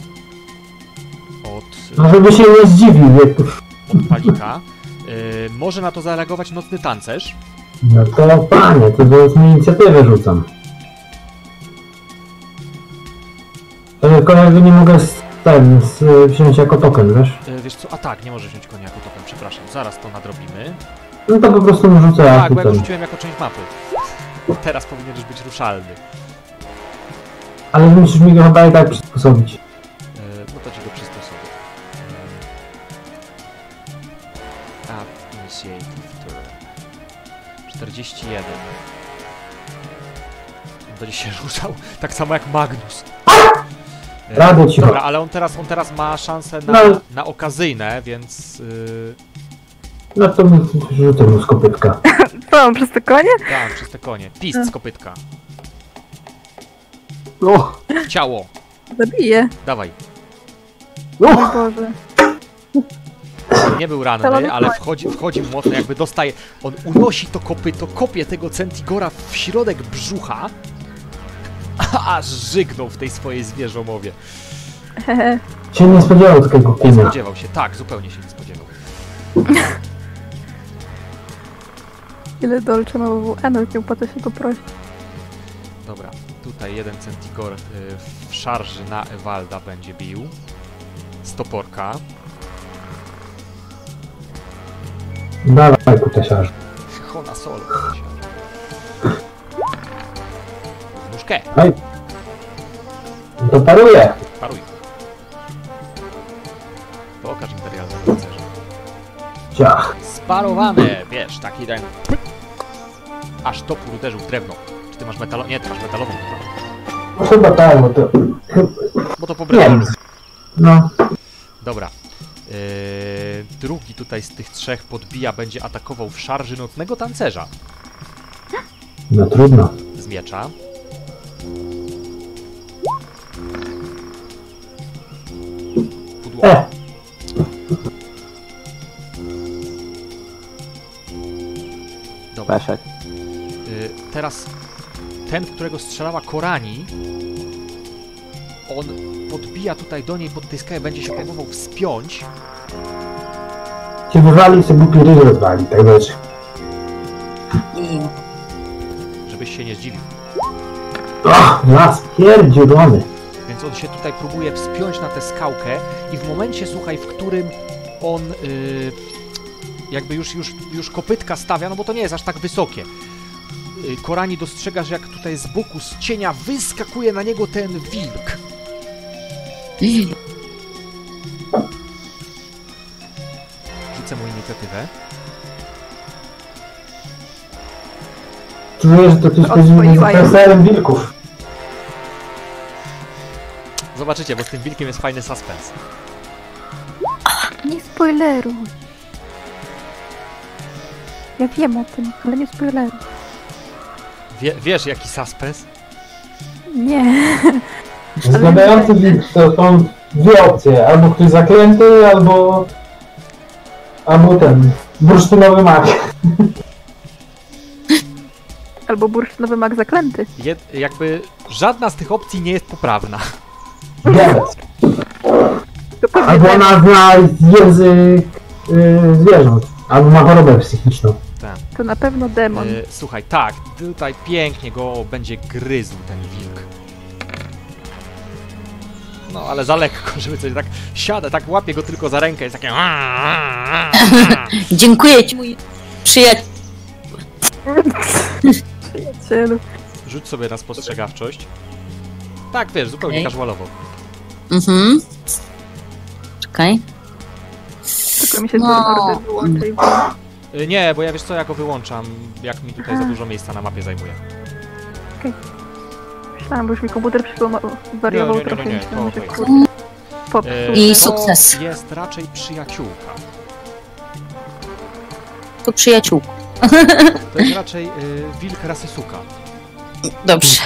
No żeby się nie zdziwił, od palika. Może na to zareagować nocny tancerz. No to panie, to z inicjatywę rzucam. Tylko jakby nie mogę wziąć jako token, wiesz? Wiesz co? A tak, nie możesz wziąć konia jako token, przepraszam. Zaraz to nadrobimy. No to po prostu mu rzucę. Tak, bo ja go rzuciłem jako część mapy. Teraz powinieneś być ruszalny. Ale musisz mi go chyba i tak przysposobić. No to ci go przysposobię. Initiative turn. 41. On będzie się ruszał tak samo jak Magnus. Rady ci. Dobra, ale on teraz ma szansę na okazyjne, więc... No to rzucę mu z kopytka. Co, przez te konie? Tak, przez te konie. Pist z kopytka. No. W ciało. Zabiję. Dawaj. O Boże. Nie był ranny, ale wchodzi mocno, jakby dostaje... On unosi to kopyto, kopie tego Centigora w środek brzucha. Aż żygnął w tej swojej zwierzomowie. Się nie spodziewał takiego Nie kunia. spodziewał się, tak, zupełnie się nie spodziewał. Ile Dolce ma nawet nie opłaca się to prosić. Dobra, tutaj jeden Centigor w szarży na Ewalda będzie bił. Z toporka. Dawaj kutasiarz. Hona solo. Nóżkę. Ej. To paruje. Paruj. Pokaż imperialne rycerze. Ciach. Sparowane, wiesz, taki ten... Aż topór uderzył w drewno. Czy ty masz metalową? Nie, ty masz metalową. No chyba tak, bo to... Bo to po bretolu. No. Dobra. Drugi tutaj z tych trzech podbija będzie atakował w szarży nocnego tancerza. No trudno. Z miecza. Pudło. Dobra. Peszek. Teraz ten, w którego strzelała Korani, on podbija tutaj do niej pod tej skałę, będzie się próbował wspiąć. Cię wywali i sobie głupi ryż rozwali, tak wiesz. Żebyś się nie zdziwił. Las pierdzielony. Więc on się tutaj próbuje wspiąć na tę skałkę i w momencie, słuchaj, w którym on jakby już kopytka stawia, no bo to nie jest aż tak wysokie. Korani dostrzega, że jak tutaj z boku, z cienia wyskakuje na niego ten wilk. Rzucę mu inicjatywę. Czuję, że to coś będzie z preserem wilków. Zobaczycie, bo z tym wilkiem jest fajny suspens. Nie spoileruj. Ja wiem o tym, ale nie spoileruj. Wiesz jaki suspens? Nie. Zgadający wilk to są dwie opcje. Albo ktoś zaklęty, albo ten bursztynowy mak. Albo bursztynowy mak zaklęty. Jakby żadna z tych opcji nie jest poprawna. Wiemec. Albo ona zna język zwierząt. Albo ma chorobę psychiczną. Tak. To na pewno demon. Słuchaj, tak, tutaj pięknie go będzie gryzł ten wilk. No, ale za lekko, żeby coś tak siada, tak łapie go tylko za rękę, jest takie... Dziękuję ci, mój przyjaciel. Przyjacielu. Rzuć sobie na spostrzegawczość. Tak, wiesz, zupełnie casualowo. Mhm. Czekaj. Tylko mi się order wyłączy i włączy. Nie, bo ja wiesz co, ja go wyłączam, jak mi tutaj za dużo miejsca na mapie zajmuje. Myślałam, bo już mi komputer wariował trochę. Nie, Myślałam, że to kurde, popsuł. I to sukces. jest raczej przyjaciółka. To przyjaciół. To jest raczej wilk rasy suka. Dobrze.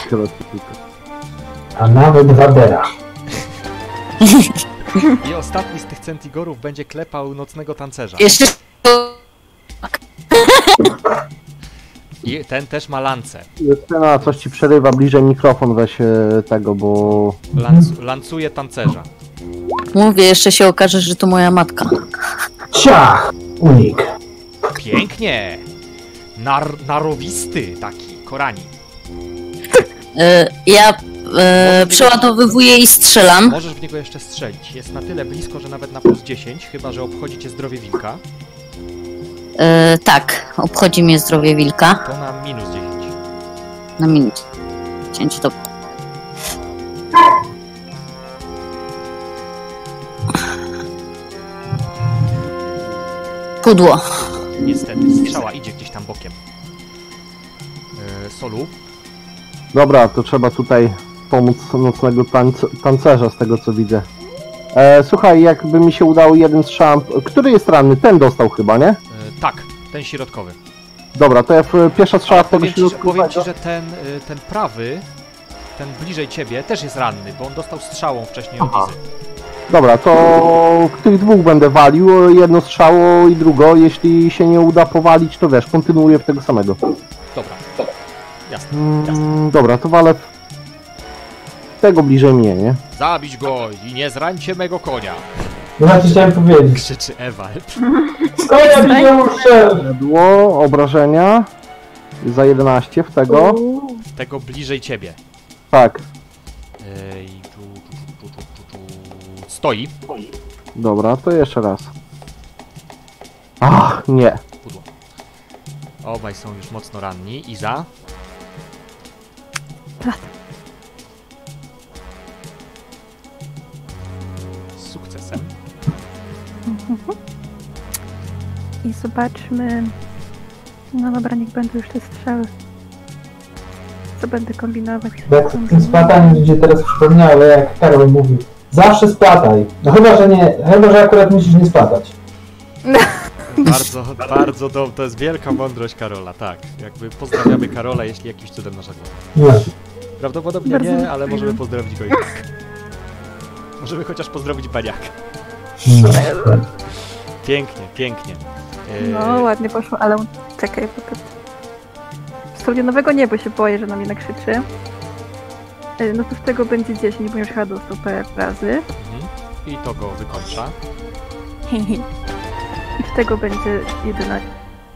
A nawet Wadera. I ostatni z tych centigorów będzie klepał nocnego tancerza. Jeszcze... I ten też ma lancę. Justyna, coś ci przerywa, bliżej mikrofon weź tego, bo... Lancuje tancerza. Mówię, jeszcze się okaże, że to moja matka. Ciach! Unik. Pięknie! Narowisty taki, Korani. Ja przeładowywuję i strzelam. Możesz w niego jeszcze strzelić. Jest na tyle blisko, że nawet na plus 10, chyba że obchodzi cię zdrowie wilka. Tak, obchodzi mnie zdrowie wilka. To na minus 10. Na minut. 10 to... Pudło. Niestety, strzała idzie gdzieś tam bokiem. Solu. Dobra, to trzeba tutaj pomóc nocnego tancerza, z tego co widzę. Słuchaj, jakby mi się udało jeden strzał... Który jest ranny? Ten dostał chyba, nie? Tak, ten środkowy. Dobra, to ja pierwsza strzała w tego Powiem środkowego. ci, że ten prawy, ten bliżej ciebie, też jest ranny, bo on dostał strzałą wcześniej od Izy. Dobra, to tych dwóch będę walił, jedno strzało i drugo. Jeśli się nie uda powalić, to wiesz, kontynuuję w tego samego. Dobra, jasne. Dobra, to walę tego bliżej mnie, nie? Zabić go i nie zrańcie mego konia! Właśnie chciałem powiedzieć. Krzyczy Ewald. Z konia mi się muszę! Wedło obrażenia za 11 w tego. Tego bliżej ciebie. Tak. Stoi. Dobra, to jeszcze raz. Ach, nie. Pudło. Obaj są już mocno ranni. Iza. Z sukcesem. I zobaczmy... No dobra, niech będą już te strzały. Co będę kombinować? Jak z tym splataniem mi się teraz przypomniało, jak Karol mówił. Zawsze splataj. No chyba, że akurat musisz nie splatać. Bardzo to jest wielka mądrość Karola, tak. Jakby pozdrawiamy Karola, jeśli jakimś cudem nasza głowa. Nie. Prawdopodobnie Bardzo nie, ale możemy pozdrowić go i tak. Możemy chociaż pozdrowić baniaka. No. Pięknie. No, ładnie poszło, ale czekaj, bo to... W stronie nowego niebo się boję, że na mnie nakrzyczy. No to z tego będzie 10, bo już chyba dostał parę razy. I to go wykończa. I z tego będzie 11.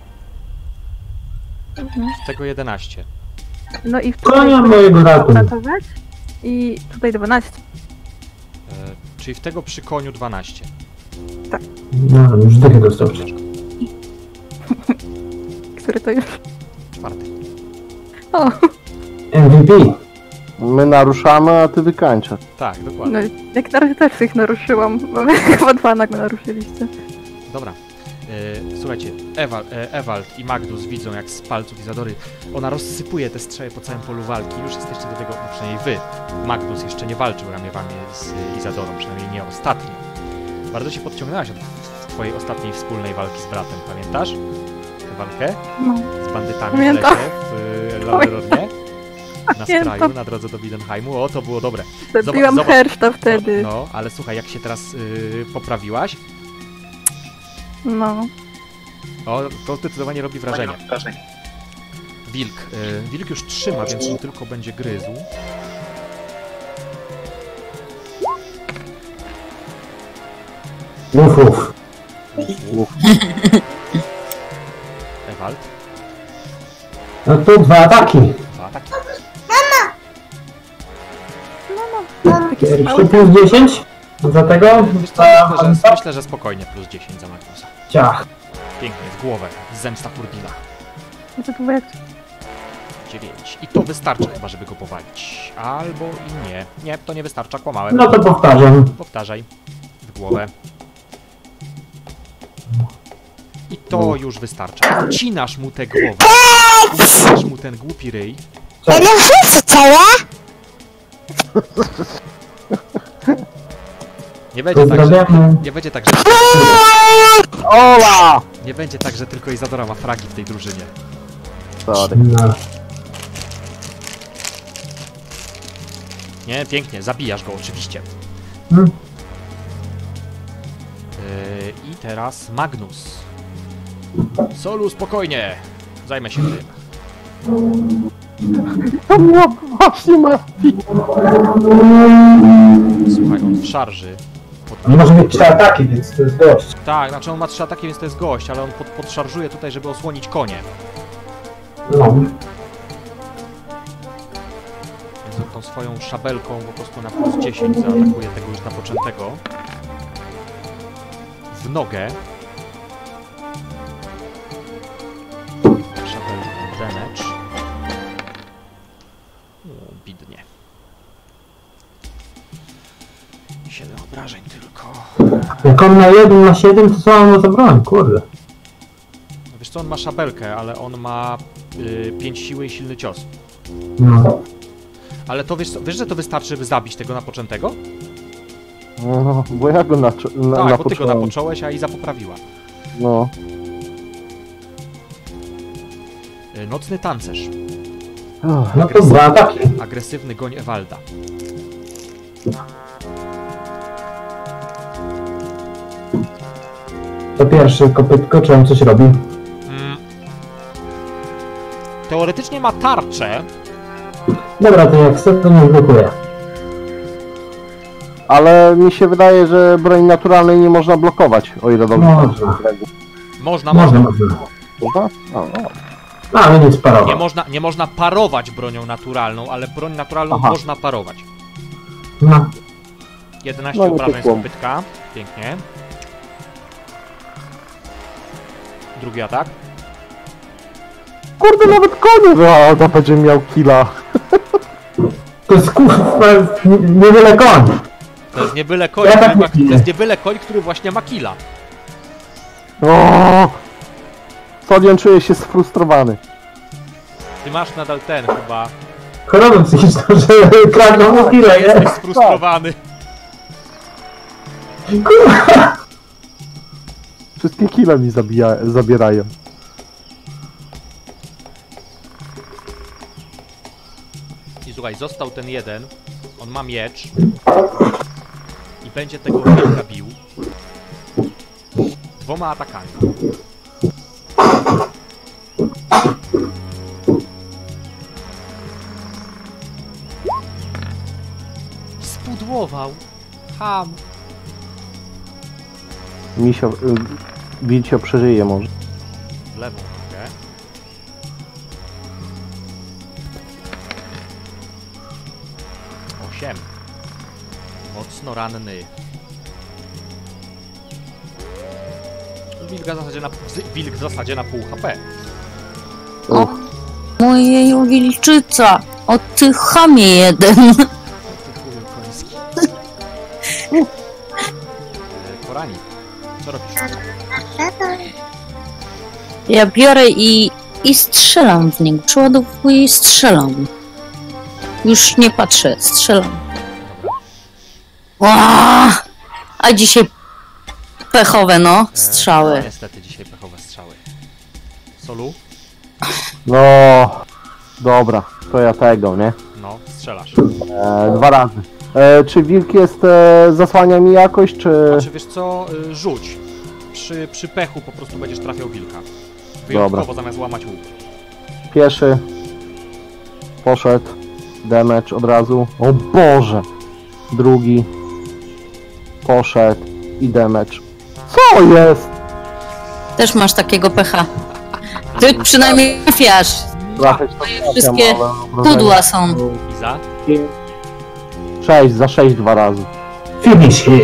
Z tego 11. No i w Konia mojego ratu. I tutaj 12. Czyli w tego przy koniu 12. No, już dychę dostał. Który to już? 4. O! MVP. My naruszamy, a ty wykańczasz. Tak, dokładnie. No, jak na razie też ich naruszyłam, bo chyba 2 nagle naruszyliście. Dobra. Słuchajcie, Ewald i Magnus widzą, jak z palców Izadory ona rozsypuje te strzały po całym polu walki. Już jesteście do tego, no przynajmniej wy. Magnus jeszcze nie walczył ramię w ramię z Izadorą, przynajmniej nie ostatnio. Bardzo się podciągnęłaś od twojej ostatniej wspólnej walki z bratem, pamiętasz? Tę walkę? No. Z bandytami Pamiętam. w lesie, w Lalleronie? Na straju, na drodze do Widenheimu. O, to było dobre. Zabiłam Herszta wtedy. No, ale słuchaj, jak się teraz poprawiłaś, No. o, to zdecydowanie robi wrażenie. Wilk. Wilk już trzyma, więc on tylko będzie gryzł. Uf. Ewald. No to 2 ataki. 2 ataki. Jeszcze plus 10? Za tego? Wiesz co, myślę, że spokojnie plus 10 za Magnusa. Ciach. Pięknie, w głowę. Zemsta Furdila. I to było jak... 9. I to wystarczy chyba, żeby go powalić. Albo i nie. Nie, to nie wystarcza, kłamałem. No to powtarzam. Powtarzaj. W głowę. I to już wystarcza. Ucinasz mu tę głowę. Ucinasz mu ten głupi ryj. Ale wszyscy całe? Nie będzie tak, że... Nie będzie tak, że... Ola! Nie będzie tak, że tylko Izadora ma fragi w tej drużynie. Sorry. No. Nie, pięknie, zabijasz go oczywiście. I teraz Magnus. Solu, spokojnie. Zajmę się tym. To było właśnie martwi. Słuchaj, on w szarży. On może mieć 3 ataki, więc to jest gość. Tak, znaczy on ma 3 ataki, więc to jest gość, ale on podszarżuje tutaj, żeby osłonić konie. No. Więc on tą swoją szabelką po prostu na plus 10 zaatakuje tego już napoczętego. W nogę. Szabelką damage. Bidnie. 7 obrażeń tylko. Jak on na 1 na 7, to co on ma za broń? Kurde. Wiesz co, on ma szabelkę, ale on ma 5 siły i silny cios. No. Ale to wiesz, że to wystarczy, żeby zabić tego napoczętego? No, bo ja go Tak, bo ty go napocząłeś, a Iza poprawiła. No. Nocny tancerz. No to 2 ataki. Agresywny goń Ewalda. To pierwszy kopytko, czy on coś robi? Teoretycznie ma tarczę. Dobra, to jak chcę, to nie blokuje. Ale mi się wydaje, że broni naturalnej nie można blokować, o ile dobrze Można. Można. Można? No. Ale nic parować. Nie można parować bronią naturalną, ale broń naturalną można parować. No. 11 No, obrażeń z nie kopytka. Pięknie. Drugi atak. Kurde, nawet koniec! O, to będzie miał killa. To jest kurwa niewiele koń. To jest nie byle koń, Ja tak który, nie to jest nie byle koń, który właśnie ma killa. O! Sodian czuje się sfrustrowany. Ty masz nadal ten chyba. Chorobę psychiczną, że kradną mu chwilę, nie? Jesteś sfrustrowany. Kurwa! Wszystkie killa mi zabierają. I słuchaj, został ten jeden. On ma miecz. I będzie tego wilka bił. 2 atakami. Spudłował. Ham. Wilcio przeżyje może. W lewą nogę. Osiem. Mocno ranny. Wilk w zasadzie na pół HP. O, mojej wilczyca! O ty chamie jeden! Tytuły koński. Korani, co robisz? Ja biorę i strzelam w niego. Przeładowuję i strzelam. Już nie patrzę, strzelam. Ła! A dzisiaj pechowe, no, strzały. No, niestety dzisiaj pechowe strzały. Solu? No, dobra, to ja tego, nie? No, strzelasz. 2 razy. Czy wilk jest, zasłania mi jakoś, czy... Znaczy wiesz co, rzuć. Przy pechu po prostu będziesz trafiał wilka. Wyjątkowo Dobra. zamiast łamać łuk. Pierwszy. Poszedł. Damage od razu. O Boże! Drugi. Poszedł. I damage. Co jest? Też masz takiego pecha. Ty przynajmniej trafiasz. Wszystkie pudła są. Iza? 6 za 6 2 razy. Finish him.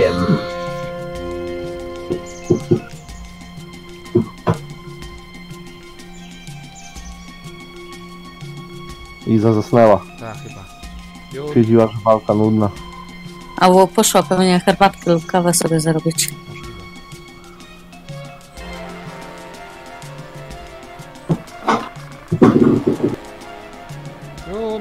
Iza zasnęła. Tak, chyba. Już. Stwierdziła, że walka nudna. Albo poszła pewnie herbatkę lub kawę sobie zarobić. Możliwe. Jun.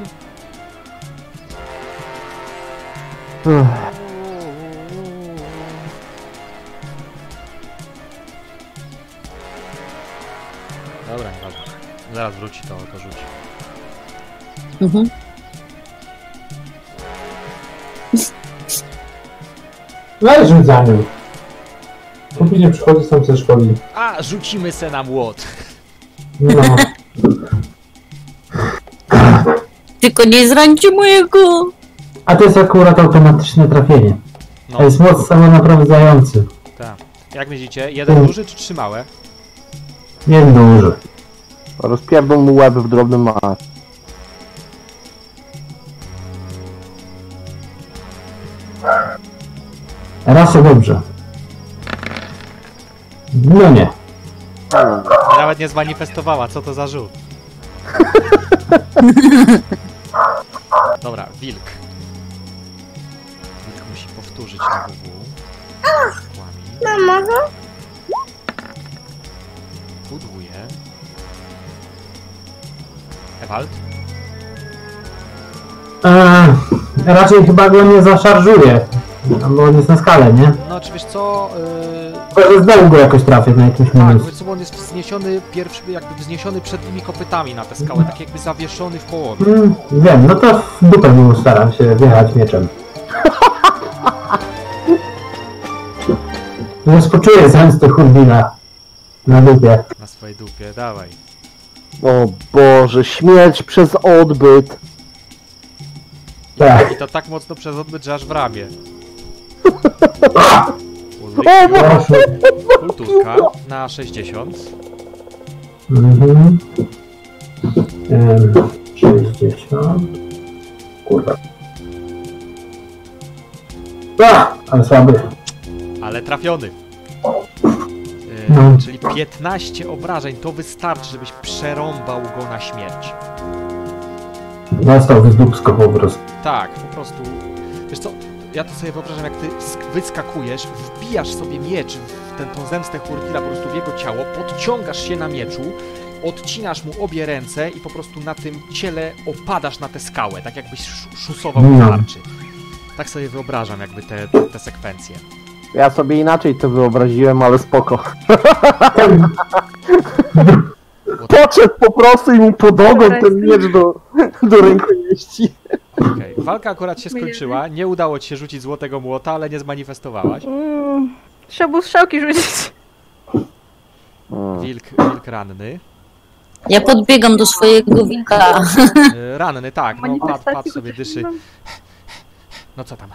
Dobra, nieważne. Zaraz wróci, to rzuci. Mhm. No i rzuć za nią. To później przychodzi sam ze szkoli. A, rzucimy se na młot. No. Tylko nie zrańcie mojego! A to jest akurat automatyczne trafienie. No, To jest moc samonaprowadzający. tak. Jak myślicie, jeden duży czy 3 małe? Nie duży. Rozpierdol mu łeb w drobnym mak. Raz to dobrze. No nie. Nawet nie zmanifestowała, co to za rzut. Dobra, wilk. Wilk musi powtórzyć na WW. Łami. Mamo? Pudłuje. Ewald? Raczej chyba go nie zaszarżuje. Bo on jest na skalę, nie? No, czy wiesz co? Chyba, że z dołu go jakoś trafię na jakimś Tak, minus. powiedz sobie, on jest wzniesiony jakby wzniesiony przednimi kopytami na tę skałę, tak jakby zawieszony w połowie. Wiem, no to w dupę mu staram się wjechać mieczem. Rozpoczuję zemstę Hurwina na dupie. Na swojej dupie, dawaj. O Boże, śmierć przez odbyt. Tak. I to tak mocno przez odbyt, że aż w ramię. Kulturka na 60. 60. Kurwa. Ale słaby. Ale trafiony. Czyli 15 obrażeń, to wystarczy, żebyś przerąbał go na śmierć. Dostał wyzdupsko po prostu. Tak, po prostu. Wiesz co, ja to sobie wyobrażam, jak ty wyskakujesz, wbijasz sobie miecz w tą zemstę Hurtila po prostu w jego ciało, podciągasz się na mieczu, odcinasz mu obie ręce i po prostu na tym ciele opadasz na tę skałę, tak jakbyś szusował w tarczy. Tak sobie wyobrażam jakby te sekwencje. Ja sobie inaczej to wyobraziłem, ale spoko. Podszedł po prostu i mu pod ogon ten miecz do rękojeści. Okay. Walka akurat się skończyła, nie udało ci się rzucić złotego młota, ale nie zmanifestowałaś. Trzeba było strzałki rzucić. Wilk ranny. Ja podbiegam do swojego wilka. Ranny, tak, no padł sobie, dyszy. No co tam?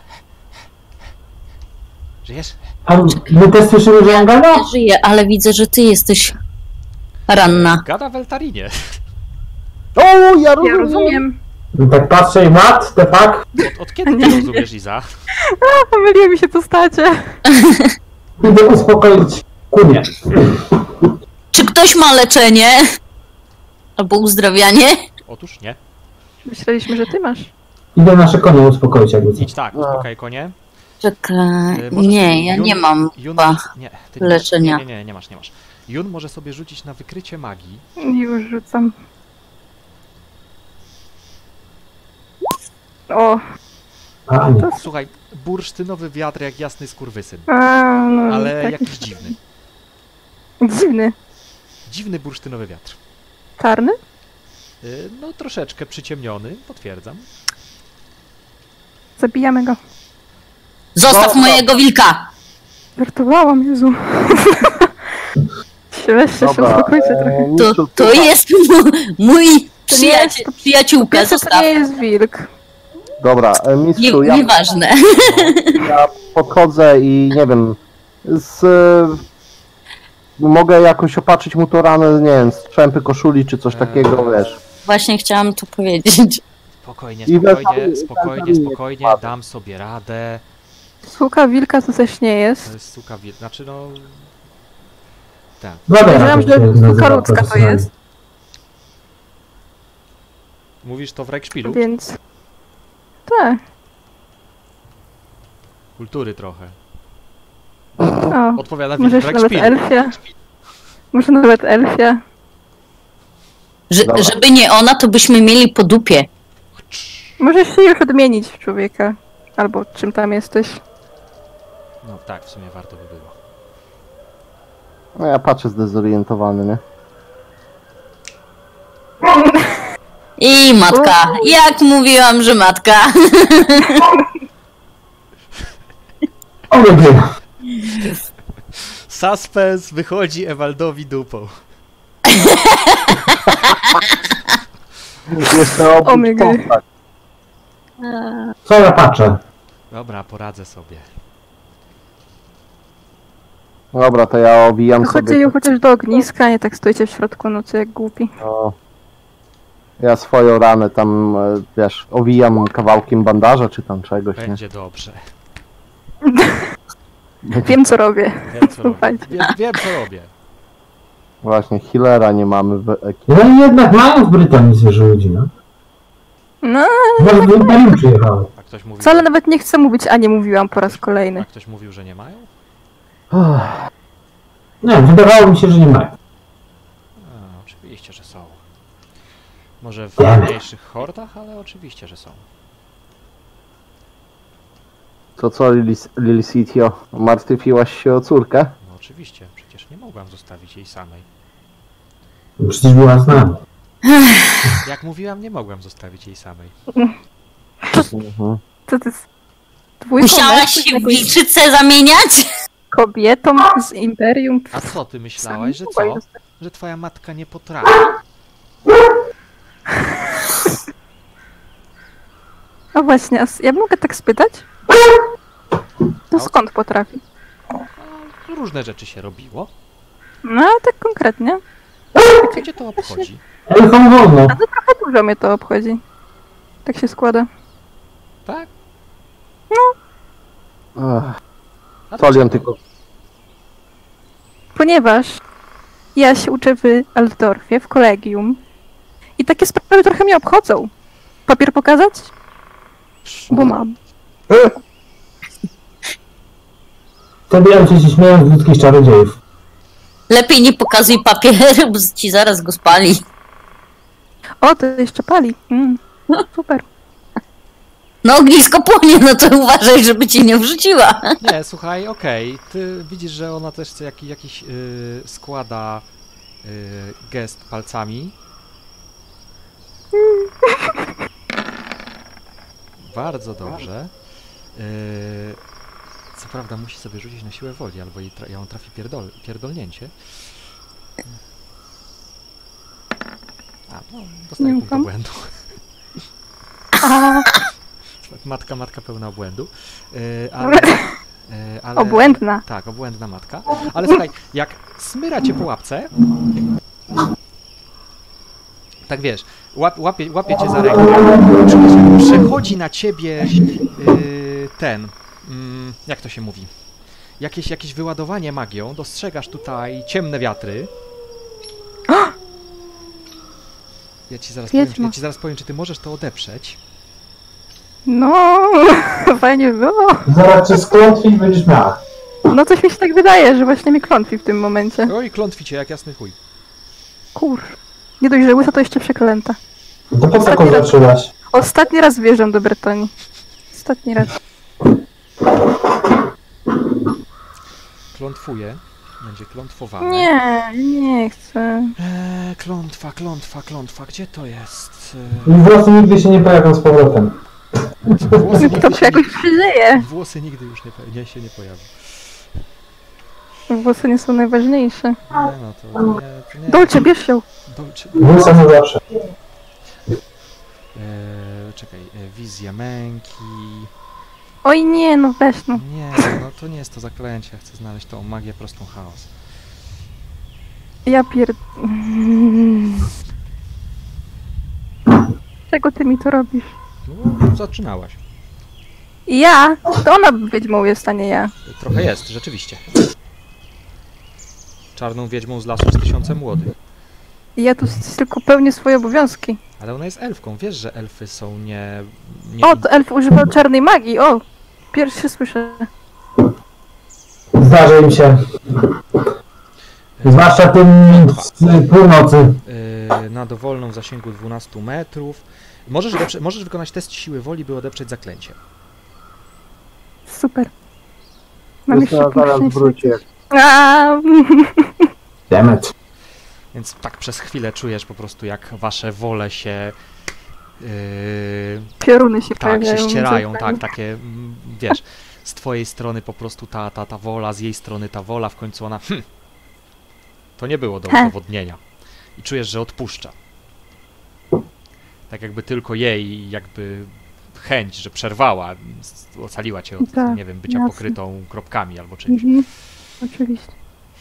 Żyjesz? A my też słyszymy, że on gada? Ja żyję, ale widzę, że ty jesteś ranna. Gada w Eltarinie. O, ja rozumiem. No tak patrzę i what the fuck? Od kiedy ty rozumiesz, Iza? Pomyliły mi się postacie. Idę uspokoić kunię. Czy ktoś ma leczenie? Albo uzdrawianie? Otóż nie. Myśleliśmy, że ty masz. Idę nasze konie uspokoić jakby co. Idź tak, uspokaj konie. Czekaj, nie, ja nie mam chyba leczenia. Nie masz. Jun może sobie rzucić na wykrycie magii. Już rzucam. O. Słuchaj, bursztynowy wiatr jak jasny skurwysyn. No, ale tak. jakiś dziwny. Dziwny. Dziwny bursztynowy wiatr. Czarny? No troszeczkę przyciemniony, potwierdzam. Zabijamy go. Zostaw mojego wilka! Żartowałam, Jezu. Weź się uspokójcie trochę. To jest mój przyjaciółka, zostaw. To nie jest wilk. Dobra, mistrzu, Nieważne. Ja podchodzę i nie wiem, mogę jakoś opatrzyć mu to ranę, nie wiem, strzępy koszuli czy coś takiego, wiesz. Właśnie chciałam to powiedzieć. Spokojnie, dam sobie radę. Suka wilka to też nie jest. To jest suka wilka, znaczy no... Tak. Wiedziałam, że suka ludzka to jest. Mówisz to w Reichspielu? Więc... Tak. Kultury trochę. O, odpowiada wilk w Reichspielu. Może nawet elfia. Żeby nie ona, to byśmy mieli po dupie. Możesz się już odmienić w człowieka. Albo czym tam jesteś. No tak, w sumie warto by było. No ja patrzę zdezorientowany, nie? I matka. Jak mówiłam, że matka. Suspens wychodzi Ewaldowi dupą. Jeszcze obróć kontakt. Co ja patrzę? Dobra, poradzę sobie. Dobra, to ja owijam sobie... Chodźcie chociaż do ogniska, nie tak stoicie w środku nocy jak głupi. No. Ja swoją ranę tam, wiesz, owijam kawałkiem bandaża czy tam czegoś, nie? Będzie dobrze. Wiem co robię. Wiem co robię. Właśnie, healera nie mamy w ekipie. No i jednak mają w Brytanii zwierzę ludzi, no. No, Może w Imperium przyjechały. A ktoś mówił, wcale nawet nie chcę mówić, a nie mówiłam po raz kolejny. A ktoś mówił, że nie mają? Nie, wydawało mi się, że nie mają. Oczywiście, że są. Może w mniejszych hordach, ale oczywiście, że są. To co, Lilicitio, martwiłaś się o córkę? No oczywiście, przecież nie mogłam zostawić jej samej. Przecież była z nami. Jak mówiłam, nie mogłam zostawić jej samej. To jest... Musiałaś się w wilczycę zamieniać? Kobietą z Imperium. A co, ty myślałaś, że co? Że twoja matka nie potrafi? A właśnie, ja mogę tak spytać? To skąd potrafi? No, różne rzeczy się robiło. No, ale tak konkretnie. Co cię to obchodzi? Elfom wolno. A to trochę dużo mnie to obchodzi. Tak się składa. Tak? Ach, A Solian dlaczego? tylko. Ponieważ ja się uczę w Altdorfie, w kolegium. I takie sprawy trochę mnie obchodzą. Papier pokazać? Bo mam. Wtedy ja się śmieją z ludzkich czarodziejów. Lepiej nie pokazuj papieru, bo ci zaraz go spali. O, to jeszcze pali. Super. No ognisko płonie, no to uważaj, żeby cię nie wrzuciła. Nie, słuchaj, okej. Ty widzisz, że ona też jakiś składa gest palcami. Bardzo dobrze. Co prawda musi sobie rzucić na siłę woli, albo ją trafi pierdolnięcie. A, no, dostaje Nie punkt ufam. obłędu. Matka pełna obłędu. Ale, Obłędna. tak, obłędna matka. Ale słuchaj, jak smyra cię po łapce, tak wiesz, łapie cię za rękę, przechodzi na ciebie jak to się mówi, jakieś wyładowanie magią, dostrzegasz tutaj ciemne wiatry. Ja ci zaraz powiem, czy ty możesz to odeprzeć. No, fajnie było. Zaraz cię sklątwi i będziesz miała. No coś mi się tak wydaje, że właśnie mi klątwi w tym momencie. Oj, klątwi cię jak jasny chuj. Kur. Nie dość, że łysa, to jeszcze przeklęta. To po co go zaczęłaś? Ostatni raz wjeżdżam do Bretonii. Ostatni raz. Klątwuje. Będzie klątwowane. Nie chcę. Klątwa. Gdzie to jest? I włosy nigdy się nie pojawią z powrotem. Włosy To nigdy się jakoś przydzieje. Włosy nigdy już się nie pojawią. Włosy nie są najważniejsze. Nie, no to nie. Dolce, bierz się. Dolce. Włosy na zawsze. Czekaj, wizja męki. Oj nie, no weź no. Nie, no to nie jest to zaklęcie. Chcę znaleźć tą magię prostą chaos. Ja Czego ty mi to robisz? No, zaczynałaś. Ja? To ona wiedźmą jest, a nie ja. Trochę jest, rzeczywiście. Czarną wiedźmą z lasu z 1000 młodych. I ja tu tylko pełnię swoje obowiązki. Ale ona jest elfką. Wiesz, że elfy są nie... O, to elf używał czarnej magii, o! Pierwszy słyszę. Zdarza im się. Zwłaszcza tym z północy. Na dowolną w zasięgu 12 metrów. Możesz wykonać test siły woli, by odeprzeć zaklęcie. Super. Mam jeszcze Zaraz pół wróci. Demet. Więc tak przez chwilę czujesz po prostu, jak wasze wole się... Pioruny się tak, pojawiają. się ścierają, między tak, nami. takie, wiesz, z twojej strony po prostu ta wola, z jej strony ta wola, w końcu ona, to nie było do udowodnienia. I czujesz, że odpuszcza. Tak jakby tylko jej jakby chęć, że przerwała, ocaliła cię od, Tak, nie wiem, bycia jasne. pokrytą kropkami albo czymś. Oczywiście.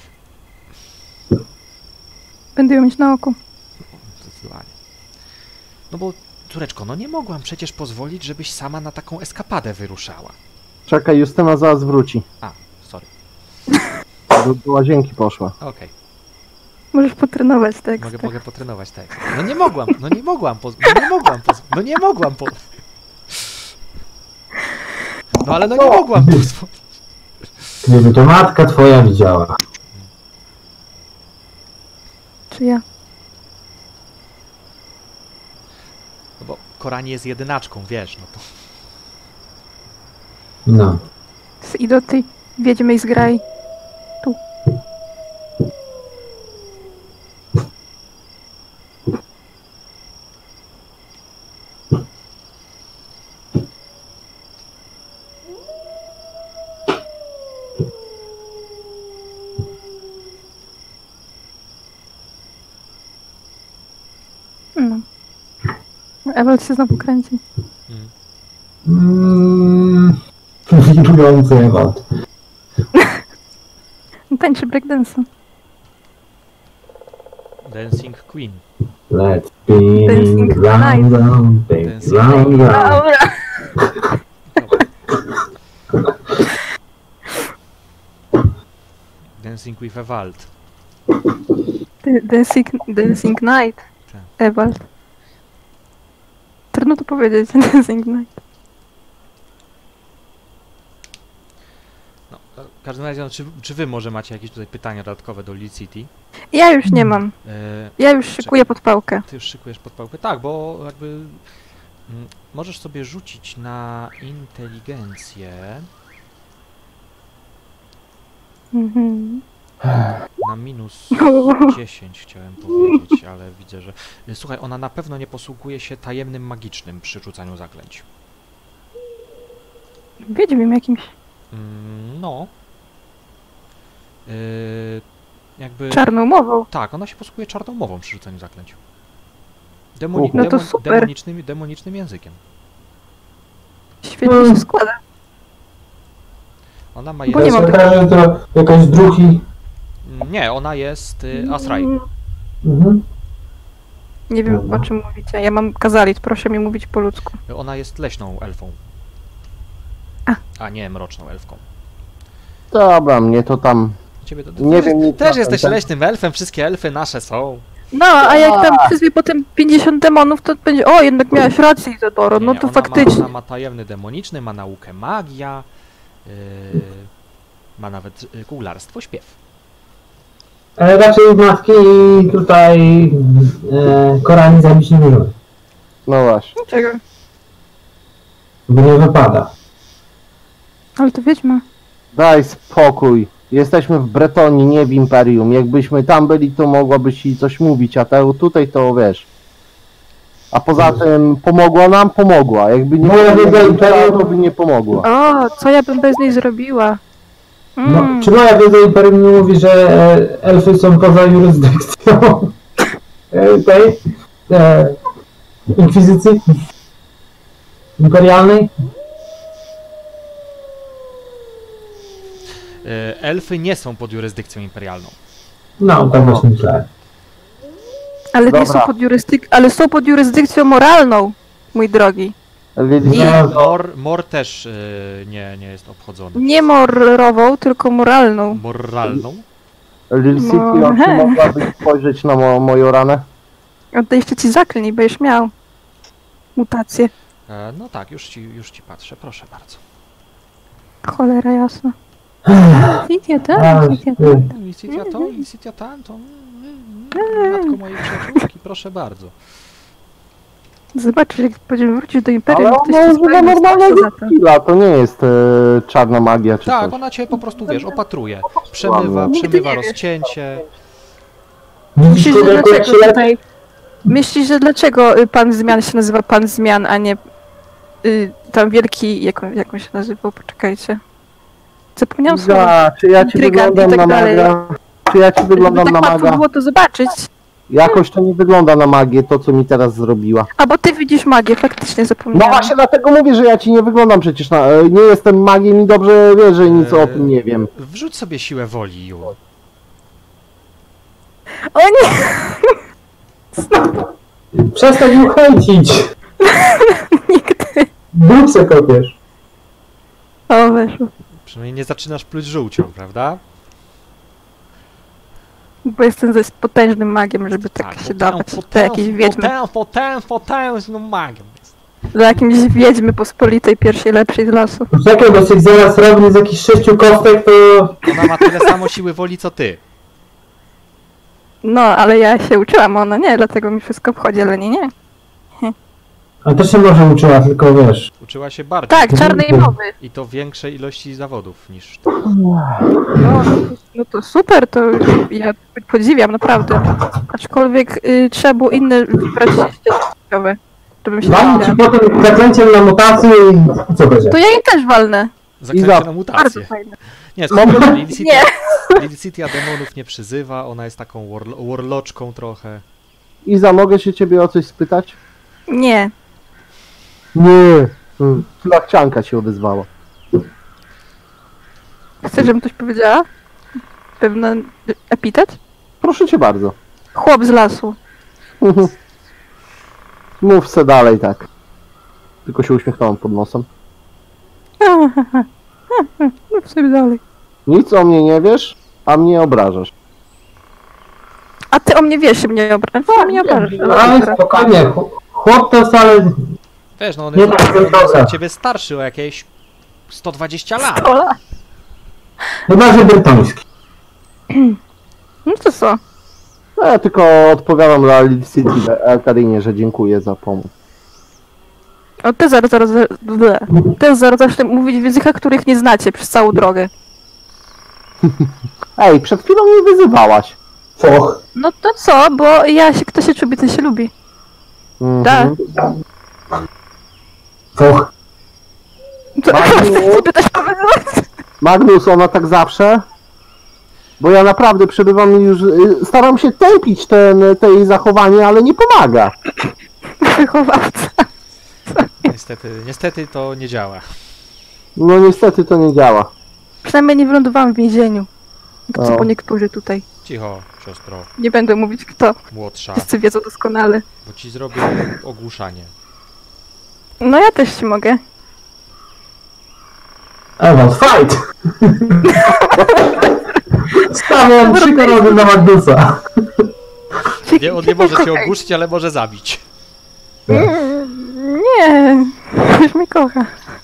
Będę ją mieć na oku. Zdecydowanie. No bo, córeczko, no nie mogłam przecież pozwolić, żebyś sama na taką eskapadę wyruszała. Czekaj, Justyna zaraz wróci. A, sorry. Do łazienki poszła. Okej. Możesz potrenować tekst. Mogę potrenować tak. No nie mogłam No ale no nie mogłam pozwolić. Gdyby to matka twoja widziała. Czy ja? No bo Korani jest jedynaczką, wiesz, no to... No. I do tej wiedźmy i zgraj. Tu. No. Ewel się znowu kręci. Tańczący Ewald. Tańczy breakdance'a. Dancing Queen. Let's spin Dancing round, round, baby, Dancing round, round. Dobra. Dancing with Ewald. Dancing Night. Tak. Ewald. Trudno to powiedzieć. Dancing Night. No, w każdym razie, no, czy wy może macie jakieś tutaj pytania dodatkowe do Lead City? Ja już nie mam. Ja już szykuję podpałkę. Ty już szykujesz podpałkę? Tak, bo jakby możesz sobie rzucić na inteligencję. Mhm. Na minus 10 chciałem powiedzieć, ale widzę, że... Słuchaj, ona na pewno nie posługuje się tajemnym magicznym przy rzucaniu zaklęć. Wiedźmiem jakimś. No. Jakby... Czarną mową. Tak, ona się posługuje czarną mową przy rzucaniu zaklęć. No to super. Demonicznym językiem. Świetnie się składa. Ona ma Bo nie jeden... mam Że to jakaś drugi. Nie, ona jest Asraj. Mhm. Nie wiem, o czym mówicie. Ja mam kazalit, proszę mi mówić po ludzku. Ona jest leśną elfą. A nie mroczną elfką. Dobra, mnie to tam... Ciebie to... Nie wiem, nic też na jesteś ten- leśnym elfem, wszystkie elfy nasze są. No, a jak tam przyzwie potem 50 demonów, to będzie, o, jednak miałaś rację, Izodoro, no Nie, to ona faktycznie. Ona ma tajemny demoniczny, ma naukę magia, ma nawet kuglarstwo, śpiew. Raczej matki tutaj Korani zabić nie możemy. No właśnie. Czego? Bo nie wypada. Ale to wiedźma. Daj spokój. Jesteśmy w Bretonii, nie w Imperium. Jakbyśmy tam byli, to mogłabyś ci coś mówić, a tutaj to wiesz. A poza tym pomogła. Jakby nie Moja wiedza Imperium, to by nie pomogła. O, co ja bym bez niej zrobiła? No, czy moja wiedza Imperium nie mówi, że elfy są poza jurysdykcją tej inkwizycji imperialnej? Elfy nie są pod jurysdykcją imperialną. No, tak właśnie myślałem. Ale Dobra. nie są ale są pod jurysdykcją moralną, mój drogi. Wiedzieli, Mor też nie jest obchodzony. Nie morową, tylko moralną. Moralną? Lil City, No, czy mogłabyś spojrzeć na moją ranę? Jeszcze ci zaklnij, będziesz miał mutację. No tak, już ci patrzę, proszę bardzo. Cholera jasna. Licia Licytia to matko mojej przyjaciółki, proszę bardzo. Zobaczysz, jak będziemy wrócić do Imperium, Ale to ona się używa normalnego za to. skilla, to nie jest czarna magia czy Tak, coś. ona cię po prostu, wiesz, opatruje. Przemywa Nigdy nie wiesz. rozcięcie. Myślisz, że Człowieku, jak dlaczego się tutaj... Myślisz, że dlaczego Pan Zmian się nazywa Pan Zmian, a nie tam wielki... Jak on się nazywał? Poczekajcie. Zapomniałam słowa. Czy ja ci Intrygant wyglądam i na tak dalej. maga? Czy ja ci wyglądam Tak na łatwo maga? było to zobaczyć. Jakoś to nie wygląda na magię, to co mi teraz zrobiła. A bo ty widzisz magię, faktycznie No zapomniałam. właśnie dlatego mówię, że ja ci nie wyglądam przecież na... Nie jestem magiem i dobrze wiesz, że nic o tym nie wiem. Wrzuć sobie siłę woli, Ju. O nie! Przestań ją chęcić! Nigdy. Bóg se kopiesz. O, weszło. Przynajmniej nie zaczynasz pluć żółcią, prawda? Bo jestem dość potężnym magiem, żeby tak się dawać. To jakieś wiedźmy. Potężną magią. Do jakiejś wiedźmy pospolitej, pierwszej lepszej z lasu. Czekaj, bo jak zaraz robię z jakichś 6 kostek, to... Ona ma tyle samo siły woli, co ty. No, ale ja się uczyłam, ona nie, dlatego mi wszystko wchodzi, ale nie. A też się może uczyła, tylko wiesz. Uczyła się bardziej. Tak, czarnej mowy. I to większej ilości zawodów niż ty. No to super, to ja podziwiam, naprawdę. Aczkolwiek trzeba było inne wybrać ścieżkowe, żebym się Mam ci dowiedziała. potem zaklęciem na mutację i co będzie? To ja im też walnę. Zaklęcie na Bardzo mutację. fajne. Nie, słuchaj, Nie. Lilicitia demonów nie przyzywa, ona jest taką warloczką trochę. Iza, mogę się ciebie o coś spytać? Nie. Nie. Flachcianka się odezwała. Chcesz, żebym coś powiedziała? Pewien epitet? Proszę cię bardzo. Chłop z lasu. Mów se dalej tak. Tylko się uśmiechnąłem pod nosem. Mów sobie dalej. Nic o mnie nie wiesz, a mnie obrażasz. A ty o mnie wiesz, że mnie obrażasz. Ty mnie obrażasz. Ale spokojnie, chłop to wcale... Wiesz, no on Nie jest tak, od dobra. ciebie starszy o jakieś 120 lat. Ola. Chyba, że brytoński. No to co? No, ja tylko odpowiadam dla Lead City Eltarinie, że dziękuję za pomoc. O, ty zaraz zacznę mówić w językach, których nie znacie przez całą drogę. Ej, przed chwilą mnie wyzywałaś. Foch. No to co, bo kto się lubi, ten się lubi. Mhm. Foch. Co, Magnus? ty pytasz powiedzieć? Magnus, ona tak zawsze? Bo ja naprawdę przebywam już... Staram się tępić te jej zachowanie, ale nie pomaga. Wychowawca. Niestety to nie działa. No niestety to nie działa. Przynajmniej nie wylądowałam w więzieniu. Jak co O. po niektórzy tutaj. Cicho, siostro, Nie będę mówić kto. młodsza, Wszyscy wiedzą doskonale. bo ci zrobię ogłuszanie. No ja też ci mogę. Ewa, fight! Stawiam 3 korony na Magnusa. On nie może cię ogłuszyć, ale może zabić. Nie, już mnie kocha.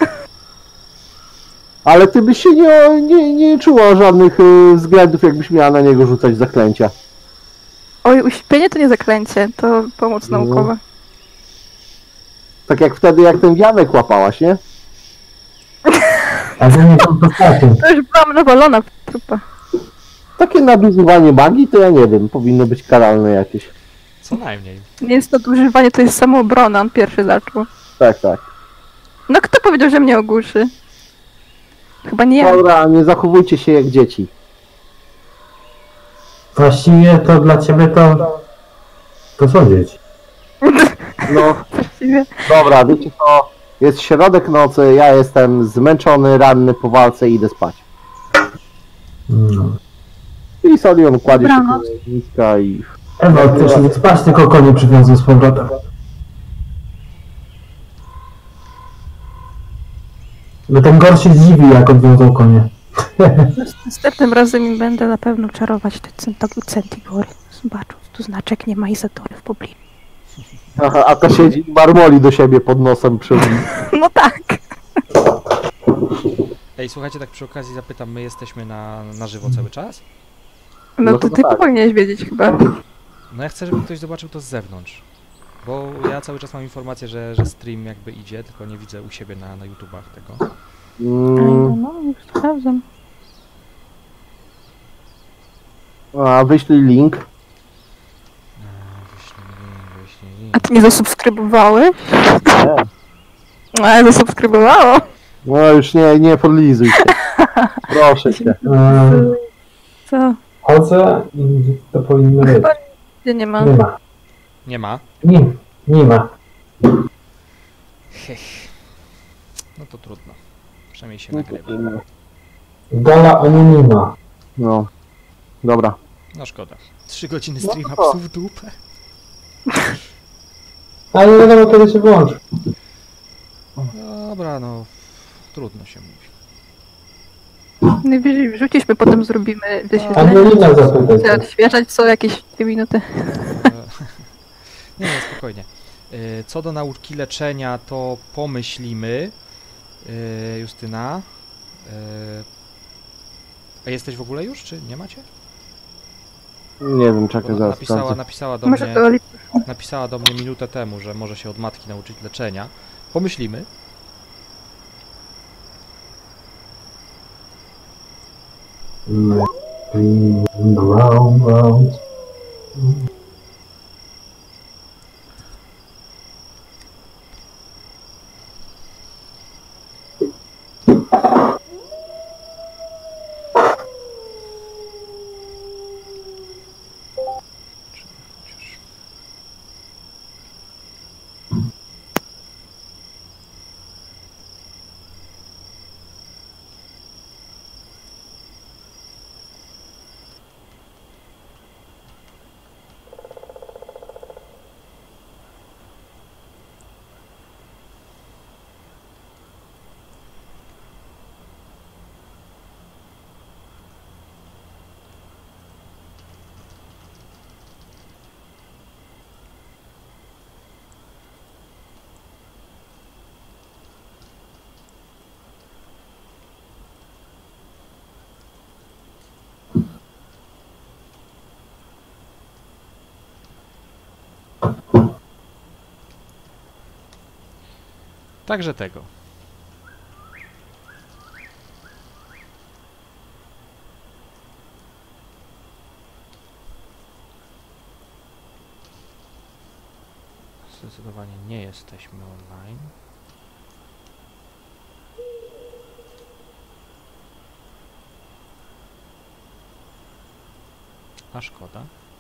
Ale ty byś się nie czuła żadnych względów, jakbyś miała na niego rzucać zaklęcia. Oj, uśpienie to nie zaklęcie, to pomoc No. naukowa. Tak jak wtedy, jak ten wianek łapałaś, nie? A że nie tą postacią. To już byłam nawalona w trupa. Takie nadużywanie magii, to ja nie wiem, powinno być karalne jakieś. Co najmniej. Nie jest nadużywanie, to jest samoobrona, on pierwszy zaczął. Tak, tak. No kto powiedział, że mnie ogłuszy? Chyba nie ja. Dobra, nie zachowujcie się jak dzieci. Właściwie to dla ciebie to są dzieci. No, Właściwie. dobra, wiecie co? Jest środek nocy, ja jestem zmęczony, ranny po walce i idę spać. No. I Solion kładzie się Dobranoc. do niska i... Ewa, też nie spać, tylko konie przywiązał z powrotem. Bo ten gorszy się zdziwi, jak odwiązał konie. Następnym razem będę na pewno czarować te centigory. Zobaczą, tu znaczek nie ma Izatory w pobliżu. Aha, a ta siedzi i marmoli do siebie pod nosem przy... No tak. Ej, słuchajcie, tak przy okazji zapytam, my jesteśmy na żywo cały czas? No No to to ty tak. powinieneś wiedzieć chyba. No ja chcę, żeby ktoś zobaczył to z zewnątrz. Bo ja cały czas mam informację, że stream jakby idzie, tylko nie widzę u siebie na YouTubach tego. No, już sprawdzam. A wyślij link. Wyślij. A ty nie zasubskrybowałeś? Nie. A ja zasubskrybowało. No już nie podlizuj się. Proszę cię. Co? Chodzę i to powinno być. Gdzie nie ma? Nie ma. Nie ma? Nie ma. Hech. No to trudno. Przynajmniej się nagrywa. Gala anonima. No. Dobra. No szkoda. 3 godziny streama No to- psów w dupę. Ale nie wiadomo kiedy się włączy. Dobra, no. Trudno się mówi. Najwyżej wrzucisz, my potem zrobimy wyświetlenie. Anonima zapytaj Chcę się. odświeżać co jakieś 2 minuty. Nie, spokojnie. Co do nauki leczenia, to pomyślimy. Justyna. A jesteś w ogóle już, czy nie macie? Nie wiem, czekaj, Bo zaraz sprawdzę. Może to napisała do mnie minutę temu, że może się od matki nauczyć leczenia. Pomyślimy. Round, round. Także tego. Zdecydowanie nie jesteśmy online. A szkoda.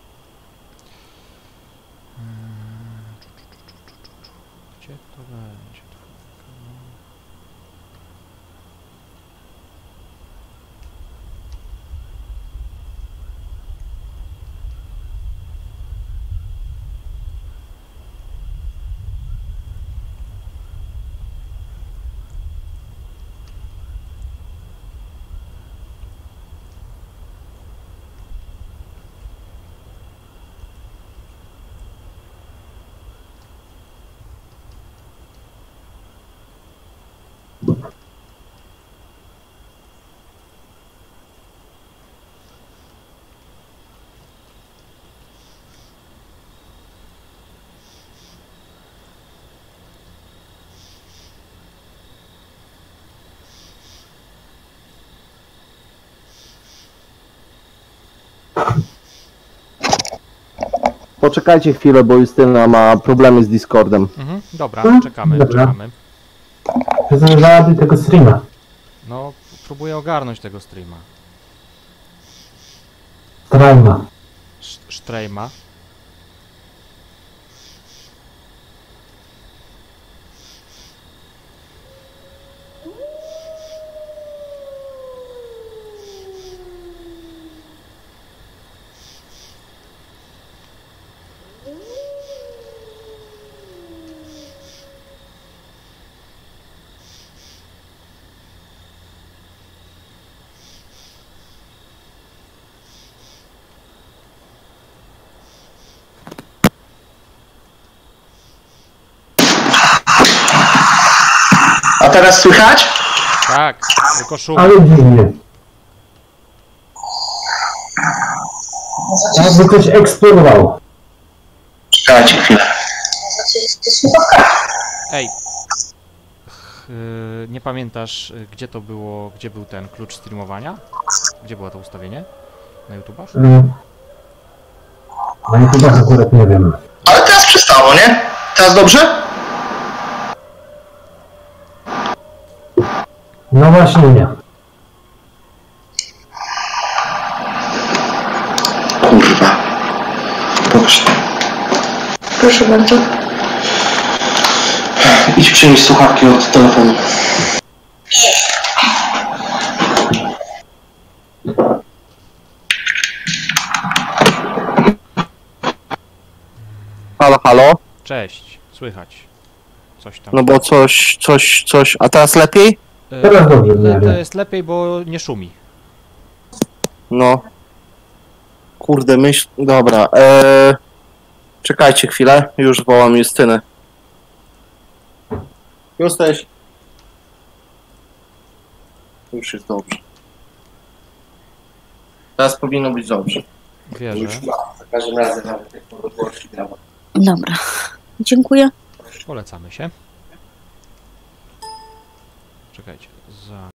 Gdzie to będzie? Poczekajcie chwilę, bo Justyna ma problemy z Discordem. Dobra, czekamy, Dobra. czekamy. Załaduj tego streama. No, próbuję ogarnąć tego streama. Streama. Sztrejma. A teraz słychać? Tak, tylko szum. Ale dziwnie. Jakby ktoś eksplodował. Czekajcie chwilę. Ej. Nie pamiętasz, gdzie to było, gdzie był ten klucz streamowania? Gdzie było to ustawienie? Na YouTubach? Na YouTubach akurat nie wiem. Ale teraz przestało, nie? Teraz dobrze? No właśnie nie. Kurwa. Dobrze. Proszę bardzo. Idź przynieść słuchawki od telefonu. Halo, halo? Cześć, słychać. Coś tam. No bo coś... A teraz lepiej? Teraz dobrze w To miarę. jest lepiej, bo nie szumi. No. Kurde, myśl... Dobra, czekajcie chwilę, już wołam Justynę. Jesteś. Już jest dobrze. Teraz powinno być dobrze. Wierzę. Za każdym razem nawet jak podgłośni brawa. Dobra. Dziękuję. Polecamy się. Czekajcie.